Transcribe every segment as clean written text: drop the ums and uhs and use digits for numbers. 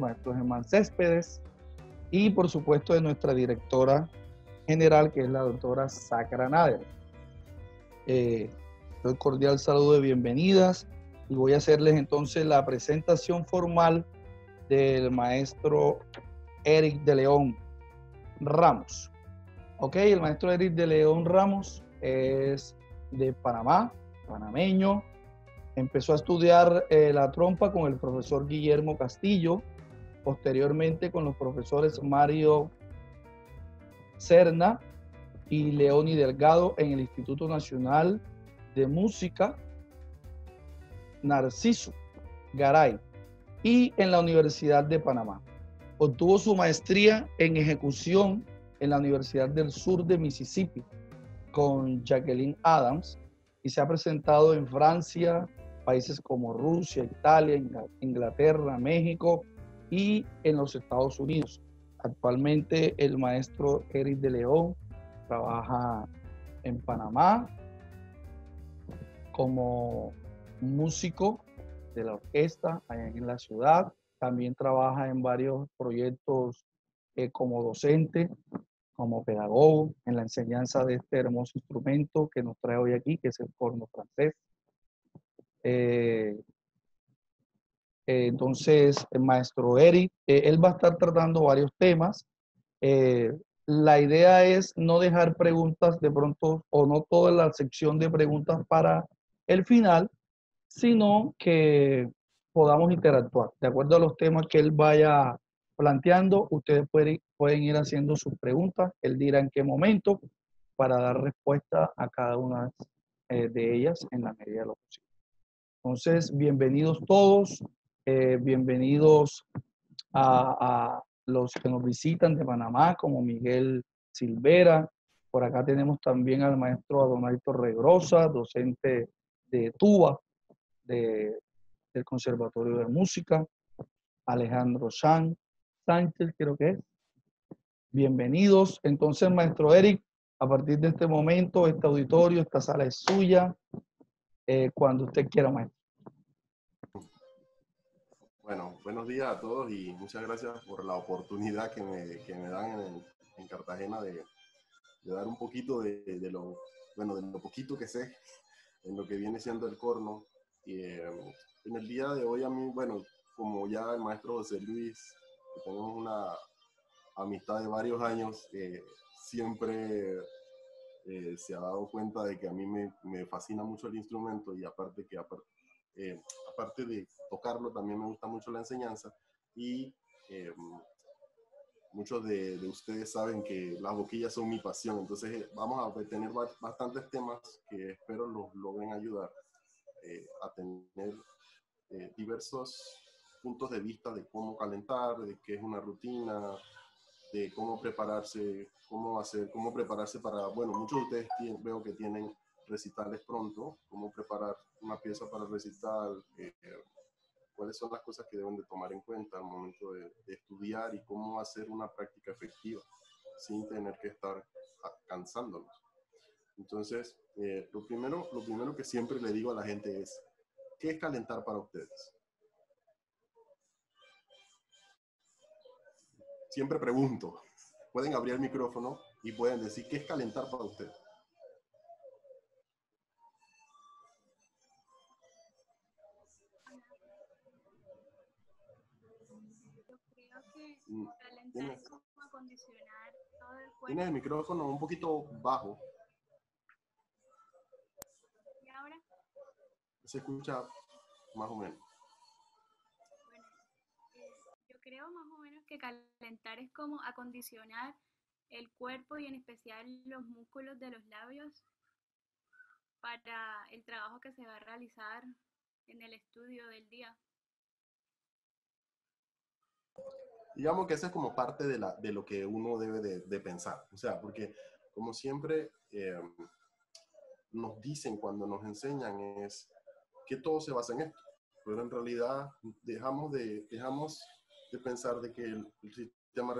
maestro Germán Céspedes y por supuesto de nuestra directora general, que es la doctora Sacra Nader. Un cordial saludo de bienvenidas y voy a hacerles entonces la presentación formal del maestro Eric de León Ramos. Ok, el maestro Eric de León Ramos es de Panamá, panameño. Empezó a estudiar la trompa con el profesor Guillermo Castillo, posteriormente con los profesores Mario Serna y Leoni Delgado en el Instituto Nacional de Música Narciso Garay y en la Universidad de Panamá. Obtuvo su maestría en ejecución en la Universidad del Sur de Mississippi con Jacqueline Adams y se ha presentado en Francia, países como Rusia, Italia, Inglaterra, México y en los Estados Unidos. Actualmente el maestro Eric de León trabaja en Panamá como músico de la orquesta allá en la ciudad. También trabaja en varios proyectos como docente, como pedagogo, en la enseñanza de este hermoso instrumento que nos trae hoy aquí, que es el corno francés. Entonces, el maestro Eric, él va a estar tratando varios temas. La idea es no dejar preguntas de pronto, o no toda la sección de preguntas para el final, sino que podamos interactuar. De acuerdo a los temas que él vaya planteando, ustedes pueden ir haciendo sus preguntas. Él dirá en qué momento para dar respuesta a cada una de ellas en la medida de lo posible. Entonces, bienvenidos todos, bienvenidos a los que nos visitan de Panamá, como Miguel Silvera. Por acá tenemos también al maestro Adonai Torregrosa, docente de tuba del Conservatorio de Música, Alejandro Sánchez, creo que es. Bienvenidos. Entonces, maestro Eric, a partir de este momento, este auditorio, esta sala es suya, cuando usted quiera, maestro. Bueno, buenos días a todos y muchas gracias por la oportunidad que me dan en Cartagena de dar un poquito de lo poquito que sé en lo que viene siendo el corno. Y en el día de hoy a mí, bueno, como ya el maestro José Luis, que tenemos una amistad de varios años, siempre se ha dado cuenta de que a mí me fascina mucho el instrumento y aparte de tocarlo también me gusta mucho la enseñanza y muchos de ustedes saben que las boquillas son mi pasión, entonces vamos a tener bastantes temas que espero los logren ayudar a tener diversos puntos de vista de cómo calentar, de qué es una rutina, de cómo prepararse, cómo prepararse para, bueno, muchos de ustedes veo que tienen recitales pronto, cómo preparar una pieza para el recital, cuáles son las cosas que deben de tomar en cuenta al momento de estudiar y cómo hacer una práctica efectiva sin tener que estar cansándonos. Entonces, lo primero que siempre le digo a la gente es, ¿qué es calentar para ustedes? Siempre pregunto, pueden abrir el micrófono y pueden decir, ¿qué es calentar para ustedes? Calentar es como acondicionar todo el cuerpo. Tienes el micrófono un poquito bajo. ¿Y ahora? Se escucha más o menos. Bueno, yo creo más o menos que calentar es como acondicionar el cuerpo y en especial los músculos de los labios para el trabajo que se va a realizar en el estudio del día. Digamos que esa es como parte de lo que uno debe de pensar. O sea, porque como siempre nos dicen cuando nos enseñan es que todo se basa en esto. Pero en realidad dejamos de pensar de que el sistema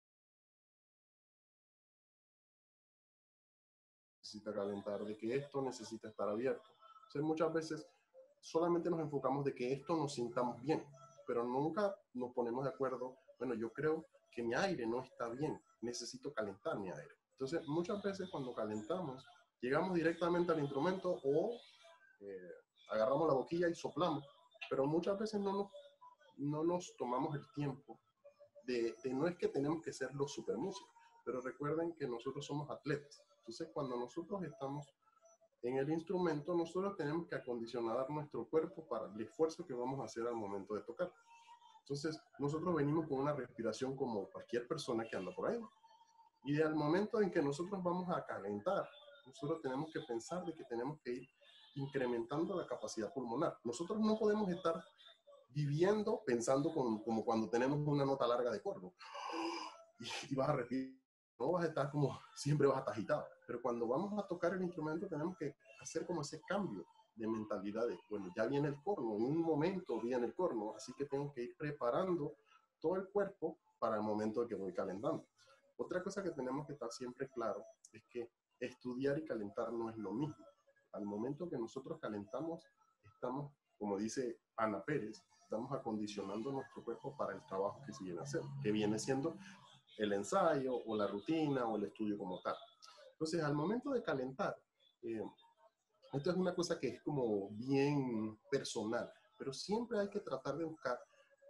necesita calentar, de que esto necesita estar abierto. Entonces muchas veces solamente nos enfocamos de que esto nos sintamos bien, pero nunca nos ponemos de acuerdo, bueno, yo creo que mi aire no está bien, necesito calentar mi aire. Entonces, muchas veces cuando calentamos, llegamos directamente al instrumento o agarramos la boquilla y soplamos, pero muchas veces no nos tomamos el tiempo no es que tenemos que ser los super músicos, pero recuerden que nosotros somos atletas. Entonces, cuando nosotros estamos en el instrumento, nosotros tenemos que acondicionar nuestro cuerpo para el esfuerzo que vamos a hacer al momento de tocar. Entonces, nosotros venimos con una respiración como cualquier persona que anda por ahí. Y al momento en que nosotros vamos a calentar, nosotros tenemos que pensar de que tenemos que ir incrementando la capacidad pulmonar. Nosotros no podemos estar viviendo pensando como cuando tenemos una nota larga de corno y vas a respirar, no vas a estar como, siempre vas a estar agitado. Pero cuando vamos a tocar el instrumento tenemos que hacer como ese cambio de mentalidad de, bueno, ya viene el corno, en un momento viene el corno, así que tengo que ir preparando todo el cuerpo para el momento de que voy calentando. Otra cosa que tenemos que estar siempre claro es que estudiar y calentar no es lo mismo. Al momento que nosotros calentamos, estamos, como dice Ana Pérez, estamos acondicionando nuestro cuerpo para el trabajo que se viene a hacer, que viene siendo el ensayo o la rutina o el estudio como tal. Entonces, al momento de calentar, esto es una cosa que es como bien personal, pero siempre hay que tratar de buscar,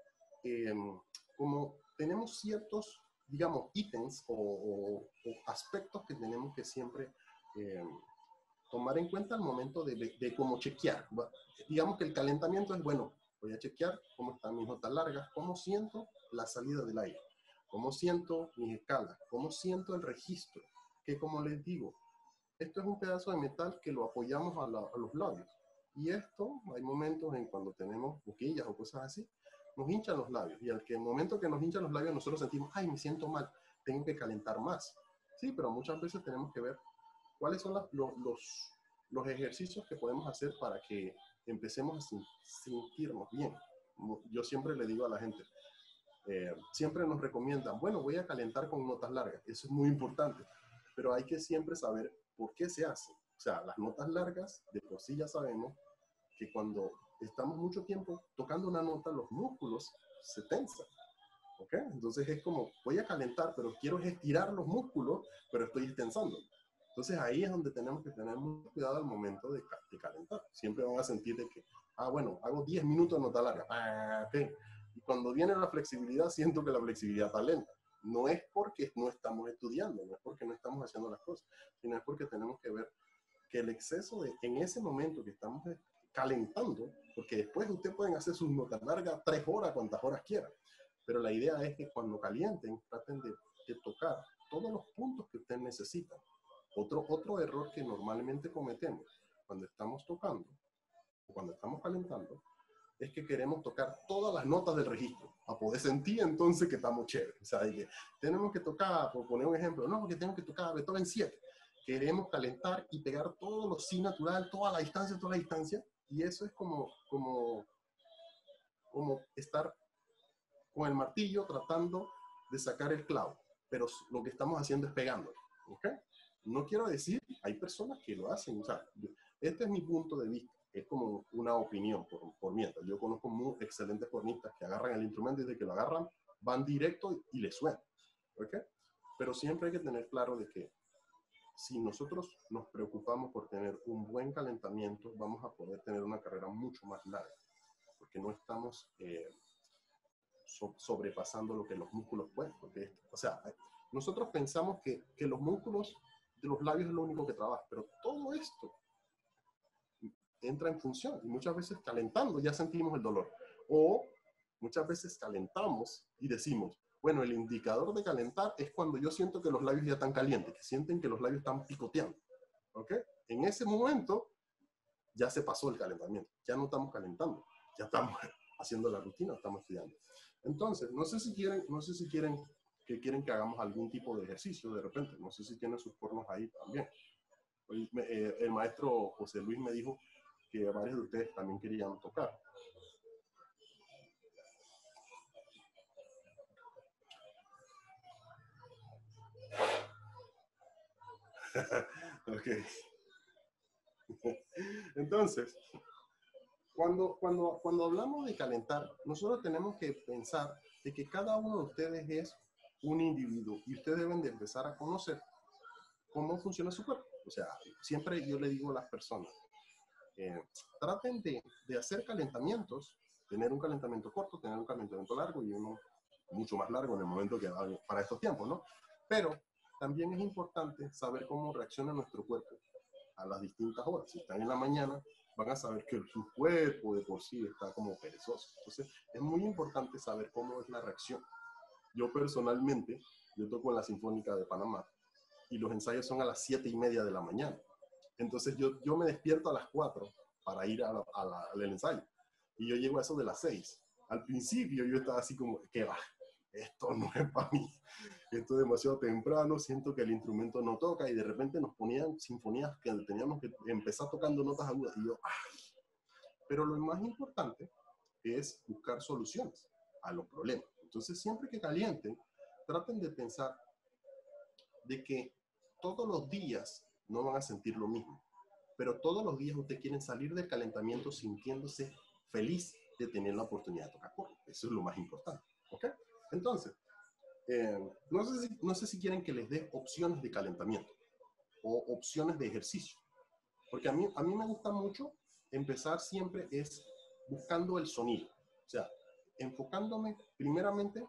como tenemos ciertos, digamos, ítems o aspectos que tenemos que siempre tomar en cuenta al momento de cómo chequear. Digamos que el calentamiento es, bueno, voy a chequear cómo están mis notas largas, cómo siento la salida del aire, cómo siento mis escalas, cómo siento el registro, que como les digo, esto es un pedazo de metal que lo apoyamos a los labios. Y esto, hay momentos en cuando tenemos boquillas o cosas así, nos hinchan los labios. Y al momento que nos hinchan los labios, nosotros sentimos, ay, me siento mal, tengo que calentar más. Sí, pero muchas veces tenemos que ver cuáles son los ejercicios que podemos hacer para que empecemos a sentirnos bien. Yo siempre le digo a la gente, siempre nos recomiendan, bueno, voy a calentar con notas largas. Eso es muy importante, pero hay que siempre saber por qué se hace. O sea, las notas largas, de por sí ya sabemos que cuando estamos mucho tiempo tocando una nota, los músculos se tensan. ¿Ok? Entonces es como, voy a calentar, pero quiero estirar los músculos, pero estoy tensando. Entonces ahí es donde tenemos que tener mucho cuidado al momento de calentar. Siempre van a sentir de que, bueno, hago 10 minutos de nota larga. Okay. Y cuando viene la flexibilidad, siento que la flexibilidad está lenta. No es porque no estamos estudiando, no es porque no estamos haciendo las cosas, sino es porque tenemos que ver que el exceso en ese momento que estamos calentando, porque después ustedes pueden hacer sus notas largas 3 horas, cuantas horas quieran. Pero la idea es que cuando calienten, traten de tocar todos los puntos que ustedes necesitan. Otro error que normalmente cometemos cuando estamos tocando, o cuando estamos calentando, es que queremos tocar todas las notas del registro, para poder sentir entonces que estamos chéveres. O sea, que tenemos que tocar, por poner un ejemplo, no, porque tengo que tocar Beethoven 7. Queremos calentar y pegar todos los si natural, toda la distancia, y eso es como estar con el martillo tratando de sacar el clavo, pero lo que estamos haciendo es pegándolo. ¿Okay? No quiero decir, hay personas que lo hacen, o sea, este es mi punto de vista, es como una opinión por mientras. Yo conozco muy excelentes cornistas que agarran el instrumento y desde que lo agarran van directo y le suenan. ¿Okay? Pero siempre hay que tener claro de que si nosotros nos preocupamos por tener un buen calentamiento, vamos a poder tener una carrera mucho más larga, porque no estamos sobrepasando lo que los músculos pueden. Porque, o sea, nosotros pensamos que los músculos de los labios es lo único que trabaja, pero todo esto entra en función y muchas veces calentando ya sentimos el dolor. O muchas veces calentamos y decimos, bueno, el indicador de calentar es cuando yo siento que los labios ya están calientes, que sienten que los labios están picoteando. ¿Ok? En ese momento ya se pasó el calentamiento, ya no estamos calentando, ya estamos haciendo la rutina, estamos estudiando. Entonces, no sé si quieren que hagamos algún tipo de ejercicio de repente, no sé si tienen sus pornos ahí también. Hoy el maestro José Luis me dijo que varios de ustedes también querían tocar. Ok. Entonces, Cuando hablamos de calentar, nosotros tenemos que pensar de que cada uno de ustedes es un individuo y ustedes deben de empezar a conocer cómo funciona su cuerpo. O sea, siempre yo le digo a las personas, eh, traten de hacer calentamientos, tener un calentamiento corto, tener un calentamiento largo y uno mucho más largo en el momento que va para estos tiempos, ¿no? Pero también es importante saber cómo reacciona nuestro cuerpo a las distintas horas. Si están en la mañana, van a saber que su cuerpo de por sí está como perezoso. Entonces, es muy importante saber cómo es la reacción. Yo personalmente, yo toco en la Sinfónica de Panamá y los ensayos son a las 7:30 de la mañana. Entonces, yo me despierto a las 4 para ir al ensayo. Y yo llego a eso de las 6. Al principio yo estaba así como, ¿qué va? Esto no es para mí. Esto es demasiado temprano, siento que el instrumento no toca y de repente nos ponían sinfonías que teníamos que empezar tocando notas agudas y yo, ¡ay! Pero lo más importante es buscar soluciones a los problemas. Entonces, siempre que calienten, traten de pensar de que todos los días no van a sentir lo mismo, pero todos los días ustedes quieren salir del calentamiento sintiéndose feliz de tener la oportunidad de tocar corno. Eso es lo más importante. ¿Ok? Entonces, no sé si quieren que les dé opciones de calentamiento o opciones de ejercicio. Porque a mí me gusta mucho empezar siempre es buscando el sonido. O sea, enfocándome primeramente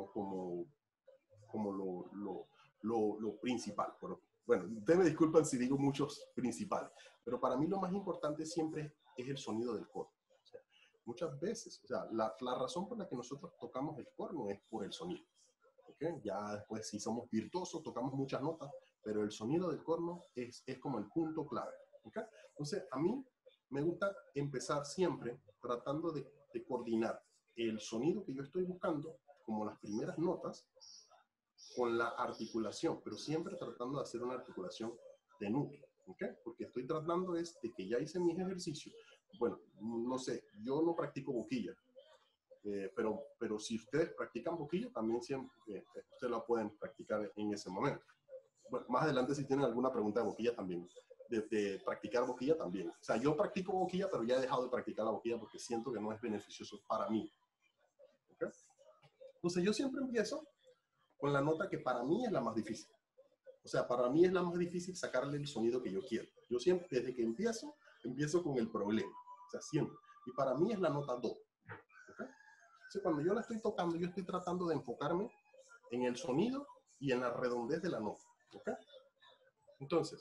como lo principal. Bueno, ustedes me disculpan si digo muchos principales, pero para mí lo más importante siempre es el sonido del corno. O sea, muchas veces, o sea, la razón por la que nosotros tocamos el corno es por el sonido. ¿Okay? Ya después, si somos virtuosos, tocamos muchas notas, pero el sonido del corno es como el punto clave. ¿Okay? Entonces, a mí me gusta empezar siempre tratando de coordinar el sonido que yo estoy buscando, como las primeras notas, con la articulación, pero siempre tratando de hacer una articulación de núcleo. ¿Okay? Porque estoy tratando de que ya hice mis ejercicios. Bueno, no sé, yo no practico boquilla, pero si ustedes practican boquilla, también siempre, ustedes la pueden practicar en ese momento. Bueno, más adelante si tienen alguna pregunta de boquilla también, de practicar boquilla también. O sea, yo practico boquilla, pero ya he dejado de practicar la boquilla porque siento que no es beneficioso para mí. ¿Okay? Entonces yo siempre empiezo con la nota que para mí es la más difícil. O sea, para mí es la más difícil sacarle el sonido que yo quiero. Yo siempre, desde que empiezo con el problema. O sea, siempre. Y para mí es la nota do. ¿Okay? Entonces, cuando yo la estoy tocando, yo estoy tratando de enfocarme en el sonido y en la redondez de la nota. ¿Okay? Entonces,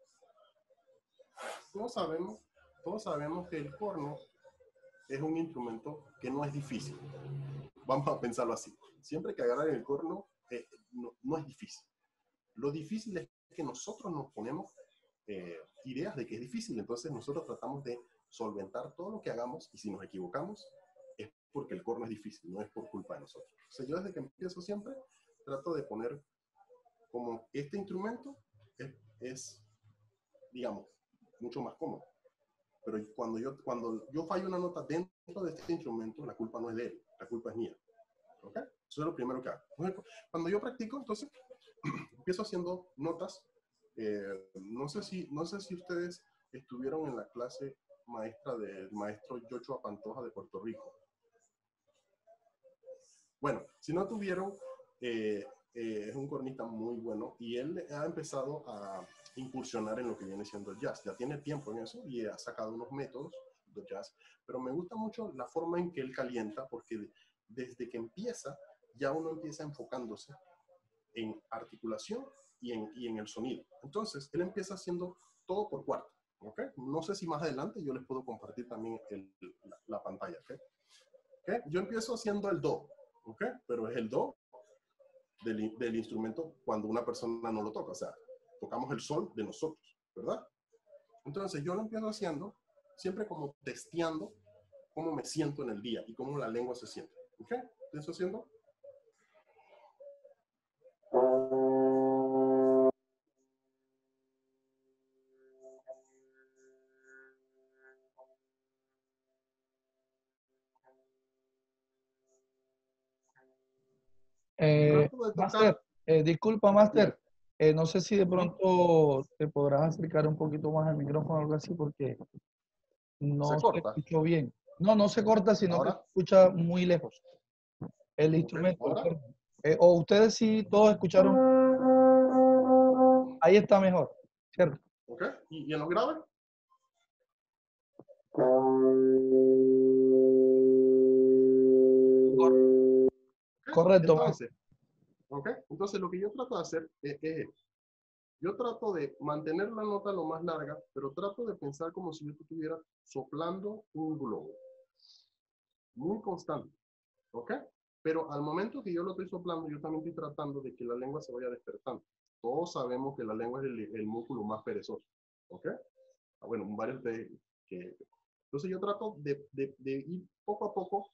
todos sabemos que el corno es un instrumento que no es difícil. Vamos a pensarlo así. Siempre que agarran el corno, no es difícil. Lo difícil es que nosotros nos ponemos ideas de que es difícil. Entonces, nosotros tratamos de solventar todo lo que hagamos y si nos equivocamos, es porque el corno es difícil, no es por culpa de nosotros. O sea, yo desde que empiezo siempre trato de poner como este instrumento es digamos, mucho más cómodo. Pero cuando yo fallo una nota dentro de este instrumento, la culpa no es de él, la culpa es mía. ¿Ok? Eso es lo primero que hago. Cuando yo practico, entonces, empiezo haciendo notas. No sé si ustedes estuvieron en la clase maestra del maestro Yochoa Pantoja de Puerto Rico. Bueno, si no tuvieron, es un cornista muy bueno y él ha empezado a incursionar en lo que viene siendo el jazz. Ya tiene tiempo en eso y ha sacado unos métodos de jazz, pero me gusta mucho la forma en que él calienta porque desde que empieza, ya uno empieza enfocándose en articulación y en el sonido. Entonces, él empieza haciendo todo por cuarto. ¿Okay? No sé si más adelante yo les puedo compartir también la pantalla. ¿Okay? ¿Okay? Yo empiezo haciendo el do. ¿Okay? Pero es el do del instrumento cuando una persona no lo toca. O sea, tocamos el sol de nosotros, ¿verdad? Entonces yo lo empiezo haciendo siempre como testeando cómo me siento en el día y cómo la lengua se siente. ¿Ok? Empiezo haciendo. Trato de Master, tocar. disculpa, Master. No sé si de pronto te podrás acercar un poquito más al micrófono o algo así, porque No ¿Se se corta? escuchó bien. No, no se corta, sino que se ¿Ahora? escucha muy lejos el Ok, instrumento. El ¿ahora? cuerpo. O ustedes sí todos escucharon. Ahí está mejor, ¿cierto? Ok, ¿y en los graves? Cor- Ok, Correcto, maestro. entonces lo que yo trato de hacer es yo trato de mantener la nota lo más larga, pero trato de pensar como si yo estuviera soplando un globo. Muy constante, ¿ok? Pero al momento que yo lo estoy soplando, yo también estoy tratando de que la lengua se vaya despertando. Todos sabemos que la lengua es el músculo más perezoso, ¿ok? Bueno, varios de que... Entonces yo trato de ir poco a poco.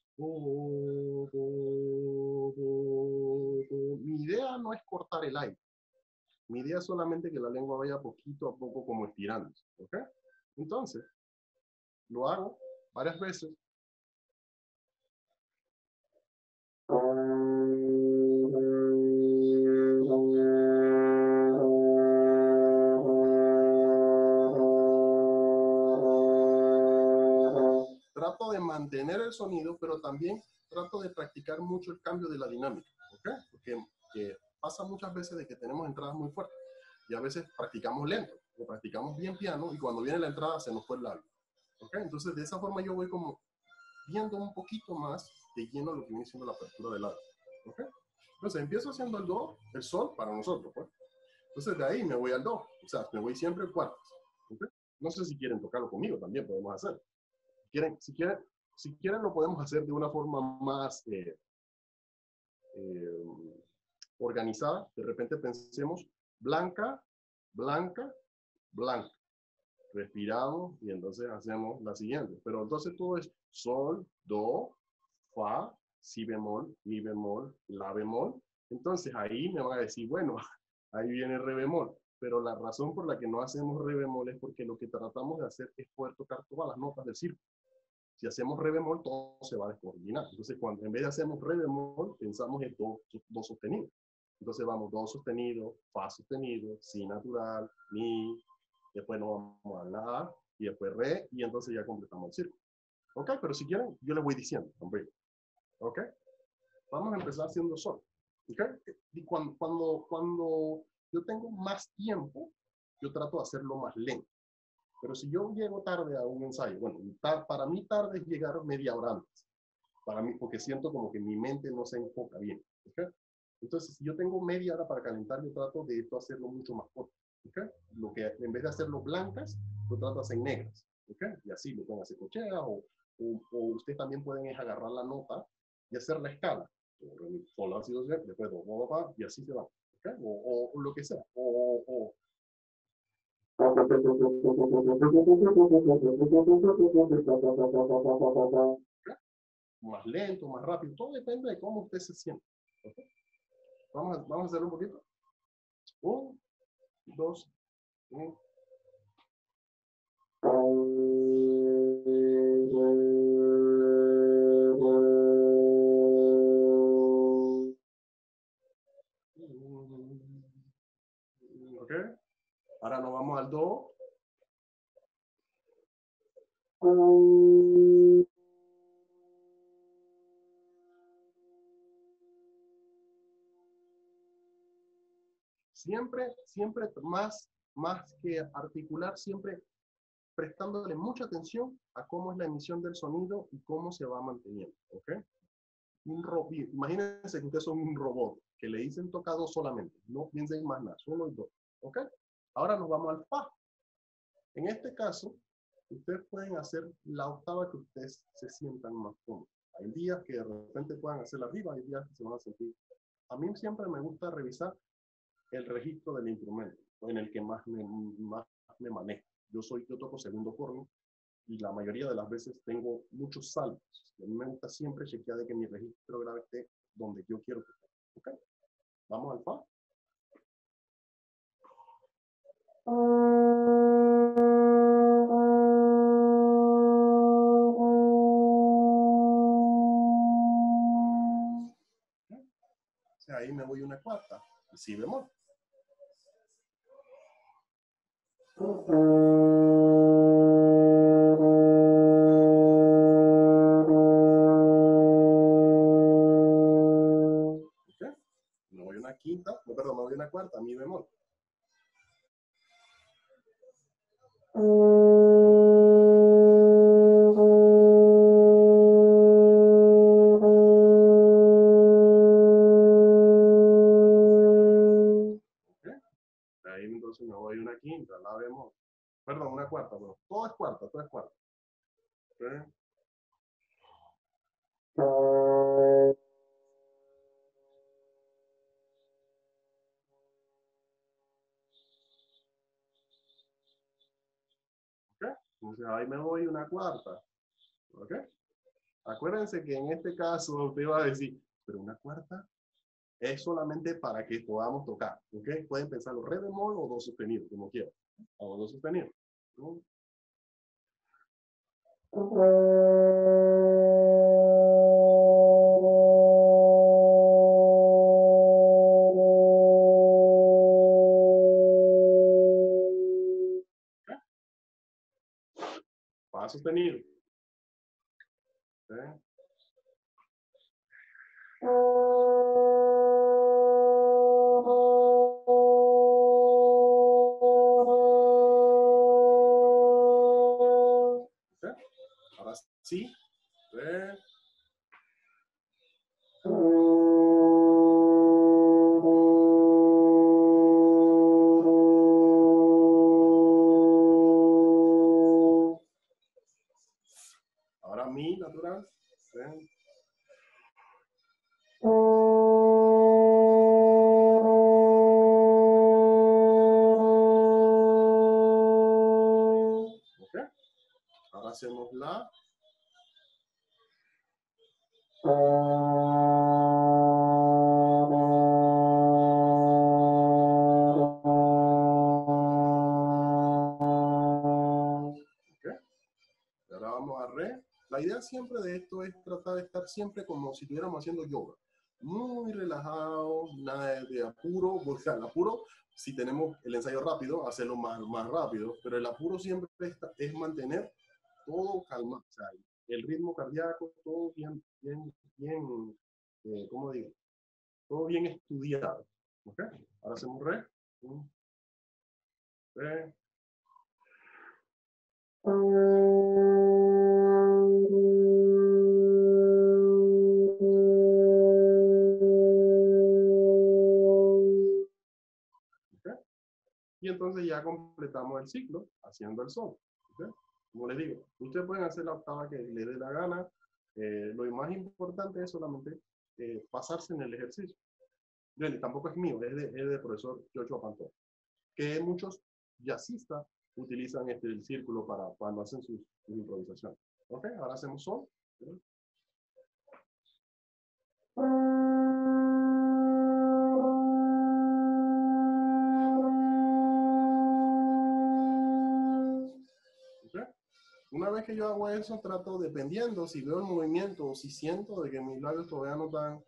Mi idea no es cortar el aire. Mi idea es solamente que la lengua vaya poquito a poco como estirándose, ¿ok? Entonces, lo hago varias veces. Trato de mantener el sonido, pero también trato de practicar mucho el cambio de la dinámica, ¿ok? Porque pasa muchas veces de que tenemos entradas muy fuertes y a veces practicamos lento o practicamos bien piano y cuando viene la entrada se nos fue el labio, ¿ok? Entonces de esa forma yo voy como viendo un poquito más de lleno lo que viene siendo la apertura del labio, ¿ok? Entonces empiezo haciendo el do, el sol para nosotros, pues. Entonces de ahí me voy al do, o sea, me voy siempre cuartos, ¿ok? No sé si quieren tocarlo conmigo, también podemos hacer. Si quieren lo podemos hacer de una forma más eh, organizada. De repente pensemos blanca, blanca, blanca. Respiramos y entonces hacemos la siguiente. Pero entonces todo es sol, do, fa, si bemol, mi bemol, la bemol. Entonces ahí me van a decir, bueno, ahí viene re bemol. Pero la razón por la que no hacemos re bemol es porque lo que tratamos de hacer es poder tocar todas las notas del círculo. Si hacemos re bemol, todo se va a descoordinar. Entonces, cuando en vez de hacemos re bemol, pensamos en do sostenido. Entonces vamos do sostenido, fa sostenido, si natural, mi, después nos vamos a la, y después re, y entonces ya completamos el círculo. ¿Ok? Pero si quieren, yo les voy diciendo, hombre. ¿Ok? Vamos a empezar haciendo sol. ¿Ok? Y cuando yo tengo más tiempo, yo trato de hacerlo más lento. Pero si yo llego tarde a un ensayo, bueno, para mí tarde es llegar media hora antes. Para mí, porque siento como que mi mente no se enfoca bien. ¿Okay? Entonces, si yo tengo media hora para calentar, yo trato de esto hacerlo mucho más corto. ¿Okay? Lo que en vez de hacerlo blancas, lo trato de hacer negras. ¿Okay? Y así lo pueden hacer cochea o ustedes también pueden es agarrar la nota y hacer la escala. Solo ha sido después do, y así se va. ¿Okay? O lo que sea. Más lento, más rápido, todo depende de cómo usted se siente. ¿Okay? Vamos a hacerlo un poquito. 1, 2, 1. Ok, ahora nos vamos al do. Siempre más que articular, siempre prestándole mucha atención a cómo es la emisión del sonido y cómo se va manteniendo. ¿Ok? Imagínense que ustedes son un robot que le dicen toca do solamente, no piensen más nada, solo el do. ¿Ok? Ahora nos vamos al fa. En este caso, ustedes pueden hacer la octava que ustedes se sientan más cómodos. Hay días que de repente puedan hacerla arriba, hay días que se van a sentir. A mí siempre me gusta revisar el registro del instrumento, en el que más me manejo. Yo toco segundo corno y la mayoría de las veces tengo muchos saltos. A mí me gusta siempre chequear de que mi registro grave esté donde yo quiero que esté. ¿Okay? Vamos al fa. O sea, ahí me voy una cuarta, si bemol. quinta, no, perdón, me voy a una cuarta, mi bemol. ¿Okay? Ahí entonces me voy a una quinta, la bemol. Perdón, una cuarta, pero todo es cuarta, todo es cuarta. ¿Okay? ¿Okay? Entonces ahí me voy una cuarta. ¿Ok? Acuérdense que en este caso usted va a decir, pero una cuarta es solamente para que podamos tocar. ¿Ok? Pueden pensarlo re bemol o do sostenido, como quieran. O do sostenido. ¿No? ¿Okay? Fa sostenido. ¿Okay? ¿Okay? Ahora sí. ¿Okay? Ahora mi natural. ¿Okay? ¿Okay? Ahora hacemos la. ¿Okay? Ahora vamos a re. La idea siempre de esto es tratar de estar siempre como si estuviéramos haciendo yoga. Muy relajado, nada de apuro. O sea, el apuro, si tenemos el ensayo rápido, hacerlo más rápido. Pero el apuro siempre es mantener todo calmado. O sea, el ritmo cardíaco, todo bien, ¿cómo digo? Todo bien estudiado. ¿Ok? Ahora hacemos re. Re. ¿Okay? Y entonces ya completamos el ciclo haciendo el sol. ¿Okay? Como les digo, ustedes pueden hacer la octava que les dé la gana. Lo más importante es solamente pasarse en el ejercicio. Bien, tampoco es mío, es del profesor Joshua Pantón, que muchos jazzistas utilizan el círculo para cuando hacen sus improvisaciones. ¿Ok? Ahora hacemos sol. ¿Sí? ¿Okay? Una vez que yo hago eso, trato, dependiendo si veo el movimiento o si siento de que mis labios todavía no están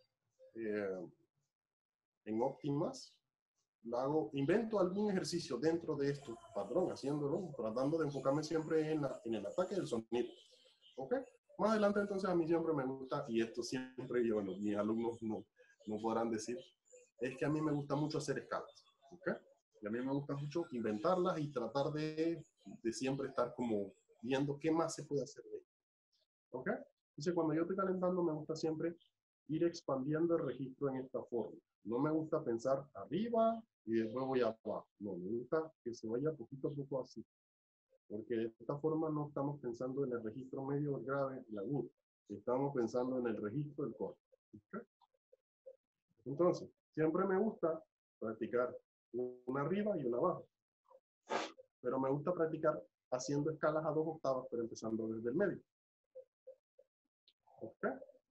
en óptimas, lo hago, invento algún ejercicio dentro de este patrón, haciéndolo, tratando de enfocarme siempre en el ataque del sonido. ¿Ok? Más adelante, entonces, a mí siempre me gusta, y esto siempre, yo, bueno, mis alumnos no podrán decir, es que a mí me gusta mucho hacer escalas. ¿Ok? Y a mí me gusta mucho inventarlas y tratar de siempre estar como viendo qué más se puede hacer de ello. ¿Ok? Entonces, cuando yo estoy calentando, me gusta siempre ir expandiendo el registro en esta forma. No me gusta pensar arriba y después voy abajo. No, me gusta que se vaya poquito a poco así. Porque de esta forma no estamos pensando en el registro medio, el grave y el agudo. Estamos pensando en el registro del corte. ¿Okay? Entonces, siempre me gusta practicar una arriba y una abajo. Pero me gusta practicar haciendo escalas a 2 octavas, pero empezando desde el medio. ¿Okay?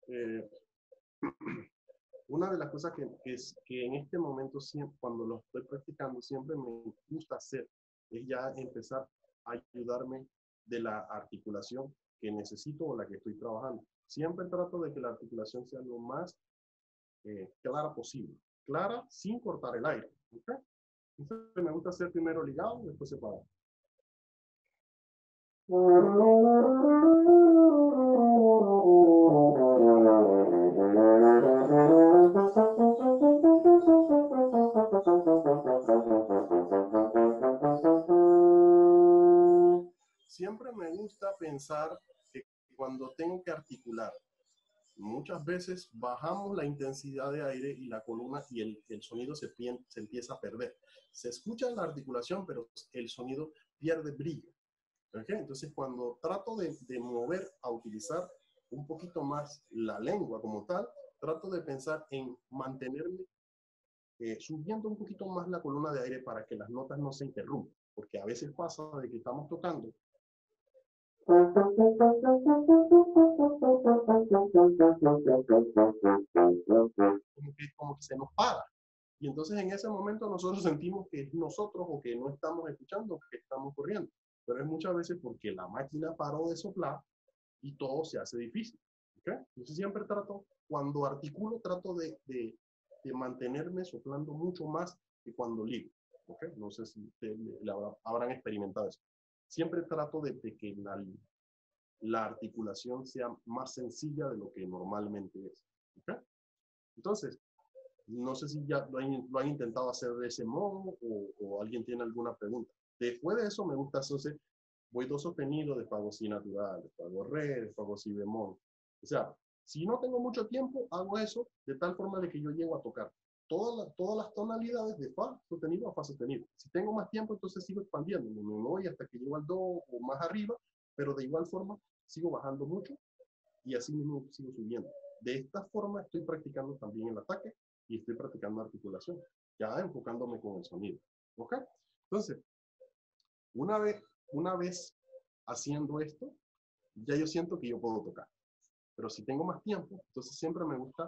Una de las cosas que en este momento, siempre, cuando lo estoy practicando, siempre me gusta hacer, es ya empezar a ayudarme de la articulación que necesito o la que estoy trabajando. Siempre trato de que la articulación sea lo más clara posible. Clara sin cortar el aire. ¿Okay? Entonces me gusta hacer primero ligado, después separado. pensar que cuando tengo que articular, muchas veces bajamos la intensidad de aire y la columna y el sonido se empieza a perder. Se escucha la articulación, pero el sonido pierde brillo. ¿Okay? Entonces, cuando trato de mover a utilizar un poquito más la lengua como tal, trato de pensar en mantenerme subiendo un poquito más la columna de aire para que las notas no se interrumpan. Porque a veces pasa de que estamos tocando como que se nos para. Y entonces en ese momento nosotros sentimos que es nosotros o que no estamos escuchando, que estamos corriendo. Pero es muchas veces porque la máquina paró de soplar y todo se hace difícil. ¿Okay? Entonces siempre trato, cuando articulo, trato de mantenerme soplando mucho más que cuando ligo. ¿Okay? No sé si ustedes habrán experimentado eso. Siempre trato de que la articulación sea más sencilla de lo que normalmente es. ¿Okay? Entonces, no sé si ya lo han intentado hacer de ese modo o alguien tiene alguna pregunta. Después de eso me gusta, entonces, voy do sostenido, de fago si natural, de fago re, de fago si bemol. O sea, si no tengo mucho tiempo, hago eso de tal forma de que yo llego a tocar todas las tonalidades de fa sostenido a fa sostenido. Si tengo más tiempo, entonces sigo expandiendo. Me voy hasta que llego al do o más arriba, pero de igual forma sigo bajando mucho y así mismo sigo subiendo. De esta forma estoy practicando también el ataque y estoy practicando articulación, ya enfocándome con el sonido. ¿Ok? Entonces, una vez haciendo esto, ya yo siento que yo puedo tocar. Pero si tengo más tiempo, entonces siempre me gusta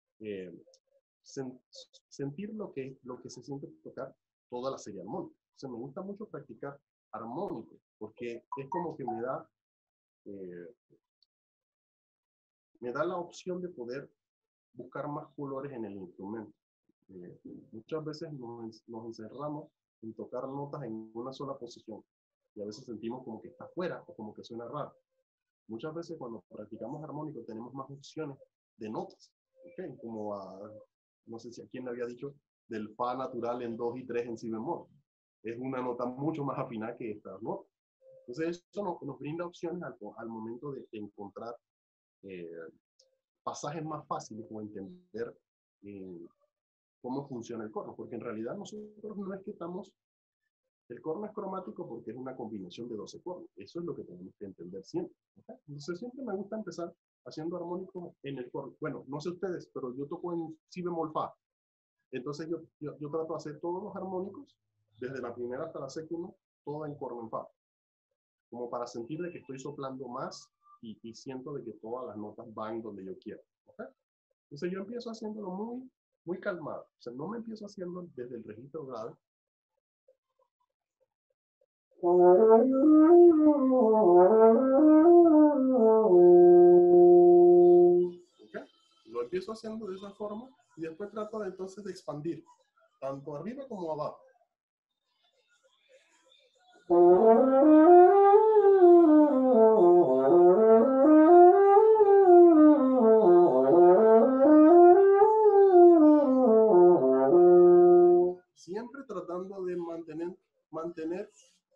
sentir lo que se siente tocar toda la serie armónica. Entonces me gusta mucho practicar armónico, porque es como que me da la opción de poder buscar más colores en el instrumento. Muchas veces nos encerramos en tocar notas en una sola posición y a veces sentimos como que está fuera o como que suena raro. Muchas veces cuando practicamos armónico tenemos más opciones de notas, ¿okay? Como no sé si a quién le había dicho del fa natural en 2 y 3 en si bemol. Es una nota mucho más afinada que estas notas. Entonces eso nos brinda opciones al momento de encontrar pasajes más fáciles o entender cómo funciona el corno, porque en realidad nosotros no es que estamos, el corno es cromático porque es una combinación de 12 cornos, eso es lo que tenemos que entender siempre. ¿Okay? Entonces siempre me gusta empezar haciendo armónico en el corno. Bueno, no sé ustedes, pero yo toco en si bemol fa, entonces yo trato de hacer todos los armónicos, desde la primera hasta la séptima, todo en corno en fa, como para sentir de que estoy soplando más y siento de que todas las notas van donde yo quiero. ¿Okay? Entonces yo empiezo haciéndolo muy calmado. O sea, no me empiezo haciendo desde el registro grave. ¿Okay? Lo empiezo haciendo de esa forma y después trato entonces de expandir, tanto arriba como abajo. Siempre tratando de mantener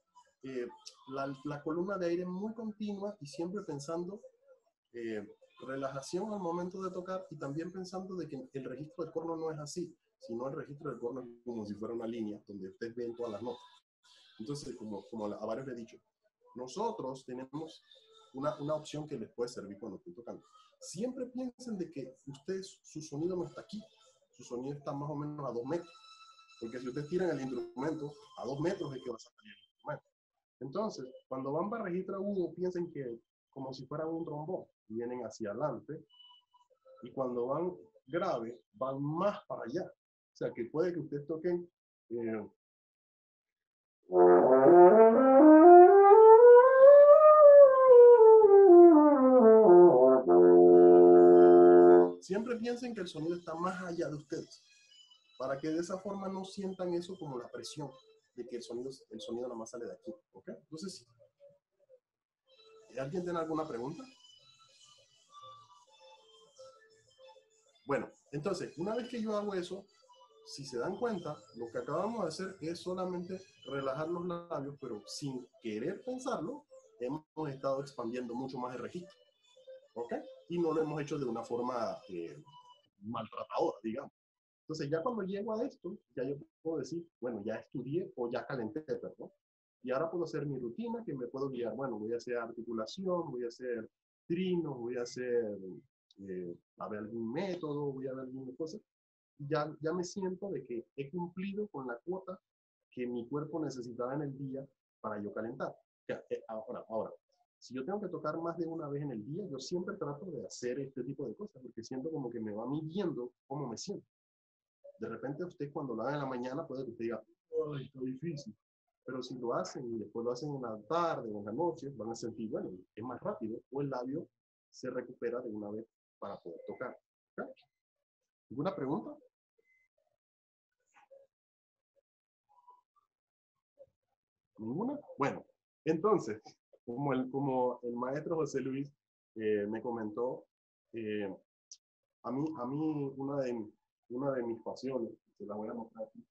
la columna de aire muy continua y siempre pensando relajación al momento de tocar y también pensando de que el registro del corno no es así, sino el registro del corno es como si fuera una línea donde ustedes ven todas las notas. Entonces, como a varios les he dicho, nosotros tenemos una opción que les puede servir cuando estén tocando. Siempre piensen de que ustedes, su sonido no está aquí, su sonido está más o menos a 2 metros. Porque si ustedes tiran el instrumento, a 2 metros es que va a salir el instrumento. Entonces, cuando van para registro agudo, piensen que como si fuera un trombón, vienen hacia adelante. Y cuando van grave, van más para allá. O sea, que puede que ustedes toquen siempre piensen que el sonido está más allá de ustedes, para que de esa forma no sientan eso como la presión de que el sonido nada más sale de aquí. ¿Okay? Entonces, ¿alguien tiene alguna pregunta? Bueno, entonces, una vez que yo hago eso, si se dan cuenta, lo que acabamos de hacer es solamente relajar los labios, pero sin querer pensarlo, hemos estado expandiendo mucho más el registro, ¿ok? Y no lo hemos hecho de una forma maltratadora, digamos. Entonces, ya cuando llego a esto, ya yo puedo decir, bueno, ya estudié o ya calenté, perdón. Y ahora puedo hacer mi rutina que me puedo guiar. Bueno, voy a hacer articulación, voy a hacer trinos, voy a hacer, a ver algún método, voy a ver alguna cosa. Ya me siento de que he cumplido con la cuota que mi cuerpo necesitaba en el día para yo calentar. O sea, ahora, si yo tengo que tocar más de una vez en el día, yo siempre trato de hacer este tipo de cosas, porque siento como que me va midiendo cómo me siento. De repente usted cuando lo haga en la mañana puede que usted diga, ¡ay, está difícil! Pero si lo hacen y después lo hacen en la tarde o en la noche, van a sentir, bueno, es más rápido, o el labio se recupera de una vez para poder tocar. ¿Okay? ¿Alguna pregunta? ¿Ninguna? Bueno, entonces, como el maestro José Luis me comentó, eh, a mí una de mis pasiones, se la voy a mostrar aquí,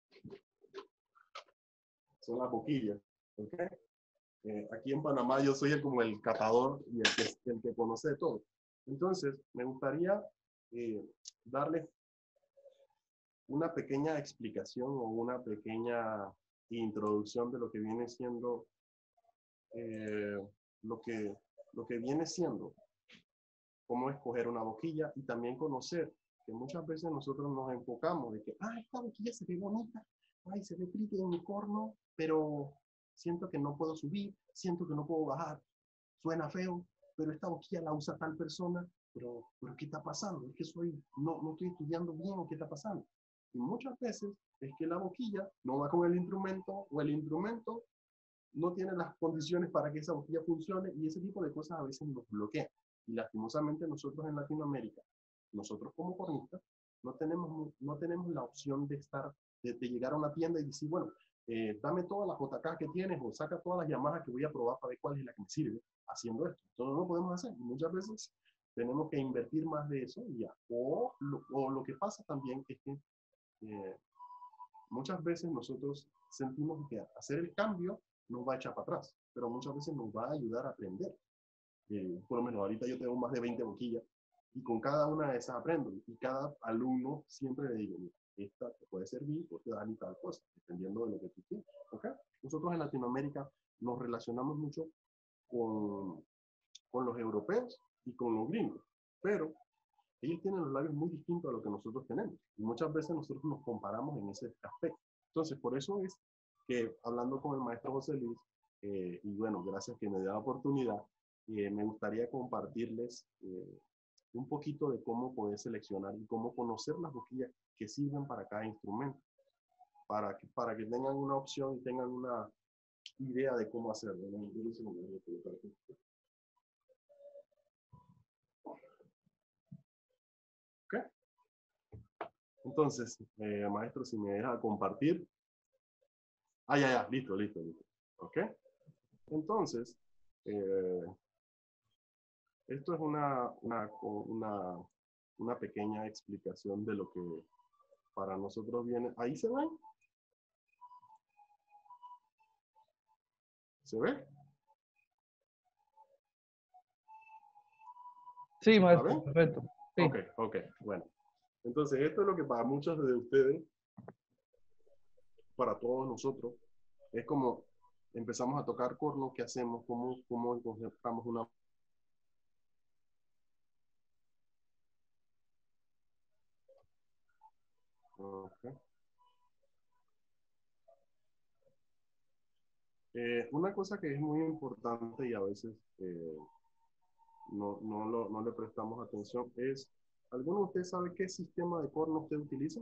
son las boquillas. ¿Okay? Aquí en Panamá yo soy como el catador y el que conoce de todo. Entonces, me gustaría darles una pequeña explicación o una pequeña introducción de lo que viene siendo eh, lo que, lo que viene siendo cómo escoger una boquilla y también conocer que muchas veces nosotros nos enfocamos de que, esta boquilla se ve bonita, se ve pretty en mi corno, pero siento que no puedo subir, siento que no puedo bajar, suena feo, pero esta boquilla la usa tal persona, pero ¿qué está pasando? Es que no estoy estudiando bien, ¿qué está pasando? Y muchas veces es que la boquilla no va con el instrumento o el instrumento no tiene las condiciones para que esa boquilla funcione y ese tipo de cosas a veces nos bloquean. Y lastimosamente nosotros en Latinoamérica, nosotros como cornistas, no tenemos la opción de de llegar a una tienda y decir, bueno, dame todas las JK que tienes o saca todas las Yamaha que voy a probar para ver cuál es la que me sirve haciendo esto. Entonces no lo podemos hacer. Y muchas veces tenemos que invertir más de eso y ya. O lo que pasa también es que muchas veces nosotros sentimos que hacer el cambio nos va a echar para atrás, pero muchas veces nos va a ayudar a aprender. Por lo menos ahorita yo tengo más de 20 boquillas y con cada una de esas aprendo. Y cada alumno siempre le digo, mira, esta te puede servir o te da ni tal cosa, dependiendo de lo que tú quieras. ¿Okay? Nosotros en Latinoamérica nos relacionamos mucho con los europeos y con los gringos, pero ellos tienen los labios muy distintos a lo que nosotros tenemos. Y muchas veces nosotros nos comparamos en ese aspecto. Entonces, por eso es que hablando con el maestro José Luis, y bueno, gracias que me dio la oportunidad, me gustaría compartirles un poquito de cómo poder seleccionar y cómo conocer las boquillas que sirven para cada instrumento, para que tengan una opción y tengan una idea de cómo hacerlo. ¿Okay? Entonces, maestro, si me deja compartir. Ya, listo. ¿Ok? Entonces, esto es una pequeña explicación de lo que para nosotros viene. ¿Ahí se ven? ¿Se ve? Sí, ¿La maestro, ven? perfecto. Sí. Ok, bueno. Entonces, esto es lo que para muchos de ustedes, para todos nosotros, es como empezamos a tocar corno, ¿qué hacemos? ¿Cómo encontramos una... Okay. Una cosa que es muy importante y a veces no le prestamos atención es, ¿alguno de ustedes sabe qué sistema de corno usted utiliza?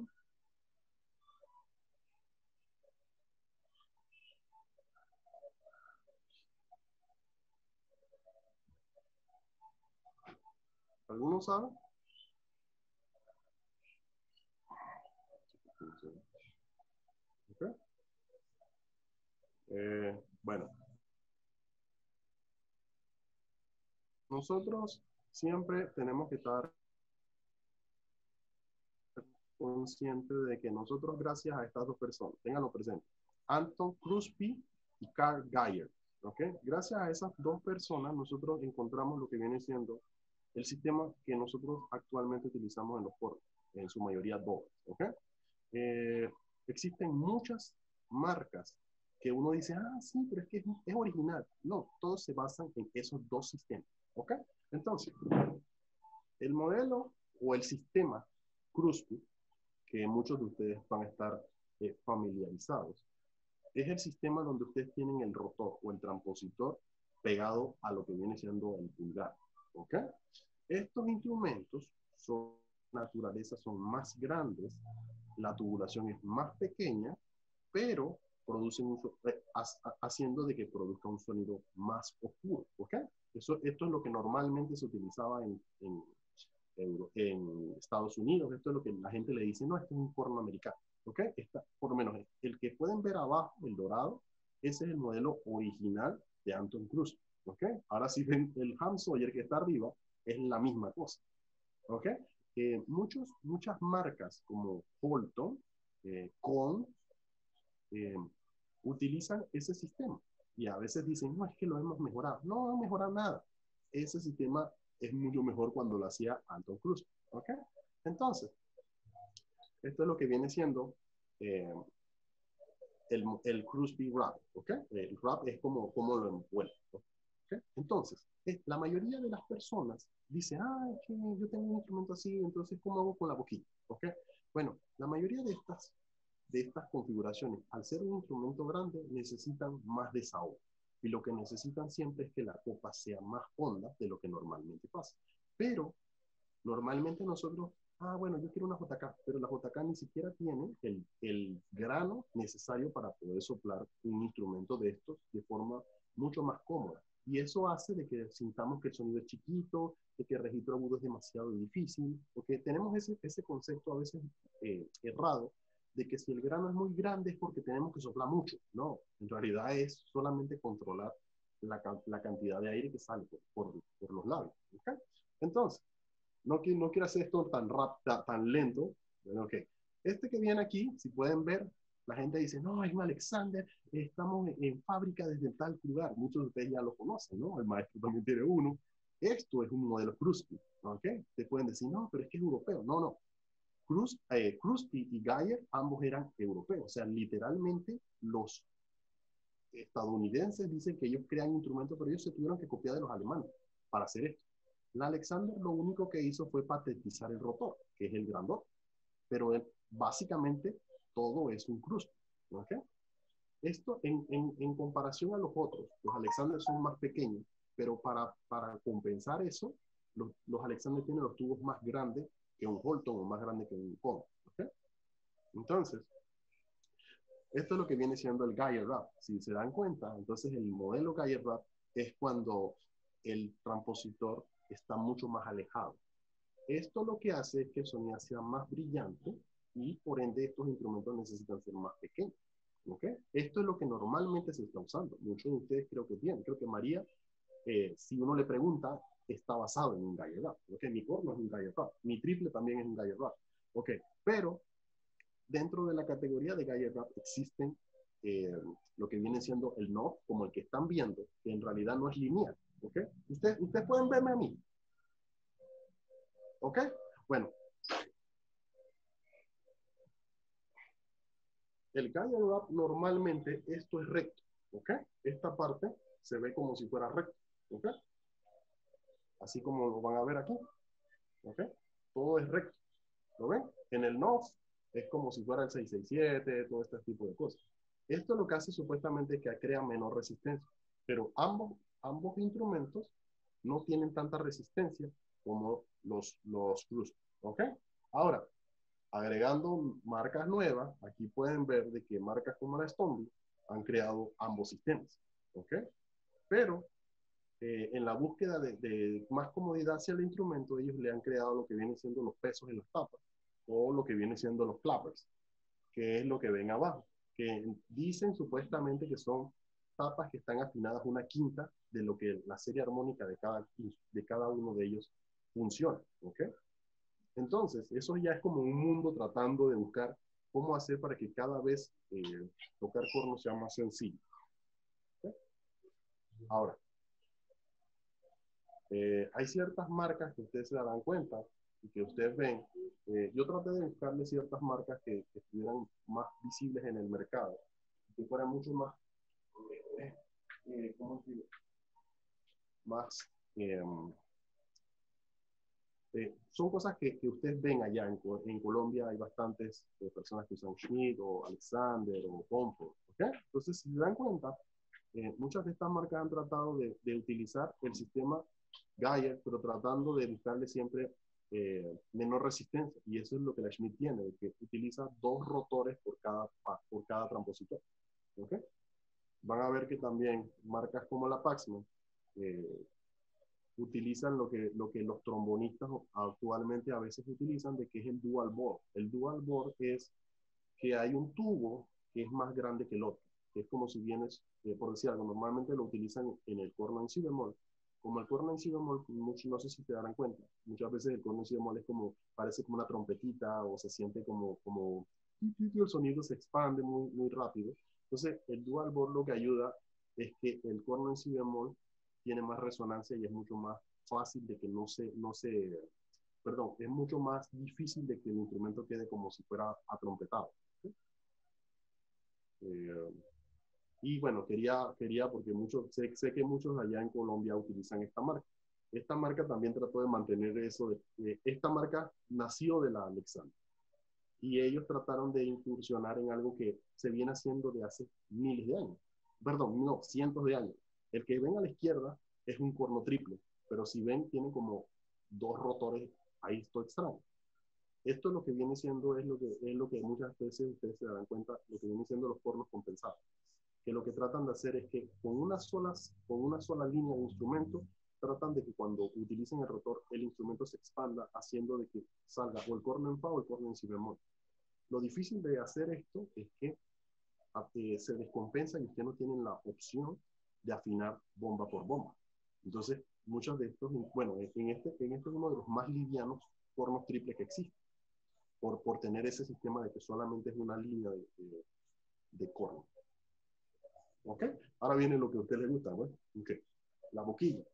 ¿Alguno sabe? Okay. Bueno, nosotros siempre tenemos que estar conscientes de que nosotros, gracias a estas dos personas, ténganlo presente, Anton Crosby y Carl Geyer, ¿Ok? Gracias a esas dos personas nosotros encontramos lo que viene siendo el sistema que nosotros actualmente utilizamos en los foros, en su mayoría dos. ¿Ok? Eh, Existen muchas marcas que uno dice, ah, sí, pero es que es original. No, todos se basan en esos dos sistemas. ¿Ok? Entonces, el modelo o el sistema Kruspe, que muchos de ustedes van a estar familiarizados, es el sistema donde ustedes tienen el rotor o el transpositor pegado a lo que viene siendo el pulgar. ¿Ok? Estos instrumentos son naturaleza, son más grandes, la tubulación es más pequeña, pero producen haciendo de que produzca un sonido más oscuro. ¿Ok? Esto es lo que normalmente se utilizaba en Estados Unidos. Esto es lo que la gente le dice, no, esto es un corno americano. ¿Ok? Por lo menos el que pueden ver abajo, el dorado, ese es el modelo original de Anton Kruspe. ¿Ok? Ahora si ven el Ham Sawyer que está arriba, es la misma cosa. ¿Ok? Muchas marcas como Holton, Kohn, eh, utilizan ese sistema. Y a veces dicen, no, es que lo hemos mejorado. No hemos mejorado nada. Ese sistema es mucho mejor cuando lo hacía Anton Kruspe. ¿Ok? Entonces, esto es lo que viene siendo eh, el Kruspe Wrap. ¿Ok? El wrap es como lo envuelve. ¿Okay? Entonces, la mayoría de las personas dice, ah, es que yo tengo un instrumento así, entonces, ¿cómo hago con la boquilla? ¿Okay? Bueno, la mayoría de estas configuraciones, al ser un instrumento grande, necesitan más desahogo. Y lo que necesitan siempre es que la copa sea más honda de lo que normalmente pasa. Pero, normalmente nosotros, ah, bueno, yo quiero una JK, pero la JK ni siquiera tiene el grano necesario para poder soplar un instrumento de estos de forma mucho más cómoda. Y eso hace de que sintamos que el sonido es chiquito, de que el registro agudo es demasiado difícil, porque tenemos ese concepto a veces errado de que si el grano es muy grande es porque tenemos que soplar mucho. No, en realidad es solamente controlar la cantidad de aire que sale por los labios. ¿Okay? Entonces, no quiero hacer esto tan lento. Bueno, ok. Este que viene aquí, si pueden ver, la gente dice, no, es un Alexander, estamos en fábrica desde tal lugar. Muchos de ustedes ya lo conocen, ¿no? El maestro también tiene uno. Esto es un modelo Kruspe, ¿ok? Te pueden decir, no, pero es que es europeo. No, no. Kruspe y Geyer ambos eran europeos. O sea, literalmente los estadounidenses dicen que ellos crean instrumentos, pero ellos se tuvieron que copiar de los alemanes para hacer esto. La Alexander lo único que hizo fue patentar el rotor, que es el grandote, pero básicamente todo es un Kruspe. ¿Okay? Esto en comparación a los otros, los Alexander son más pequeños, pero para compensar eso, los Alexander tienen los tubos más grandes que un Holton o más grande que un Kohn. ¿Okay? Entonces, esto es lo que viene siendo el Geyer Wrap. Si se dan cuenta, entonces el modelo Geyer Wrap es cuando el transpositor está mucho más alejado. Esto lo que hace es que el sonido sea más brillante y por ende estos instrumentos necesitan ser más pequeños. ¿Okay? Esto es lo que normalmente se está usando. Muchos de ustedes creo que tienen. Creo que María, si uno le pregunta, está basado en un Geyer Wrap. ¿Okay? Mi corno es un Geyer Wrap. Mi triple también es un Geyer Wrap. ¿Okay? Pero dentro de la categoría de Geyer Wrap existen lo que viene siendo el knob, como el que están viendo, que en realidad no es lineal. ¿Okay? Ustedes pueden verme a mí. ¿Ok? Bueno. El Geyer Wrap normalmente esto es recto. ¿Ok? Esta parte se ve como si fuera recto. ¿Ok? Así como lo van a ver aquí. ¿Ok? Todo es recto. ¿Lo ven? En el NOF es como si fuera el 667, todo este tipo de cosas. Esto lo que hace supuestamente es que crea menor resistencia. Pero ambos instrumentos no tienen tanta resistencia como los Kruspe. ¿Ok? Ahora, agregando marcas nuevas, aquí pueden ver de que marcas como la Stoneby han creado ambos sistemas. ¿Ok? Pero en la búsqueda de más comodidad hacia el instrumento, ellos le han creado lo que vienen siendo los pesos en las tapas o lo que vienen siendo los clappers, que es lo que ven abajo, que dicen supuestamente que son tapas que están afinadas una quinta de lo que la serie armónica de cada uno de ellos funciona. ¿Ok? Entonces, eso ya es como un mundo tratando de buscar cómo hacer para que cada vez tocar corno sea más sencillo. ¿Okay? Ahora, hay ciertas marcas que ustedes se darán cuenta y que ustedes ven. Yo traté de buscarle ciertas marcas que estuvieran más visibles en el mercado, que fueran mucho más, ¿cómo se dice? Más, son cosas que ustedes ven allá en Colombia. Hay bastantes personas que usan Schmidt o Alexander o Comfort, ¿ok? Entonces, si se dan cuenta, muchas de estas marcas han tratado de utilizar el sistema Geiger, pero tratando de buscarle siempre menor resistencia. Y eso es lo que la Schmidt tiene, que utiliza 2 rotores por cada transpositor. ¿Okay? Van a ver que también marcas como la Paxman utilizan lo que los trombonistas actualmente a veces utilizan, de que es el dual bore. El dual bore es que hay un tubo que es más grande que el otro, que es como si vienes, por decir algo, normalmente lo utilizan en el corno en si bemol. Como el corno en si bemol, no sé si te darán cuenta, muchas veces el corno en si bemol es como, parece como una trompetita o se siente como el sonido se expande muy rápido. Entonces, el dual bore lo que ayuda es que el corno en si bemol tiene más resonancia y es mucho más fácil de que perdón, es mucho más difícil de que el instrumento quede como si fuera atrompetado. ¿Sí? Y bueno, porque sé que muchos allá en Colombia utilizan esta marca. Esta marca también trató de mantener eso. Esta marca nació de la Alexander. Y ellos trataron de incursionar en algo que se viene haciendo de hace miles de años. Perdón, no, cientos de años. El que ven a la izquierda es un corno triple, pero si ven, tiene como 2 rotores ahí, esto extraño. Esto lo que viene siendo es lo que muchas veces ustedes se darán cuenta, lo que viene siendo los cornos compensados, que lo que tratan de hacer es que con una sola línea de instrumento, tratan de que cuando utilicen el rotor, el instrumento se expanda, haciendo de que salga o el corno en fa o el corno en si bemol. Lo difícil de hacer esto es que se descompensa y ustedes no tienen la opción de afinar bomba por bomba. Entonces, muchos de estos, bueno, este es uno de los más livianos cornos triples que existen, por tener ese sistema de que solamente es una línea de corno. ¿Ok? Ahora viene lo que a usted le gusta, ¿no? Okay. La boquilla.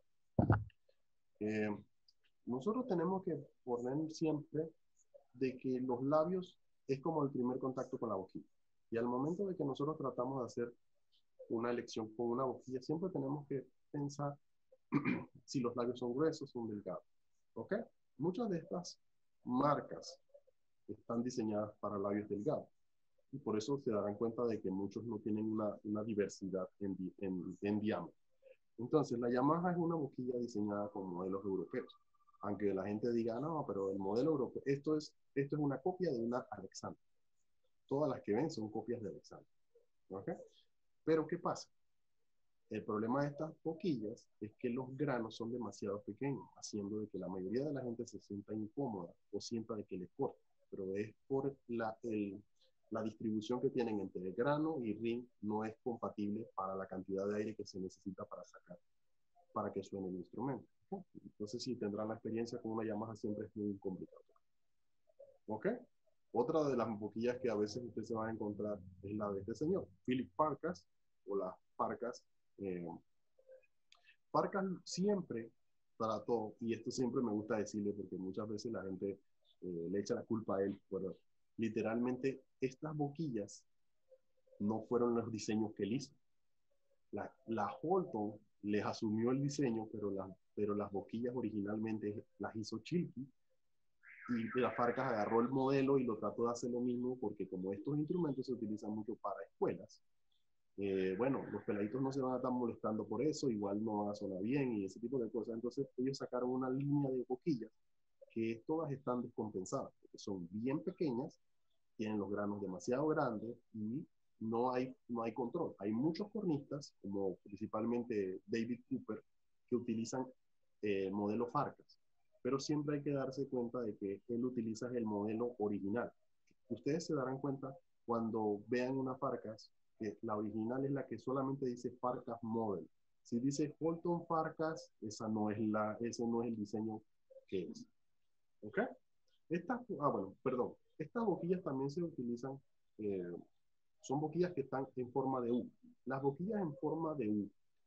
Nosotros tenemos que poner siempre de que los labios es como el primer contacto con la boquilla. Y al momento de que nosotros tratamos de hacer una elección con una boquilla, siempre tenemos que pensar si los labios son gruesos o son delgados. ¿Ok? Muchas de estas marcas están diseñadas para labios delgados. Y por eso se darán cuenta de que muchos no tienen una diversidad en diámetro. Entonces, la Yamaha es una boquilla diseñada con modelos europeos. Aunque la gente diga, no, pero el modelo europeo, esto es una copia de una Alexander. Todas las que ven son copias de Alexander. ¿Okay? Pero, ¿qué pasa? El problema de estas boquillas es que los granos son demasiado pequeños, haciendo de que la mayoría de la gente se sienta incómoda o sienta de que les corta. Pero es por la distribución que tienen entre el grano y ring no es compatible para la cantidad de aire que se necesita para que suene el instrumento. ¿Okay? Entonces, si tendrán la experiencia con una Yamaha, siempre es muy complicado. ¿Ok? Otra de las boquillas que a veces usted se va a encontrar es la de este señor, Philip Farkas, o las Farkas. Farkas siempre trató, y esto siempre me gusta decirle porque muchas veces la gente le echa la culpa a él, pero literalmente estas boquillas no fueron los diseños que él hizo. La Holton les asumió el diseño, pero las boquillas originalmente las hizo Chilke, y la Farkas agarró el modelo y lo trató de hacer lo mismo, porque como estos instrumentos se utilizan mucho para escuelas, bueno, los peladitos no se van a estar molestando por eso, igual no van a sonar bien y ese tipo de cosas. Entonces ellos sacaron una línea de boquillas que todas están descompensadas, porque son bien pequeñas, tienen los granos demasiado grandes y no hay control. Hay muchos cornistas, como principalmente David Cooper, que utilizan modelo Farkas, pero siempre hay que darse cuenta de que él utiliza el modelo original. Ustedes se darán cuenta cuando vean una Farkas, que la original es la que solamente dice Farkas Model. Si dice Holton Farkas, ese no es el diseño que es. ¿Ok? Perdón. Estas boquillas también se utilizan, son boquillas que están en forma de U. Las boquillas en forma de U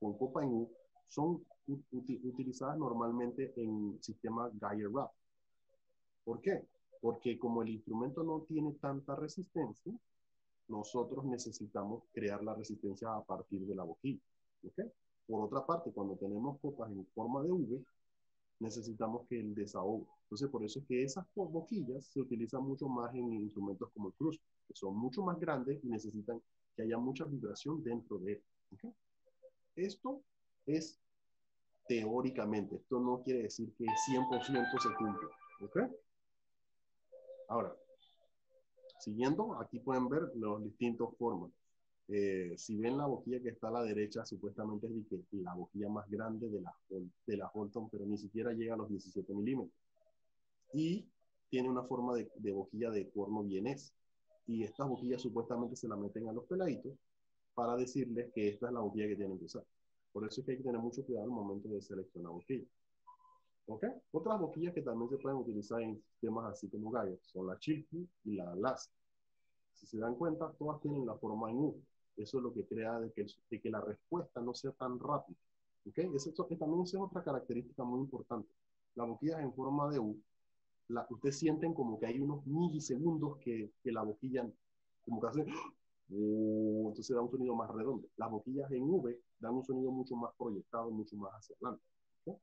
con copa en U son utilizadas normalmente en sistema Geiger-Rapp. ¿Por qué? Porque como el instrumento no tiene tanta resistencia, nosotros necesitamos crear la resistencia a partir de la boquilla. ¿Okay? Por otra parte, cuando tenemos copas en forma de V, necesitamos que el desahogue. Entonces, por eso es que esas boquillas se utilizan mucho más en instrumentos como el cruz, que son mucho más grandes y necesitan que haya mucha vibración dentro de él. ¿Okay? Esto es teóricamente. Esto no quiere decir que 100% se cumple. ¿Okay? Ahora, siguiendo, aquí pueden ver las distintas formas. Si ven la boquilla que está a la derecha, supuestamente es la boquilla más grande de la Holton, pero ni siquiera llega a los 17 milímetros. Y tiene una forma de boquilla de cuerno vienés. Y estas boquillas supuestamente se la meten a los peladitos para decirles que esta es la boquilla que tienen que usar. Por eso es que hay que tener mucho cuidado al momento de seleccionar boquillas. ¿Okay? Otras boquillas que también se pueden utilizar en sistemas así como Geiger son la Chilton y la LAS. Si se dan cuenta, todas tienen la forma en U. Eso es lo que crea de que la respuesta no sea tan rápida. ¿Okay? También es otra característica muy importante. Las boquillas en forma de U, ustedes sienten como que hay unos milisegundos que la boquilla como que hace, entonces da un sonido más redondo. Las boquillas en V dan un sonido mucho más proyectado, mucho más hacia adelante. ¿Okay?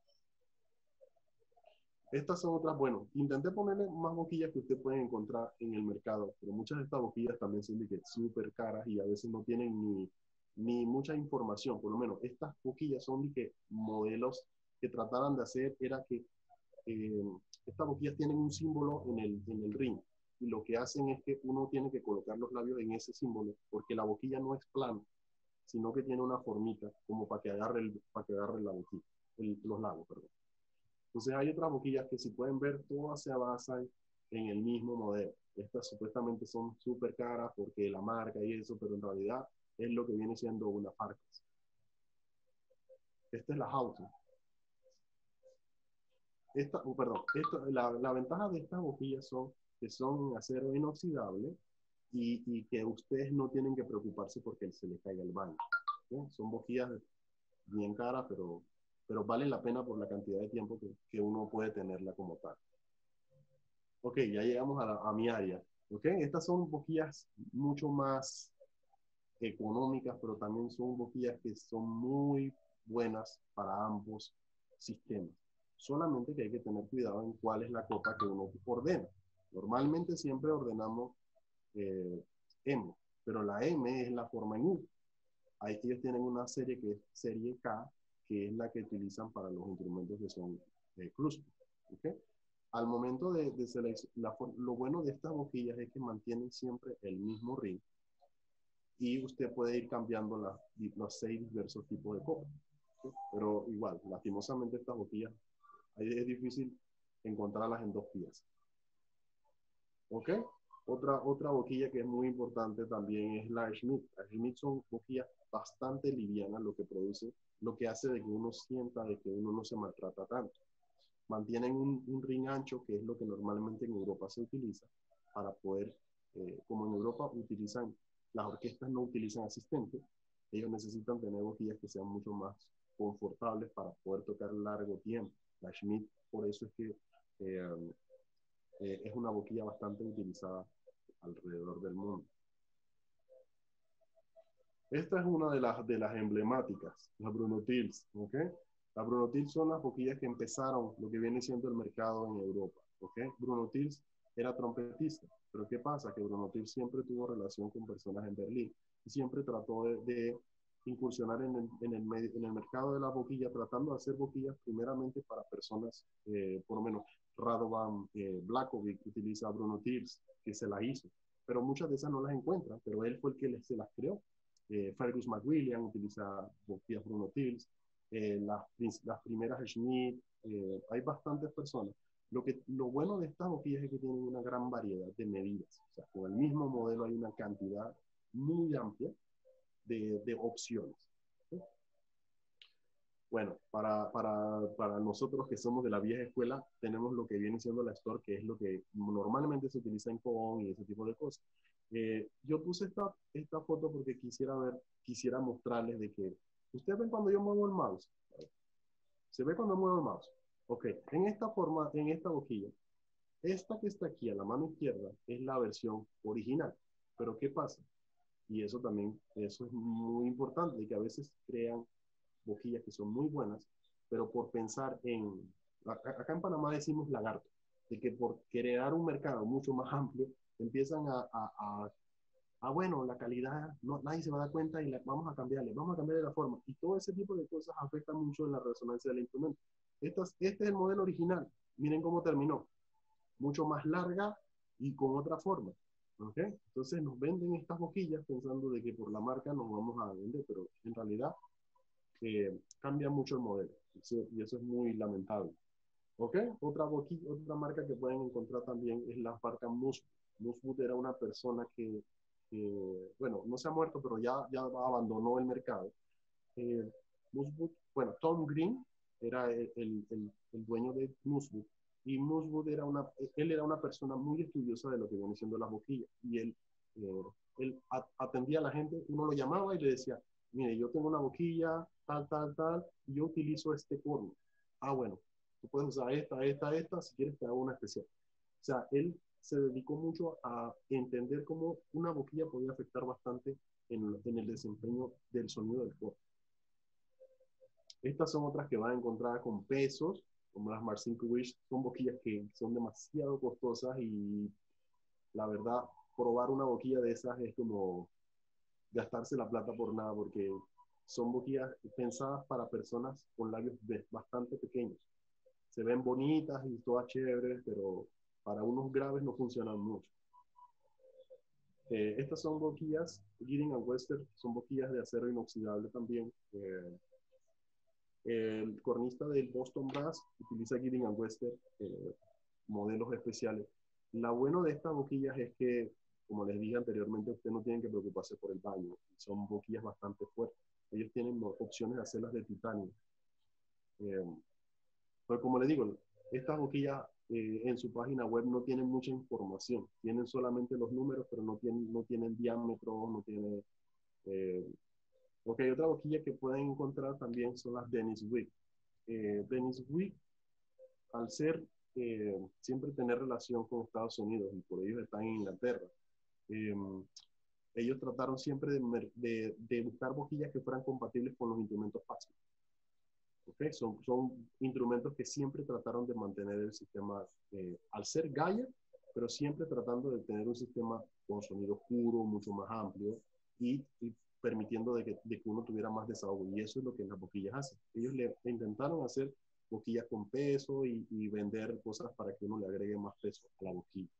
Estas son otras, bueno, intenté ponerle más boquillas que usted pueden encontrar en el mercado, pero muchas de estas boquillas también son súper caras y a veces no tienen ni mucha información. Por lo menos estas boquillas son de que modelos que trataban de hacer era que estas boquillas tienen un símbolo en el ring y lo que hacen es que uno tiene que colocar los labios en ese símbolo porque la boquilla no es plana, sino que tiene una formita como para que agarre la boquilla, los labios, perdón. Entonces hay otras boquillas que si pueden ver, todas se basan en el mismo modelo. Estas supuestamente son súper caras porque la marca y eso, pero en realidad es lo que viene siendo una Farkas. Esta es la Houghton. La ventaja de estas boquillas son que son acero inoxidable y que ustedes no tienen que preocuparse porque se les caiga el baño. ¿Sí? Son boquillas bien caras, pero valen la pena por la cantidad de tiempo que uno puede tenerla como tal. Ok, ya llegamos a mi área. Ok, estas son boquillas mucho más económicas, pero también son boquillas que son muy buenas para ambos sistemas. Solamente que hay que tener cuidado en cuál es la copa que uno ordena. Normalmente siempre ordenamos M, pero la M es la forma en U. Ahí ellos tienen una serie que es serie K, que es la que utilizan para los instrumentos que son cruz. ¿Okay? Al momento de seleccionar, lo bueno de estas boquillas es que mantienen siempre el mismo ring y usted puede ir cambiando los 6 diversos tipos de copas. ¿Okay? Pero igual, lastimosamente estas boquillas, ahí es difícil encontrarlas en 2 piezas. ¿Ok? Otra boquilla que es muy importante también es la Schmidt. Las Schmidt son boquillas bastante livianas, lo que hace de que uno sienta de que uno no se maltrata tanto. Mantienen un ring ancho, que es lo que normalmente en Europa se utiliza, para poder, como en Europa las orquestas no utilizan asistentes, ellos necesitan tener boquillas que sean mucho más confortables para poder tocar largo tiempo. La Schmidt, por eso es que es una boquilla bastante utilizada alrededor del mundo. Esta es una de las emblemáticas, las Bruno-Tils, ¿ok? Las Bruno-Tils son las boquillas que empezaron lo que viene siendo el mercado en Europa, ¿ok? Bruno-Tils era trompetista, pero ¿qué pasa? Que Bruno-Tils siempre tuvo relación con personas en Berlín y siempre trató de incursionar en el mercado de la boquilla, tratando de hacer boquillas primeramente para personas, por lo menos Radovan Blakovic utiliza Bruno-Tils, que se la hizo, pero muchas de esas no las encuentran, pero él fue el que se las creó. Fergus McWilliam utiliza boquillas Bruno-Tils, las primeras Schmidt, hay bastantes personas. Lo bueno de estas boquillas es que tienen una gran variedad de medidas. O sea, con el mismo modelo hay una cantidad muy amplia de opciones. ¿Sí? Bueno, para nosotros que somos de la vieja escuela, tenemos lo que viene siendo la Stork, que es lo que normalmente se utiliza en Con y ese tipo de cosas. Yo puse esta foto porque quisiera mostrarles de que Ustedes ven cuando yo muevo el mouse. Se ve cuando muevo el mouse. Ok, en esta forma, en esta boquilla, esta que está aquí a la mano izquierda es la versión original. Pero ¿qué pasa? Y eso también, eso es muy importante, de que a veces crean boquillas que son muy buenas, pero por pensar en, acá en Panamá decimos lagarto, de que por crear un mercado mucho más amplio, empiezan bueno, la calidad, no, nadie se va a dar cuenta y vamos a cambiarle la forma. Y todo ese tipo de cosas afectan mucho en la resonancia del instrumento. Este es el modelo original. Miren cómo terminó. Mucho más larga y con otra forma. ¿Okay? Entonces nos venden estas boquillas pensando de que por la marca nos vamos a vender, pero en realidad cambia mucho el modelo. Y eso es muy lamentable. ¿Ok? Otra boquilla, otra marca que pueden encontrar también es la marca Muswood. Muswood era una persona bueno, no se ha muerto, pero ya abandonó el mercado. Eh, Muswood, bueno, Tom Green era el dueño de Muswood. Y Muswood él era una persona muy estudiosa de lo que viene siendo las boquillas. Y él atendía a la gente, uno lo llamaba y le decía, mire, yo tengo una boquilla, tal, y yo utilizo este corno. Ah, bueno, tú puedes usar esta, si quieres te hago una especial. O sea, él se dedicó mucho a entender cómo una boquilla podía afectar bastante en el desempeño del sonido del corno. Estas son otras que van a encontrar con pesos, como las Marcinko Wish, son boquillas que son demasiado costosas y la verdad, probar una boquilla de esas es como gastarse la plata por nada, porque son boquillas pensadas para personas con labios bastante pequeños. Se ven bonitas y todas chéveres, pero para unos graves no funcionan mucho. Estas son boquillas, Gideon Wester, son boquillas de acero inoxidable también. El cornista del Boston Brass utiliza Gideon Wester, modelos especiales. Lo bueno de estas boquillas es que, como les dije anteriormente, usted no tiene que preocuparse por el daño. Son boquillas bastante fuertes. Ellos tienen opciones de hacerlas de titanio. Pero como les digo, estas boquillas en su página web no tienen mucha información. Tienen solamente los números, pero no tienen diámetro, no tienen... Ok, otra boquilla que pueden encontrar también son las Dennis Wick. Dennis Wick, al ser siempre tener relación con Estados Unidos y por ellos están en Inglaterra, ellos trataron siempre de buscar boquillas que fueran compatibles con los instrumentos Paxman. ¿Okay? Son instrumentos que siempre trataron de mantener el sistema, al ser Gaia, pero siempre tratando de tener un sistema con sonido puro, mucho más amplio y permitiendo de que uno tuviera más desahogo. Y eso es lo que las boquillas hacen. Ellos le intentaron hacer boquillas con peso y vender cosas para que uno le agregue más peso a la boquilla.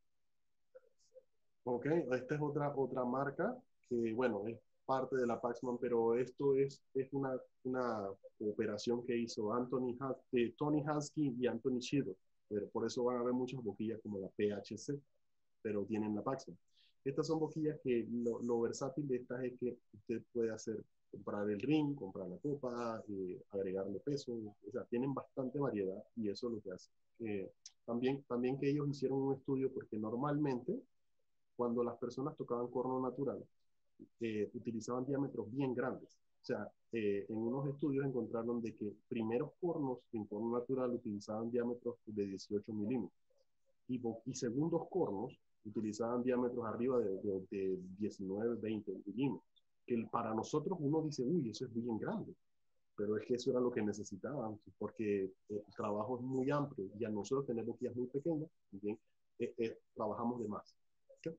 Ok, esta es otra marca que, bueno, es parte de la Paxman, pero esto es una cooperación que hizo Tony Hansky y Anthony Shiro. Pero por eso van a ver muchas boquillas como la PHC, pero tienen la Paxman. Estas son boquillas que lo versátil de estas es que usted puede comprar el ring, comprar la copa, agregarle peso, o sea, tienen bastante variedad y eso es lo que hace. También que ellos hicieron un estudio porque normalmente cuando las personas tocaban corno natural, utilizaban diámetros bien grandes. O sea, en unos estudios encontraron de que primeros cornos en corno natural utilizaban diámetros de 18 milímetros y segundos cornos utilizaban diámetros arriba de 19, 20 milímetros. Que para nosotros uno dice, uy, eso es bien grande. Pero es que eso era lo que necesitaban, porque el trabajo es muy amplio y a nosotros tener boquillas muy pequeñas, también trabajamos de más. ¿Okay?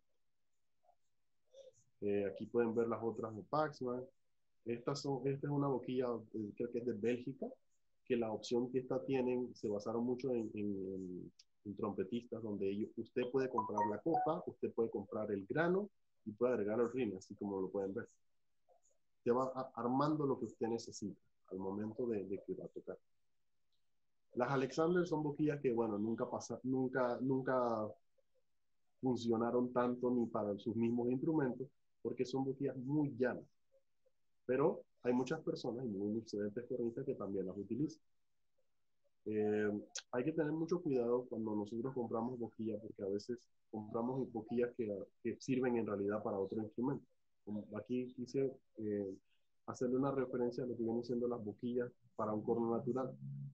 Aquí pueden ver las otras de Paxman. Esta es una boquilla, creo que es de Bélgica, que la opción que esta tienen se basaron mucho en trompetistas, donde usted puede comprar la copa, usted puede comprar el grano y puede agregar el rin, así como lo pueden ver. Te va armando lo que usted necesita al momento de que va a tocar. Las Alexander son boquillas que, bueno, nunca funcionaron tanto ni para sus mismos instrumentos, porque son boquillas muy llanas. Pero hay muchas personas y muy excelentes cornistas que también las utilizan. Hay que tener mucho cuidado cuando nosotros compramos boquillas, porque a veces compramos boquillas que sirven en realidad para otro instrumento. Como aquí dice, hacerle una referencia a lo que vienen siendo las boquillas para un corno natural.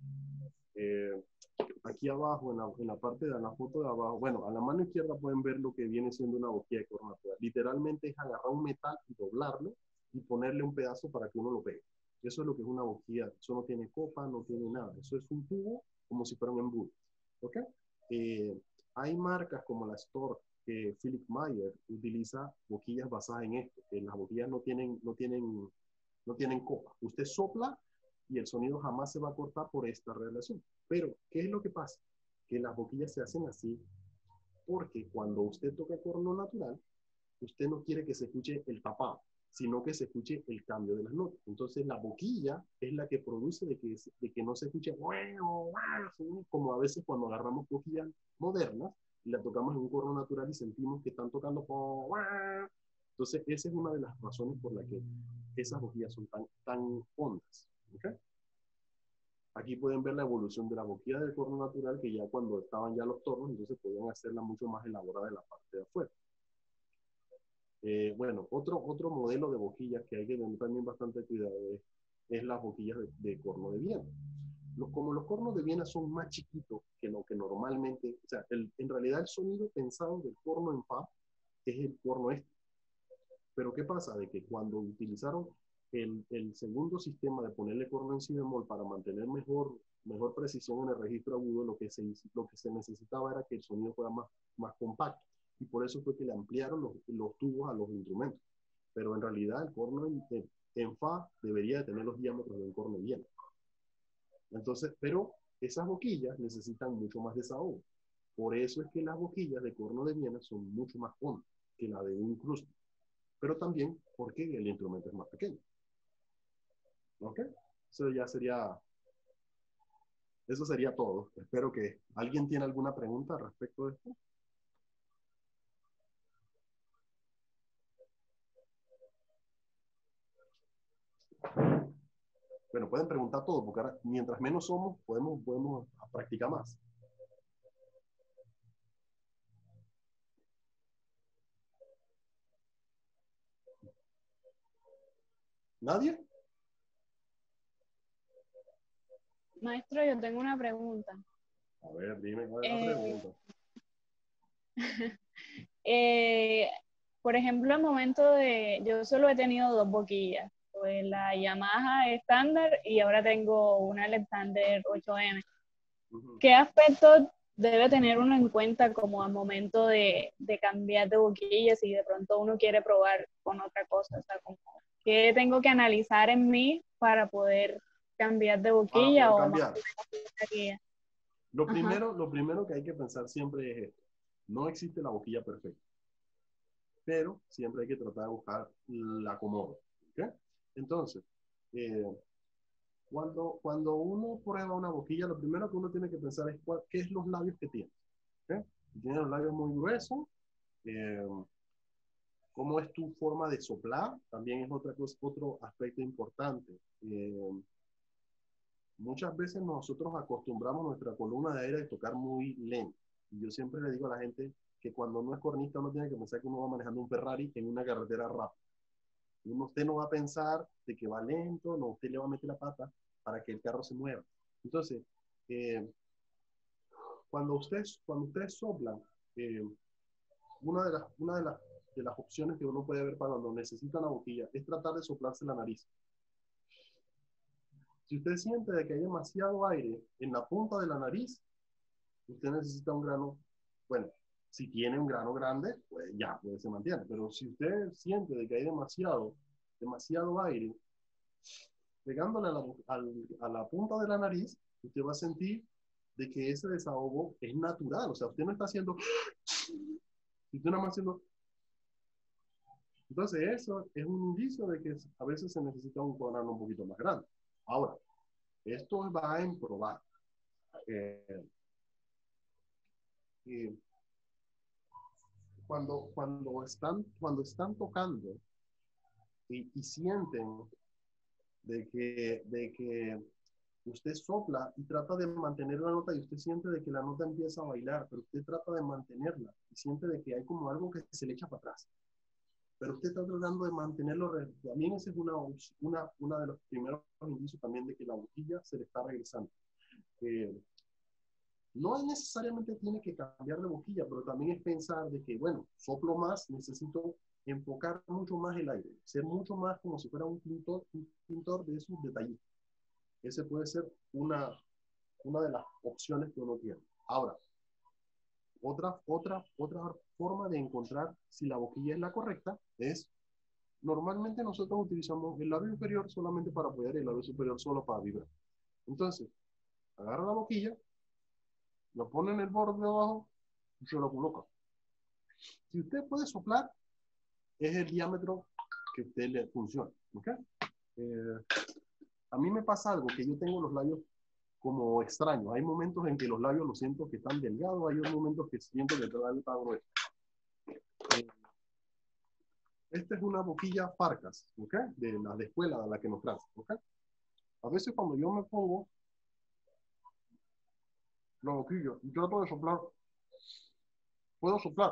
Aquí abajo, en la parte de la foto de abajo, bueno, a la mano izquierda pueden ver lo que viene siendo una boquilla de corno natural. Literalmente es agarrar un metal y doblarlo y ponerle un pedazo para que uno lo pegue. Eso es lo que es una boquilla. Eso no tiene copa, no tiene nada. Eso es un tubo como si fuera un embudo. ¿Ok? Hay marcas como la Stork, que Philip Meyer utiliza boquillas basadas en esto, que las boquillas no tienen copa. Usted sopla y el sonido jamás se va a cortar por esta relación. Pero, ¿qué es lo que pasa? Que las boquillas se hacen así porque cuando usted toca corno natural, usted no quiere que se escuche el tapado, sino que se escuche el cambio de las notas. Entonces, la boquilla es la que produce de que no se escuche como a veces cuando agarramos boquillas modernas y la tocamos en un corno natural y sentimos que están tocando. Entonces, esa es una de las razones por la que esas boquillas son tan hondas. ¿Okay? Aquí pueden ver la evolución de la boquilla del corno natural, que ya cuando estaban ya los tornos, entonces podían hacerla mucho más elaborada de la parte de afuera. Bueno, otro modelo de boquillas que hay que tener también bastante cuidado es las boquillas de corno de Viena. Como los cornos de Viena son más chiquitos que lo que normalmente, o sea, en realidad el sonido pensado del corno en fa es el corno este. Pero ¿qué pasa? De que cuando utilizaron el segundo sistema de ponerle corno en si bemol para mantener mejor precisión en el registro agudo, lo que se necesitaba era que el sonido fuera más compacto. Y por eso fue que le ampliaron los tubos a los instrumentos. Pero en realidad el corno en fa debería de tener los diámetros de un corno Viena. Entonces, pero esas boquillas necesitan mucho más desahogo. Por eso es que las boquillas de corno de Viena son mucho más hondas que la de un incrusto. Pero también porque el instrumento es más pequeño. ¿Ok? Eso sería todo. Espero que alguien tiene alguna pregunta respecto de esto. Bueno, pueden preguntar todo, porque ahora, mientras menos somos, podemos practicar más. ¿Nadie? Maestro, yo tengo una pregunta. A ver, dime cuál es la pregunta. Eh, por ejemplo, al momento yo solo he tenido dos boquillas, pues la Yamaha estándar y ahora tengo una Alexander 8M. ¿Qué aspectos debe tener uno en cuenta como al momento de cambiar de boquilla si de pronto uno quiere probar con otra cosa? O sea, ¿qué tengo que analizar en mí para poder cambiar de boquilla Para poder o más cambiar. boquilla? Lo primero que hay que pensar siempre es esto. No existe la boquilla perfecta, pero siempre hay que tratar de buscar el acomodo. ¿Okay? Entonces, cuando uno prueba una boquilla, lo primero que uno tiene que pensar es qué es los labios que tiene. ¿Okay? Si tienes los labios muy gruesos, cómo es tu forma de soplar, también es otro aspecto importante. Muchas veces nosotros acostumbramos nuestra columna de aire a tocar muy lento. Y yo siempre le digo a la gente que cuando uno es cornista uno tiene que pensar que uno va manejando un Ferrari en una carretera rápida. Usted no va a pensar de que va lento, no, usted le va a meter la pata para que el carro se mueva. Entonces, cuando ustedes soplan, una de las opciones que uno puede ver para cuando necesita una boquilla es tratar de soplarse la nariz. Si usted siente de que hay demasiado aire en la punta de la nariz, usted necesita un grano, bueno, si tiene un grano grande, pues ya, pues se mantiene. Pero si usted siente de que hay demasiado aire pegándole a la punta de la nariz, usted va a sentir de que ese desahogo es natural. O sea, usted no está haciendo, usted nada más haciendo. Entonces eso es un indicio de que a veces se necesita un grano un poquito más grande. Ahora, esto va a probar. Cuando están tocando y sienten de que usted sopla y trata de mantener la nota y usted siente de que la nota empieza a bailar, pero usted trata de mantenerla y siente de que hay como algo que se le echa para atrás. pero usted está tratando de mantenerlo. También ese es una de los primeros indicios también de que la boquilla se le está regresando. No necesariamente tiene que cambiar de boquilla, pero también es pensar de que, bueno, soplo más, necesito enfocar mucho más el aire, ser mucho más como si fuera un pintor de esos detalles. Ese puede ser una de las opciones que uno tiene. Ahora, otra forma de encontrar si la boquilla es la correcta es, normalmente nosotros utilizamos el labio inferior solamente para apoyar y el labio superior solo para vibrar. Entonces, agarra la boquilla, lo pone en el borde de abajo y se lo coloca. Si usted puede soplar, es el diámetro que a usted le funciona. ¿Okay? A mí me pasa algo, que yo tengo los labios como extraños. Hay momentos en que los labios los siento que están delgados, hay otros momentos que siento que el labio está grueso. Esta es una boquilla Farkas, ¿okay? De la de escuela de la que nos trae. ¿Okay? A veces cuando yo me pongo la boquilla y trato de soplar, puedo soplar,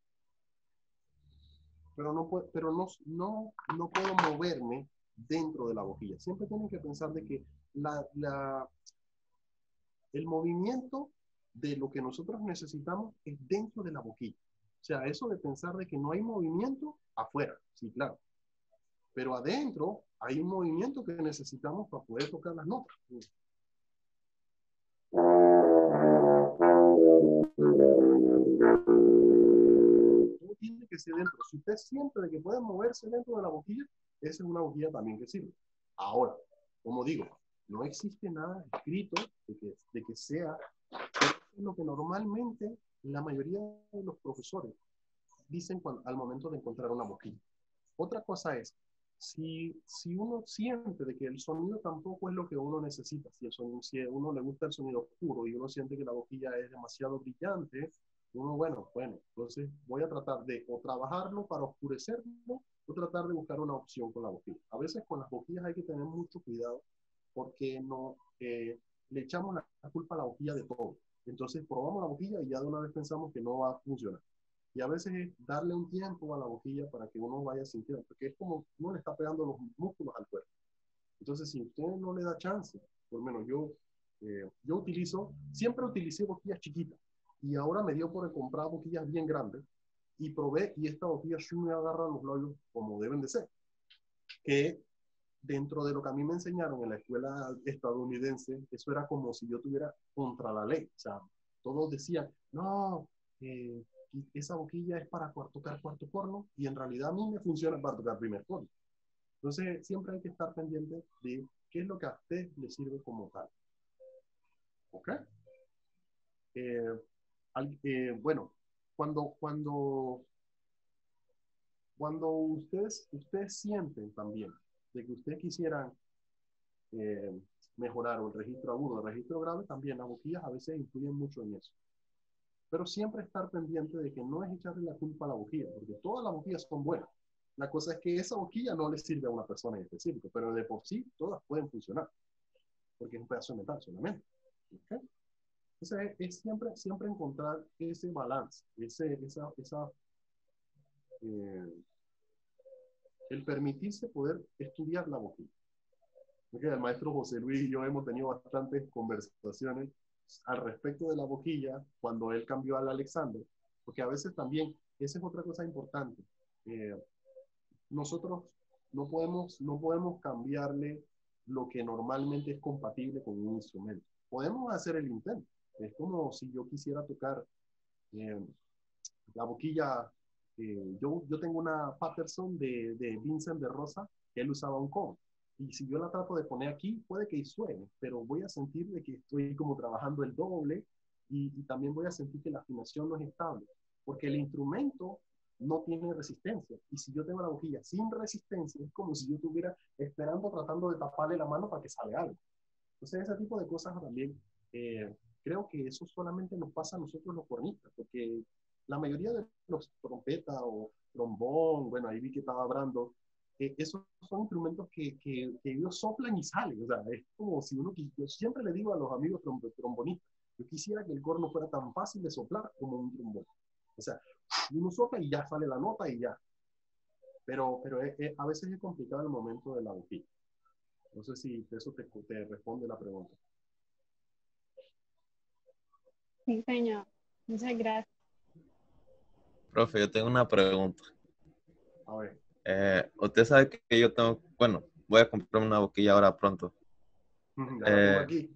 pero no puedo moverme dentro de la boquilla. Siempre tienen que pensar de que el movimiento de lo que nosotros necesitamos es dentro de la boquilla. O sea, eso de pensar de que no hay movimiento afuera, sí, claro. Pero adentro hay un movimiento que necesitamos para poder tocar las notas. Todo tiene que ser dentro. Si usted siente de que puede moverse dentro de la boquilla, esa es una boquilla también que sirve. Ahora, como digo, no existe nada escrito de que sea lo que normalmente la mayoría de los profesores dicen al momento de encontrar una boquilla. Otra cosa es, si uno siente de que el sonido tampoco es lo que uno necesita, si a uno le gusta el sonido oscuro y uno siente que la boquilla es demasiado brillante, uno, bueno, entonces voy a tratar de o trabajarlo para oscurecerlo o tratar de buscar una opción con la boquilla. A veces con las boquillas hay que tener mucho cuidado porque no le echamos la culpa a la boquilla de todo. Entonces probamos la boquilla y ya de una vez pensamos que no va a funcionar. Y a veces es darle un tiempo a la boquilla para que uno vaya sintiendo, porque es como uno le está pegando los músculos al cuerpo. Entonces, si usted no le da chance, por lo menos yo siempre utilicé boquillas chiquitas, y ahora me dio por comprar boquillas bien grandes, y probé, y esta boquilla sí me agarra los labios como deben de ser. Que dentro de lo que a mí me enseñaron en la escuela estadounidense, eso era como si yo tuviera contra la ley. O sea, todos decían, no, esa boquilla es para tocar cuarto corno, y en realidad a mí me funciona para tocar primer corno. Entonces, siempre hay que estar pendiente de qué es lo que a usted le sirve como tal. ¿Ok? Bueno, cuando ustedes sienten también de que ustedes quisieran mejorar o el registro agudo, el registro grave, también las boquillas a veces influyen mucho en eso. Pero siempre estar pendiente de que no es echarle la culpa a la boquilla, porque todas las boquillas son buenas. La cosa es que esa boquilla no le sirve a una persona en específico, pero de por sí todas pueden funcionar, porque es un pedazo de metal solamente. ¿Okay? Entonces es siempre encontrar ese balance, el permitirse poder estudiar la boquilla. Porque el maestro José Luis y yo hemos tenido bastantes conversaciones al respecto de la boquilla cuando él cambió al Alexander, porque a veces también, esa es otra cosa importante, nosotros no podemos cambiarle lo que normalmente es compatible con un instrumento. Podemos hacer el intento. Es como si yo quisiera tocar la boquilla. Yo tengo una Patterson de Vincent de Rosa, que él usaba un con. Y si yo la trato de poner aquí, puede que suene, pero voy a sentir de que estoy como trabajando el doble y también voy a sentir que la afinación no es estable, porque el instrumento no tiene resistencia. Y si yo tengo la boquilla sin resistencia, es como si yo estuviera esperando, tratando de taparle la mano para que salga algo. Entonces, ese tipo de cosas también, creo que eso solamente nos pasa a nosotros los cornistas, porque la mayoría de los trompetas o trombón, bueno, ahí vi que estaba hablando, esos son instrumentos que ellos soplan y salen. O sea, es como si yo siempre le digo a los amigos trombonistas, yo quisiera que el corno fuera tan fácil de soplar como un trombón. O sea, uno sopla y ya sale la nota y ya. pero a veces es complicado el momento de la boquilla. No sé si eso te responde la pregunta. Sí, señor. Muchas gracias. Profe, yo tengo una pregunta. A ver. Usted sabe que yo tengo, bueno, voy a comprarme una boquilla ahora pronto. Ya la tengo aquí.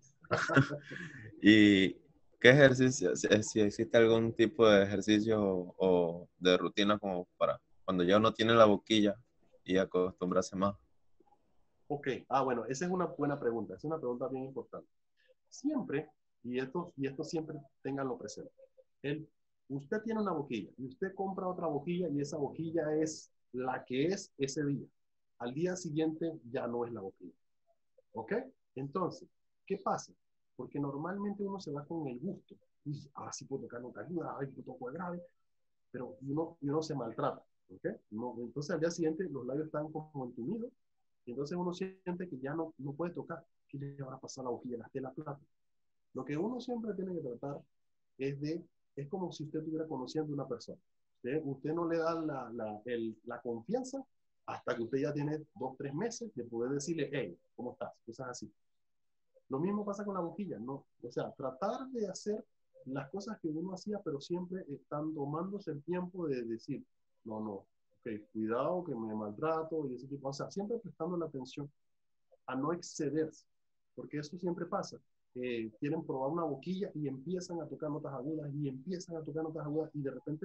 ¿Y qué ejercicio, si existe algún tipo de ejercicio o de rutina como para cuando ya uno tiene la boquilla y acostumbrarse más? Ok, bueno, esa es una buena pregunta, es una pregunta bien importante. Siempre, y esto siempre ténganlo presente, usted tiene una boquilla y usted compra otra boquilla y esa boquilla es la que es ese día. Al día siguiente ya no es la boquilla. ¿Ok? Entonces, ¿qué pasa? Porque normalmente uno se va con el gusto. Y ahora sí puedo tocar nota ayuda, ay, puedo tocar grave, pero uno se maltrata. ¿Ok? No, entonces al día siguiente los labios están como entumidos y entonces uno siente que ya no puede tocar. ¿Qué le va a pasar a la boquilla? Gasté la plata. Lo que uno siempre tiene que tratar es como si usted estuviera conociendo a una persona. Usted no le da la confianza hasta que usted ya tiene 2, 3 meses de poder decirle, hey, ¿cómo estás? Cosas así. Lo mismo pasa con la boquilla, ¿no? O sea, tratar de hacer las cosas que uno hacía, pero siempre están tomándose el tiempo de decir, no, ok, cuidado que me maltrato y ese tipo. O sea, siempre prestando la atención a no excederse, porque eso siempre pasa. Quieren probar una boquilla y empiezan a tocar notas agudas y empiezan a tocar notas agudas y de repente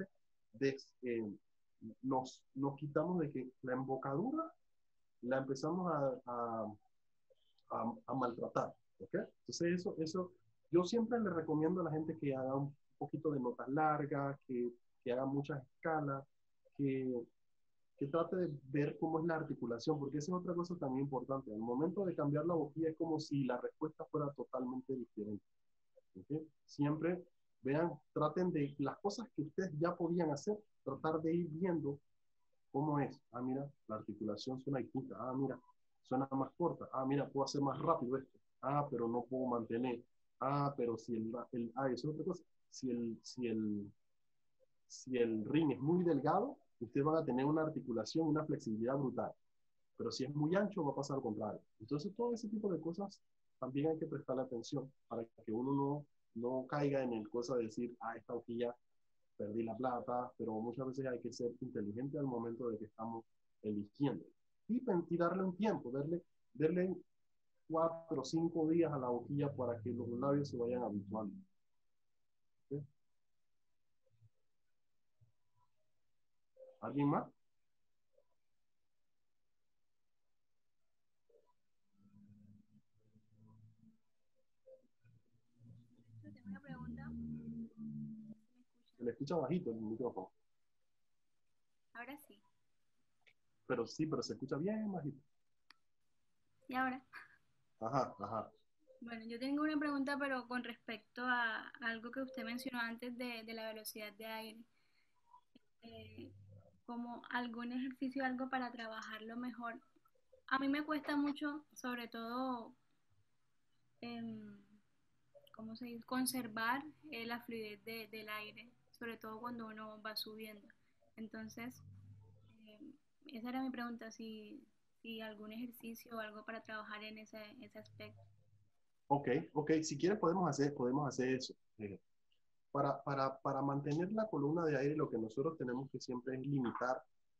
nos quitamos de que la embocadura la empezamos a maltratar. ¿Okay? Entonces eso yo siempre le recomiendo a la gente que haga un poquito de notas largas, que haga muchas escalas, que trate de ver cómo es la articulación, porque esa es otra cosa también importante. Al momento de cambiar la boquilla es como si la respuesta fuera totalmente diferente. ¿Okay? Siempre vean, traten de las cosas que ustedes ya podían hacer, tratar de ir viendo cómo es. Mira, la articulación suena distinta. Mira, suena más corta. Mira, puedo hacer más rápido esto. Pero no puedo mantener. Pero si eso es otra cosa. Si el ring es muy delgado, ustedes van a tener una articulación, una flexibilidad brutal. Pero si es muy ancho, va a pasar al contrario. Entonces, todo ese tipo de cosas también hay que prestarle atención para que uno no caiga en el cosa de decir, esta hojilla perdí la plata, pero muchas veces hay que ser inteligente al momento de que estamos eligiendo. Y darle un tiempo, darle 4 o 5 días a la hojilla para que los labios se vayan habituando. ¿Okay? ¿Alguien más? Yo tengo una pregunta. Se le escucha bajito el micrófono. Ahora sí. Pero se escucha bien bajito. ¿Y ahora? Ajá. Bueno, yo tengo una pregunta, pero con respecto a algo que usted mencionó antes de la velocidad de aire. Como algún ejercicio, algo para trabajarlo mejor. A mí me cuesta mucho, sobre todo, em, ¿cómo se dice? Conservar la fluidez del aire, sobre todo cuando uno va subiendo. Entonces, esa era mi pregunta, si algún ejercicio o algo para trabajar en ese aspecto. Ok. Si quieren podemos hacer eso. Para mantener la columna de aire, lo que nosotros tenemos que siempre es limitar.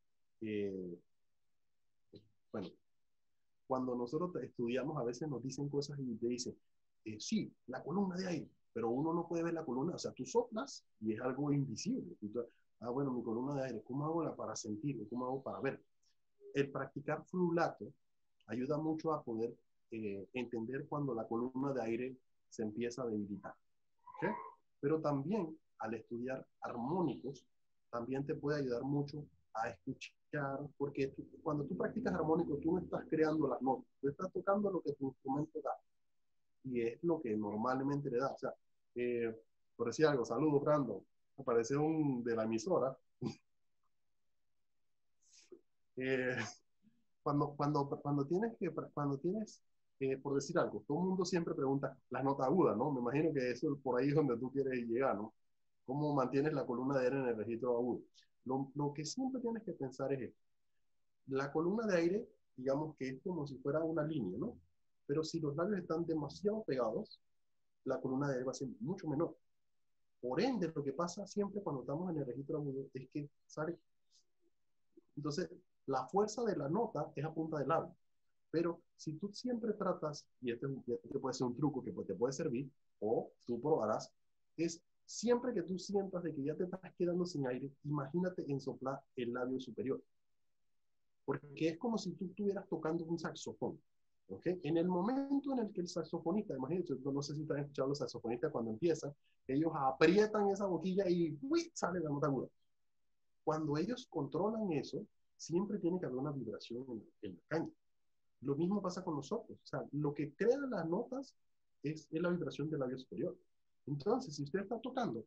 Bueno, cuando nosotros estudiamos, a veces nos dicen cosas y te dicen, sí, la columna de aire, pero uno no puede ver la columna, o sea, tú soplas y es algo invisible. Bueno, mi columna de aire, ¿cómo hago para sentirlo? ¿Cómo hago para ver? El practicar flulato ayuda mucho a poder entender cuando la columna de aire se empieza a debilitar. ¿Okay? Pero también al estudiar armónicos, también te puede ayudar mucho a escuchar, porque cuando tú practicas armónicos, tú no estás creando las notas, tú estás tocando lo que tu instrumento da, y es lo que normalmente le da. O sea, por decir algo, saludos, Brandon, aparece un de la emisora. eh, cuando tienes, por decir algo, todo el mundo siempre pregunta las notas agudas, ¿no? Me imagino que eso por ahí es donde tú quieres llegar, ¿no? ¿Cómo mantienes la columna de aire en el registro agudo? Lo que siempre tienes que pensar es esto. La columna de aire, digamos que es como si fuera una línea, ¿no? Pero si los labios están demasiado pegados, la columna de aire va a ser mucho menor. Por ende, lo que pasa siempre cuando estamos en el registro agudo es que sale. Entonces, la fuerza de la nota es a punta de labio. Pero si tú siempre tratas, y este puede ser un truco que te puede servir, o tú probarás, es siempre que tú sientas de que ya te estás quedando sin aire, imagínate ensoplar el labio superior. Porque es como si tú estuvieras tocando un saxofón. ¿Okay? En el momento en el que el saxofonista, imagínate, no sé si están escuchando los saxofonistas cuando empiezan, ellos aprietan esa boquilla y ¡uy! Sale la nota aguda. Cuando ellos controlan eso, siempre tiene que haber una vibración en la caña. Lo mismo pasa con nosotros. O sea, lo que crea las notas es la vibración del labio superior. Entonces, si usted está tocando